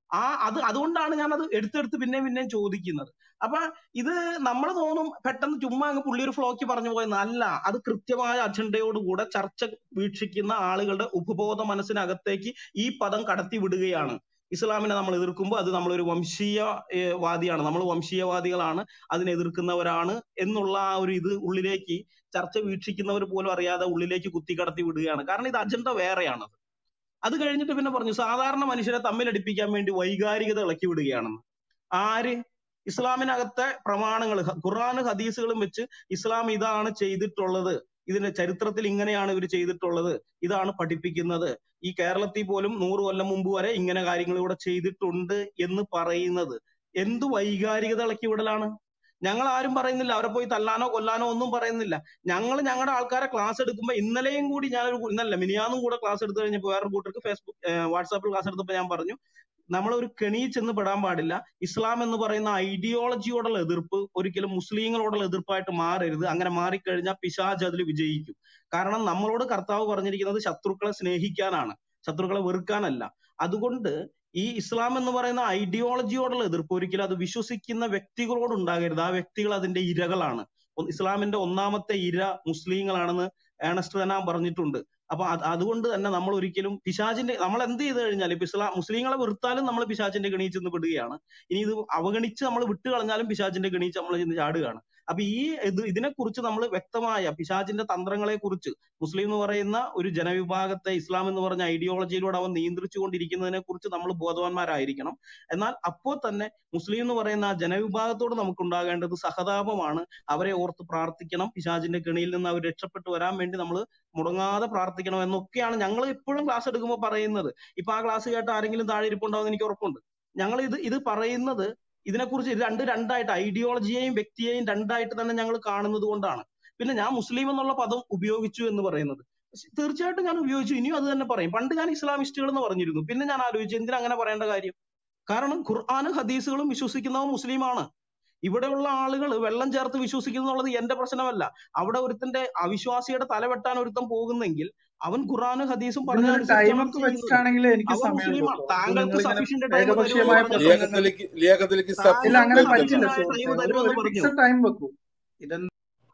ആ അത് അതുകൊണ്ടാണ് ഞാൻ അത് എടുത്തെടുത്ത് പിന്നെയും പിന്നെയും ചോദിക്കുന്നത്. അപ്പൊ ഇത് നമ്മൾ തോന്നും പെട്ടെന്ന് ചുമ്മാ അങ്ങ് പുള്ളി ഒരു ഫ്ലോക്ക് പറഞ്ഞു പോയെന്ന്. അല്ല, അത് കൃത്യമായ അജണ്ടയോടുകൂടെ ചർച്ച വീക്ഷിക്കുന്ന ആളുകളുടെ ഉപബോധ മനസ്സിനകത്തേക്ക് ഈ പദം കടത്തി വിടുകയാണ്. ഇസ്ലാമിനെ നമ്മൾ എതിർക്കുമ്പോൾ അത് നമ്മളൊരു വംശീയ ഏഹ്, വാദിയാണ്, നമ്മൾ വംശീയവാദികളാണ്, അതിനെ എതിർക്കുന്നവരാണ് എന്നുള്ള ആ ഒരു ഇത് ഉള്ളിലേക്ക് ചർച്ച വീക്ഷിക്കുന്നവർ പോലും അറിയാതെ ഉള്ളിലേക്ക് കുത്തിക്കടത്തി വിടുകയാണ്. കാരണം ഇത് അജണ്ട വേറെയാണ്. അത് കഴിഞ്ഞിട്ട് പിന്നെ പറഞ്ഞു സാധാരണ മനുഷ്യരെ തമ്മിലടിപ്പിക്കാൻ വേണ്ടി വൈകാരികത ഇളക്കി വിടുകയാണെന്ന്. ആര്? ഇസ്ലാമിനകത്തെ പ്രമാണങ്ങൾ ഖുർആൻ ഹദീസുകളും വെച്ച് ഇസ്ലാം ഇതാണ് ചെയ്തിട്ടുള്ളത്, ഇതിന്റെ ചരിത്രത്തിൽ ഇങ്ങനെയാണ് ഇവർ ചെയ്തിട്ടുള്ളത്, ഇതാണ് പഠിപ്പിക്കുന്നത്, ഈ കേരളത്തിൽ പോലും നൂറ് കൊല്ലം മുമ്പ് വരെ ഇങ്ങനെ കാര്യങ്ങൾ ഇവിടെ ചെയ്തിട്ടുണ്ട് എന്ന് പറയുന്നത് എന്ത് വൈകാരികത ഇളക്കി വിടലാണ്? ഞങ്ങൾ ആരും പറയുന്നില്ല അവരെ പോയി തല്ലാനോ കൊല്ലാനോ ഒന്നും പറയുന്നില്ല. ഞങ്ങൾ ഞങ്ങളുടെ ആൾക്കാരെ ക്ലാസ് എടുക്കുമ്പോൾ ഇന്നലെയും കൂടി ഞാനൊരു ഇന്നല്ല മിനിയാന്നും കൂടെ ക്ലാസ് എടുത്തു കഴിഞ്ഞപ്പോൾ വേറൊരു കൂട്ടർക്ക് ഫേസ്ബുക്ക് വാട്സാപ്പിൽ ക്ലാസ് എടുത്തപ്പോൾ ഞാൻ പറഞ്ഞു നമ്മളൊരു കെണി ചെന്ന് പെടാൻ പാടില്ല. ഇസ്ലാം എന്ന് പറയുന്ന ഐഡിയോളജിയോടുള്ള എതിർപ്പ് ഒരിക്കലും മുസ്ലിങ്ങളോടുള്ള എതിർപ്പായിട്ട് മാറരുത്. അങ്ങനെ മാറിക്കഴിഞ്ഞാൽ പിശാച് അതിൽ വിജയിക്കും. കാരണം നമ്മളോട് കർത്താവ് പറഞ്ഞിരിക്കുന്നത് ശത്രുക്കളെ സ്നേഹിക്കാനാണ്, ശത്രുക്കളെ വെറുക്കാനല്ല. അതുകൊണ്ട് ഈ ഇസ്ലാം എന്ന് പറയുന്ന ഐഡിയോളജിയോടുള്ള എതിർപ്പ് ഒരിക്കലും അത് വിശ്വസിക്കുന്ന വ്യക്തികളോട് ഉണ്ടാകരുത്. ആ വ്യക്തികൾ അതിന്റെ ഇരകളാണ്. ഒ- ഇസ്ലാമിന്റെ ഒന്നാമത്തെ ഇര മുസ്ലിങ്ങളാണെന്ന് ഏണസ്റ്റ് റെനാൻ പറഞ്ഞിട്ടുണ്ട്. അപ്പൊ അത് അതുകൊണ്ട് തന്നെ നമ്മൾ ഒരിക്കലും പിശാചിന്റെ നമ്മൾ എന്ത് ചെയ്ത് കഴിഞ്ഞാൽ ഇപ്പൊ ഇസ്ലാം മുസ്ലിങ്ങളെ വെറുത്താലും നമ്മൾ പിശാചിന്റെ കെണിയിൽ ചെന്ന് പെടുകയാണ്. ഇനി ഇത് അവഗണിച്ച് നമ്മൾ വിട്ട് കളഞ്ഞാലും പിശാചിന്റെ കെണിയിൽ നമ്മൾ ചെന്ന് ചാടുകയാണ്. അപ്പൊ ഈ ഇത് ഇതിനെക്കുറിച്ച് നമ്മൾ വ്യക്തമായ പിശാചിന്റെ തന്ത്രങ്ങളെ കുറിച്ച് മുസ്ലിം എന്ന് പറയുന്ന ഒരു ജനവിഭാഗത്തെ ഇസ്ലാം എന്ന് പറഞ്ഞ ഐഡിയോളജിയിലൂടെ അവൻ നിയന്ത്രിച്ചു കൊണ്ടിരിക്കുന്നതിനെ കുറിച്ച് നമ്മൾ ബോധവാന്മാരായിരിക്കണം. എന്നാൽ അപ്പോൾ തന്നെ മുസ്ലിം എന്ന് പറയുന്ന ആ ജനവിഭാഗത്തോട് നമുക്ക് ഉണ്ടാകേണ്ടത് സഹതാപമാണ്. അവരെ ഓർത്ത് പ്രാർത്ഥിക്കണം, പിശാചിന്റെ കെണിയിൽ നിന്ന് അവർ രക്ഷപ്പെട്ടു വരാൻ വേണ്ടി നമ്മൾ മുടങ്ങാതെ പ്രാർത്ഥിക്കണം എന്നൊക്കെയാണ് ഞങ്ങൾ എപ്പോഴും ക്ലാസ് എടുക്കുമ്പോൾ പറയുന്നത്. ഇപ്പൊ ആ ക്ലാസ് കേട്ട് ആരെങ്കിലും താഴെ ഇരിപ്പുണ്ടാവും എനിക്ക് ഉറപ്പുണ്ട്. ഞങ്ങൾ ഇത് ഇത് പറയുന്നത് ഇതിനെക്കുറിച്ച് ഇത് രണ്ട് രണ്ടായിട്ട് ഐഡിയോളജിയെയും വ്യക്തിയെയും രണ്ടായിട്ട് തന്നെ ഞങ്ങൾ കാണുന്നത് കൊണ്ടാണ്. പിന്നെ ഞാൻ മുസ്ലിം എന്നുള്ള പദം ഉപയോഗിച്ചു എന്ന് പറയുന്നത് തീർച്ചയായിട്ടും ഞാൻ ഉപയോഗിച്ചു, ഇനിയും അത് തന്നെ പറയും. പണ്ട് ഞാൻ ഇസ്ലാമിസ്റ്റുകൾ എന്ന് പറഞ്ഞിരുന്നു, പിന്നെ ഞാൻ ആലോചിച്ചു എന്തിനാ അങ്ങനെ പറയേണ്ട കാര്യം. കാരണം ഖുർആാനും ഹദീസുകളും വിശ്വസിക്കുന്നവൻ മുസ്ലിമാണ്. ഇവിടെയുള്ള ആളുകൾ വെള്ളം ചേർത്ത് വിശ്വസിക്കുന്നുള്ളത് എന്റെ പ്രശ്നമല്ല. അവിടെ ഒരുത്തന്റെ അവിശ്വാസിയുടെ തല വെട്ടാൻ ഒരുത്തൻ പോകുന്നെങ്കിൽ അവൻ ഖുർആനും ഹദീസും ഇതിനൊരു പറഞ്ഞതനുസരിച്ചാണ് ടൈം അത് ഒക്കെ ചെയ്യുന്നത്. വെച്ചിട്ടാണെങ്കിൽ എനിക്ക് അവൻ സമയമുണ്ട് മുസ്ലിമാണ്. കേട്ടോ. ഇത് താങ്കൾക്ക് നിങ്ങൾ ഇങ്ങനെ സഫീഷ്യന്റ് ടൈം തരുമെന്ന് ഏകപക്ഷീയമായ പറഞ്ഞല്ലോ. പ്രസംഗങ്ങൾ ലിയാഖത്തിലേക്ക് ലിയാഖത്തിലേക്ക് ഇല്ല സഫീഷ്യന്റ് അങ്ങനെ താങ്കൾക്ക് ടൈം പറ്റില്ല തരണം. സഫീഷ്യന്റായ സുഹൃത്തെ. ടൈം ഒരു തരുമെന്ന് ഒരു പറഞ്ഞു. ഫിക്സഡ് ടൈം വെക്കൂ. ഇതെന്താ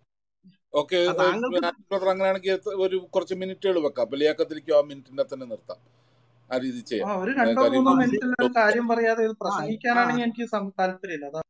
ഓക്കെ ആ, താങ്കൾക്ക് ബ്രദർ, അങ്ങനെയാണെങ്കിൽ ഒരു കുറച്ച് മിനിറ്റുകൾ വെക്കാം. അപ്പൊ ലിയാഖത്തിലേക്ക് ആ മിനിറ്റിന്റെ തന്നെ നിർത്താം. ആ രീതി ആ ചെയ്യാം. ഒരു ഏ, രണ്ടോ കാര്യം മൂന്നോ ആ, മിനിറ്റിൽ ഒരു കാര്യം പറയാതെ ഇത് ആ, ആ, പ്രസംഗിക്കാനാണെങ്കിൽ എനിക്ക് സം- താല്പര്യമില്ല. അതാ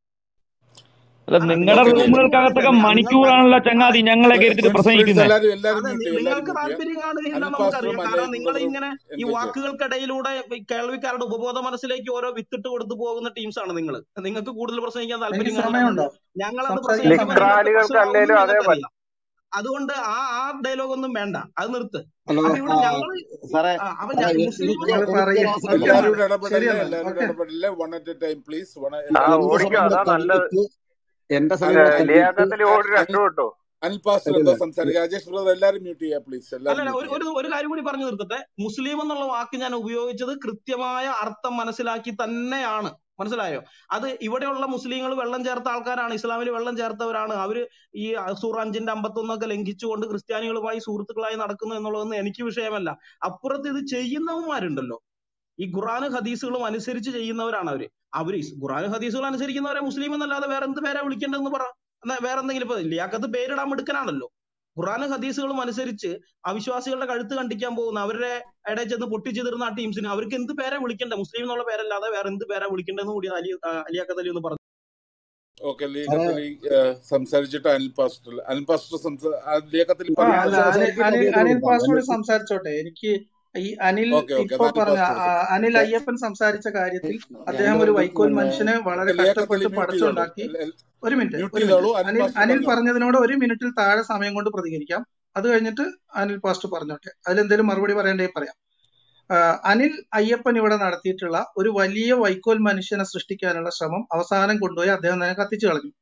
അല്ല അല്ല നിങ്ങളുടെ നിങ്ങൾക്ക് ഓക്കെ താല്പര്യം റൂമുകൾക്കകത്തൊക്കെ കാണുകയല്ലേ നിങ്ങൾക്ക് മണിക്കൂറാണല്ലോ ചങ്ങാതി ഞങ്ങളെ കയറ്റിട്ട് ഫ്രണ്ട്സ് ഫ്രണ്ട്സ് പ്രസംഗിക്കുന്നത്. എല്ലാരും എല്ലാരും അതെ മ്യൂട്ട് നി- ചെയ്യുക, എല്ലാരും നിങ്ങൾക്ക് മ്യൂട്ട് ചെയ്യുക. താല്പര്യം കാണുകയില്ല അനിൽ നമുക്കറിയാം. പാസ്റ്ററും കാരണം അന്നയും നിങ്ങൾ ബ്രദറും ഇങ്ങനെ ഈ എൻഗേജ് ചെയ്യാം. വാക്കുകൾക്കിടയിലൂടെ ഈ കേൾവിക്കാരുടെ ഉപബോധ മനസ്സിലേക്ക് ഓരോ വിത്തിട്ട് കൊടുത്തു പോകുന്ന ടീംസാണ് നിങ്ങൾ. നിങ്ങൾക്ക് കൂടുതൽ പ്രസംഗിക്കാൻ എനിക്ക് താല്പര്യം കാണുന്നുണ്ട്. സമയമുണ്ടോ ഞങ്ങളത് സംസാരിക്കാൻ പ്രസംഗിക്കുമ്പോൾ സമയമുണ്ടോ? നിങ്ങൾക്ക് ലിബറാലികൾക്ക് പ്രശ്നമാവുമെന്ന് അല്ലേലും അതേ ഞങ്ങൾക്കറിയാം. പറ്റും. അതുകൊണ്ട് ആ ആ ഡയലോഗ് ഒന്നും വേണ്ട, അത് നിർത്ത്. ഹലോ അപ്പൊ ഇവിടെ ആ, ഞങ്ങള് സാറേ ആ, അപ്പൊ സാറേ ഞാൻ എ- മുസ്ലിം എനിക്ക് എന്ന് നിങ്ങൾ എനിക്ക് പറയേ. ആ ഓക്കെ സമയം എന്നാ എല്ലാവരും ശരി ഇടപെടല്ലേ, എന്നാല്. എല്ലാവരും ഓക്കെ ഇടപെടല്ലേ. One at a time please. One ആ എന്റെ ഓടിക്കോ, സമയം അതാ കൂടെ നല്ലത്. തള്ളിയിട്ട് എന്റെ സമയം കൂടെ തള്ളിയിട്ട് ലിയാഖത്തിൽ ഓടി രക്ഷപ്പെട്ടു. അനിൽ പാസ്റ്റർ അല്ലല്ല എന്താ സംസാരിക്കുക? രാജേഷ് ബ്രദർ എല്ലാരും മ്യൂട്ട് ചെയ്യുക പ്ലീസ്. എല്ലാരും അല്ലല്ല മ്യൂട്ട് ഒരു ചെയ്യുക. ഒരു ഒരു കാര്യം കൂടി പറഞ്ഞു നിർത്തട്ടെ. മുസ്ലിം എന്നുള്ള വാക്ക് ഞാൻ ഉപയോഗിച്ചത് കൃത്യമായ അർത്ഥം മനസ്സിലാക്കി തന്നെയാണ്. മനസ്സിലായോ? അത് ഇവിടെയുള്ള മുസ്ലിങ്ങൾ വെള്ളം ചേർത്ത ആൾക്കാരാണ്, ഇസ്ലാമിൽ വെള്ളം ചേർത്തവരാണ്. അവര് ഈ സൂറ അഞ്ചിന്റെ അമ്പത്തൊന്നൊക്കെ ലംഘിച്ചുകൊണ്ട് ക്രിസ്ത്യാനികളുമായി സുഹൃത്തുക്കളായി നടക്കുന്നു എന്നുള്ളതൊന്നും എനിക്ക് വിഷയമല്ല. അപ്പുറത്ത് ഇത് ചെയ്യുന്നവന്മാരുണ്ടല്ലോ, ഈ ഖുറാനും ഹദീസുകളും അനുസരിച്ച് ചെയ്യുന്നവരാണ് അവര്. അവര് ഇസ് ഖുറാനും ഹദീസുകൾ അനുസരിക്കുന്നവരെ മുസ്ലിം എന്നല്ലാതെ വേറെ എന്ത് പേരാ വിളിക്കേണ്ടതെന്ന് പറ. എന്നാ വേറെ എന്തെങ്കിലും ഇപ്പൊ ലിയാഖത്ത് പേരിടാൻ മിടുക്കനാണല്ലോ. ഖുറാനും ഹദീസുകളും അനുസരിച്ച് അവിശ്വാസികളുടെ കഴുത്ത് കണ്ടിക്കാൻ പോകുന്ന അവരുടെ ഇടയിൽ ചെന്ന് പൊട്ടിച്ചെതിർന്ന ആ ടീംസിന് അവർക്ക് എന്ത് പേരാ വിളിക്കേണ്ടത്? മുസ്ലിം എന്നുള്ള പേരല്ലാതെ വേറെ എന്ത് പേരാ വിളിക്കേണ്ടതെന്ന് കൂടി അലി ആ, ലിയാഖത്ത് അലി ഒന്ന് പറഞ്ഞു. ഓക്കെ, സാറേ ലിയാഖത്തിൽ സംസാരിച്ചിട്ട് അനിൽ പാസ്റ്റർ അനിൽ പാസ്റ്റർ സംസാ- ആ, ലിയാഖത്തിൽ ആ പറയൂ. അല്ല സാർ അനിൽ എനിക്ക് അനിൽ മതിയായിട്ട് അനിൽ കൊടുക്കാം. പാസ്റ്റോട് എനിക്ക് സംസാരിച്ചോട്ടെ. എനിക്ക് ഈ അനിൽ ഓക്കെ ഓക്കെ ഇപ്പൊ അനിൽ പറഞ്ഞ പാസ്റ്റർ ആ, സംസാരിക്കും. അനിൽ ര- അയ്യപ്പൻ സംസാരിച്ച കാര്യത്തിൽ അദ്ദേഹം രണ്ട് ഒരു മിനിറ്റ് വൈക്കോൽ പിന്നെ മനുഷ്യനെ വളരെ ഓക്കെ, ലിയാഖത്തിൽ കഷ്ടപ്പെട്ട് മ്യൂട്ട് ചെയ്തോളൂ. പടച്ചുണ്ടാക്കി. ഒരു മിനിറ്റ് മ്യൂട്ട് ഒരു ചെയ്തോളൂ. മിനിറ്റ് അനിൽ അനിൽ പാസ്റ്റർ അനിൽ പറഞ്ഞോളൂ. പറഞ്ഞതിനോട് ഒരു മിനിറ്റിൽ താഴെ സമയം കൊണ്ട് പ്രതികരിക്കാം. അത് കഴിഞ്ഞിട്ട് അനിൽ പാസ്റ്റർ പറഞ്ഞോട്ടെ. അതിലെന്തെങ്കിലും മറുപടി പറയണ്ടെങ്കിൽ പറയാം. ആ, അനിൽ അയ്യപ്പൻ ഇവിടെ നടത്തിയിട്ടുള്ള ഒരു വലിയ വൈക്കോൽ മനുഷ്യനെ സൃഷ്ടിക്കാനുള്ള ശ്രമം അവസാനം കൊണ്ടുപോയി അദ്ദേഹം തന്നെ കത്തിച്ചു കളഞ്ഞു.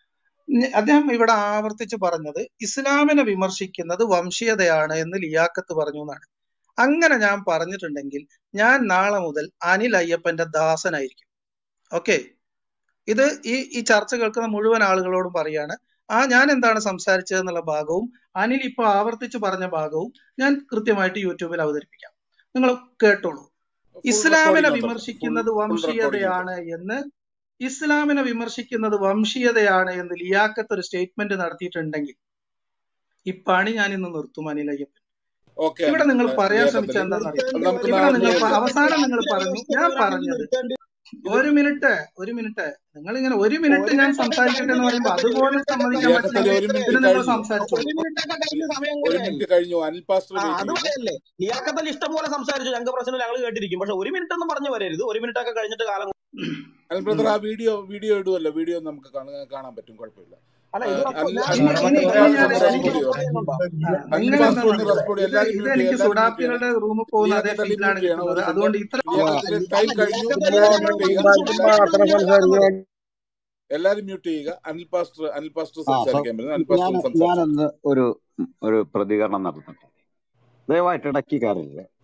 ഞ- അദ്ദേഹം ഇവിടെ ആവർത്തിച്ച് പറഞ്ഞത് ഇസ്ലാമിനെ വിമർശിക്കുന്നത് വംശീയതയാണ് എന്ന് ലിയാഖത്ത് പറഞ്ഞു എന്നാണ്. അങ്ങനെ ഞാൻ പറഞ്ഞിട്ടുണ്ടെങ്കിൽ ഞാൻ നാളെ മുതൽ അനിൽ അയ്യപ്പന്റെ ദാസനായിരിക്കും. ഓക്കെ, ഇത് ഈ ഈ ചർച്ച കേൾക്കുന്ന മുഴുവൻ ആളുകളോടും പറയാണ്. ആ ഞാൻ എന്താണ് സംസാരിച്ചത് എന്നുള്ള ഭാഗവും അനിൽ ഇപ്പൊ ആവർത്തിച്ച് പറഞ്ഞ ഭാഗവും ഞാൻ കൃത്യമായിട്ട് യൂട്യൂബിൽ അവതരിപ്പിക്കാം. നിങ്ങൾ കേട്ടോളൂ. ഫുൾ ഇസ്ലാമിനെ റെക്കോർഡിംഗ് ഉണ്ടല്ലോ, ഫുൾ വിമർശിക്കുന്നത് ഫുൾ റെക്കോർഡിംഗ് ഉണ്ട്. വംശീയതയാണ് എന്ന് ഇസ്ലാമിനെ വിമർശിക്കുന്നത് വംശീയതയാണ് എന്ന് ലിയാഖത്ത് ഒരു സ്റ്റേറ്റ്മെന്റ് നടത്തിയിട്ടുണ്ടെങ്കിൽ ഈ പണി ഞാൻ ഇന്ന് നിർത്തും അനിൽ അയ്യപ്പൻ. ഓക്കെ ഇവിടെ നിങ്ങൾ പറയാൻ ലിയാഖത്ത് ശ്രമിച്ചത് അലി, എന്താണെന്നറിയോ? അത് നമുക്ക് ഇവിടെ നാളെ നിങ്ങൾ ക്ലിയർ പ- ചെയ്യാം. അവസാനം നിങ്ങൾ പറഞ്ഞു, ഞാൻ പറഞ്ഞത് ഇത് ഒരു മിനിറ്റ് ഒരു മിനിറ്റ് നിങ്ങൾ ഇങ്ങനെ ഒരു മിനിറ്റ് ഞാൻ സംസാരിക്കട്ടെ എന്ന് പറയുമ്പോ അതുപോലും സമ്മതിക്കാൻ ലിയാഖത്ത് അലി പറ്റില്ലെങ്കിൽ ഒരു മിനിറ്റ് പിന്നെ നിങ്ങൾ കഴിഞ്ഞു, സംസാരിച്ചോളൂ. ഒരു മിനിറ്റ് ഒക്കെ കഴിഞ്ഞ സമയം ഒരു കൂടെയായി. മിനിറ്റ് കഴിഞ്ഞു. അനിൽ പാസ്റ്റർ ആ വെയിറ്റ് അത് ചെയ്യുന്നു. പറയല്ലേ, ലിയാഖത്തൽ ഇഷ്ടം പോലെ സംസാരിച്ചു, ഞങ്ങൾക്ക് പ്രശ്നം ഞങ്ങൾ കേട്ടിരിക്കും. പക്ഷെ ഒരു മിനിറ്റ് ഒന്നും പറഞ്ഞു വരരുത്. ഒരു മിനിറ്റ് ഒക്കെ കഴിഞ്ഞിട്ട് കാലം അനിൽ ബ്രദർ ഉം. ആ വീഡിയോ വീഡിയോ ഇടുമല്ലോ, വീഡിയോ നമുക്ക് കാണാൻ കാണാൻ പറ്റും, കുഴപ്പമില്ല. അല്ല ആ, ഇത് റെക്കോർഡ് അനിൽ ഞാൻ അനിൽ ഇനി ഇനി ഇനി അനിൽ ഇനി റെക്കോർഡ് ഞാൻ പാസ്റ്റർ ഒന്ന് ചെയ്യണം. എനിക്ക് റെസ്പോണ്ട് എനിക്ക് ചെയ്യണം. റെക്കോർഡ് ചെയ്യണുണ്ടോ? ആ, അനിൽ അങ്ങനെയൊന്നും പാസ്റ്റർ ഒന്ന് നടക്കില്ല. റെസ്പോണ്ട്. ഇത് എല്ലാവരും ഇത് മ്യൂട്ട് ചെയ്യും, എനിക്ക് എല്ലാവരും മ്യൂട്ട് സുഡാപ്പികളുടെ ചെയ്യണം. റൂമിൽ പോകുന്ന അതേ ലിയാഖത്ത് അലി ഫീലാണ് മ്യൂട്ട് ചെയ്യണം. കിട്ടുന്നത്. ഒരു സെക്കൻഡ്. അതുകൊണ്ട് ഇത്ര ലിയാഖത്തിന്റെ ടൈം അല്ല കഴിഞ്ഞു. ലിയാഖത്തൽ എല്ലാവരും ഞങ്ങൾ മ്യൂട്ട് ചെയ്യുക. നിങ്ങൾ എല്ലാവരും സുഡാപ്പികളൊന്നും കേൾക്കാത്തത്. എല്ലാവരും മ്യൂട്ട് ചെയ്യുക. അനിൽ പാസ്റ്റർ അനിൽ പാസ്റ്റർ ആ സ- സംസാരിക്കാൻ പറ്റുന്നത് അനിൽ പാസ്റ്റർ ഞാൻ ഒന്ന് സംസാരിച്ചു. ഞാനൊന്ന് ഒരു ഒരു പ്രതികരണം നടത്തട്ടെ. ദയവായിട്ട് ഇടയ്ക്ക് കയറരുത്.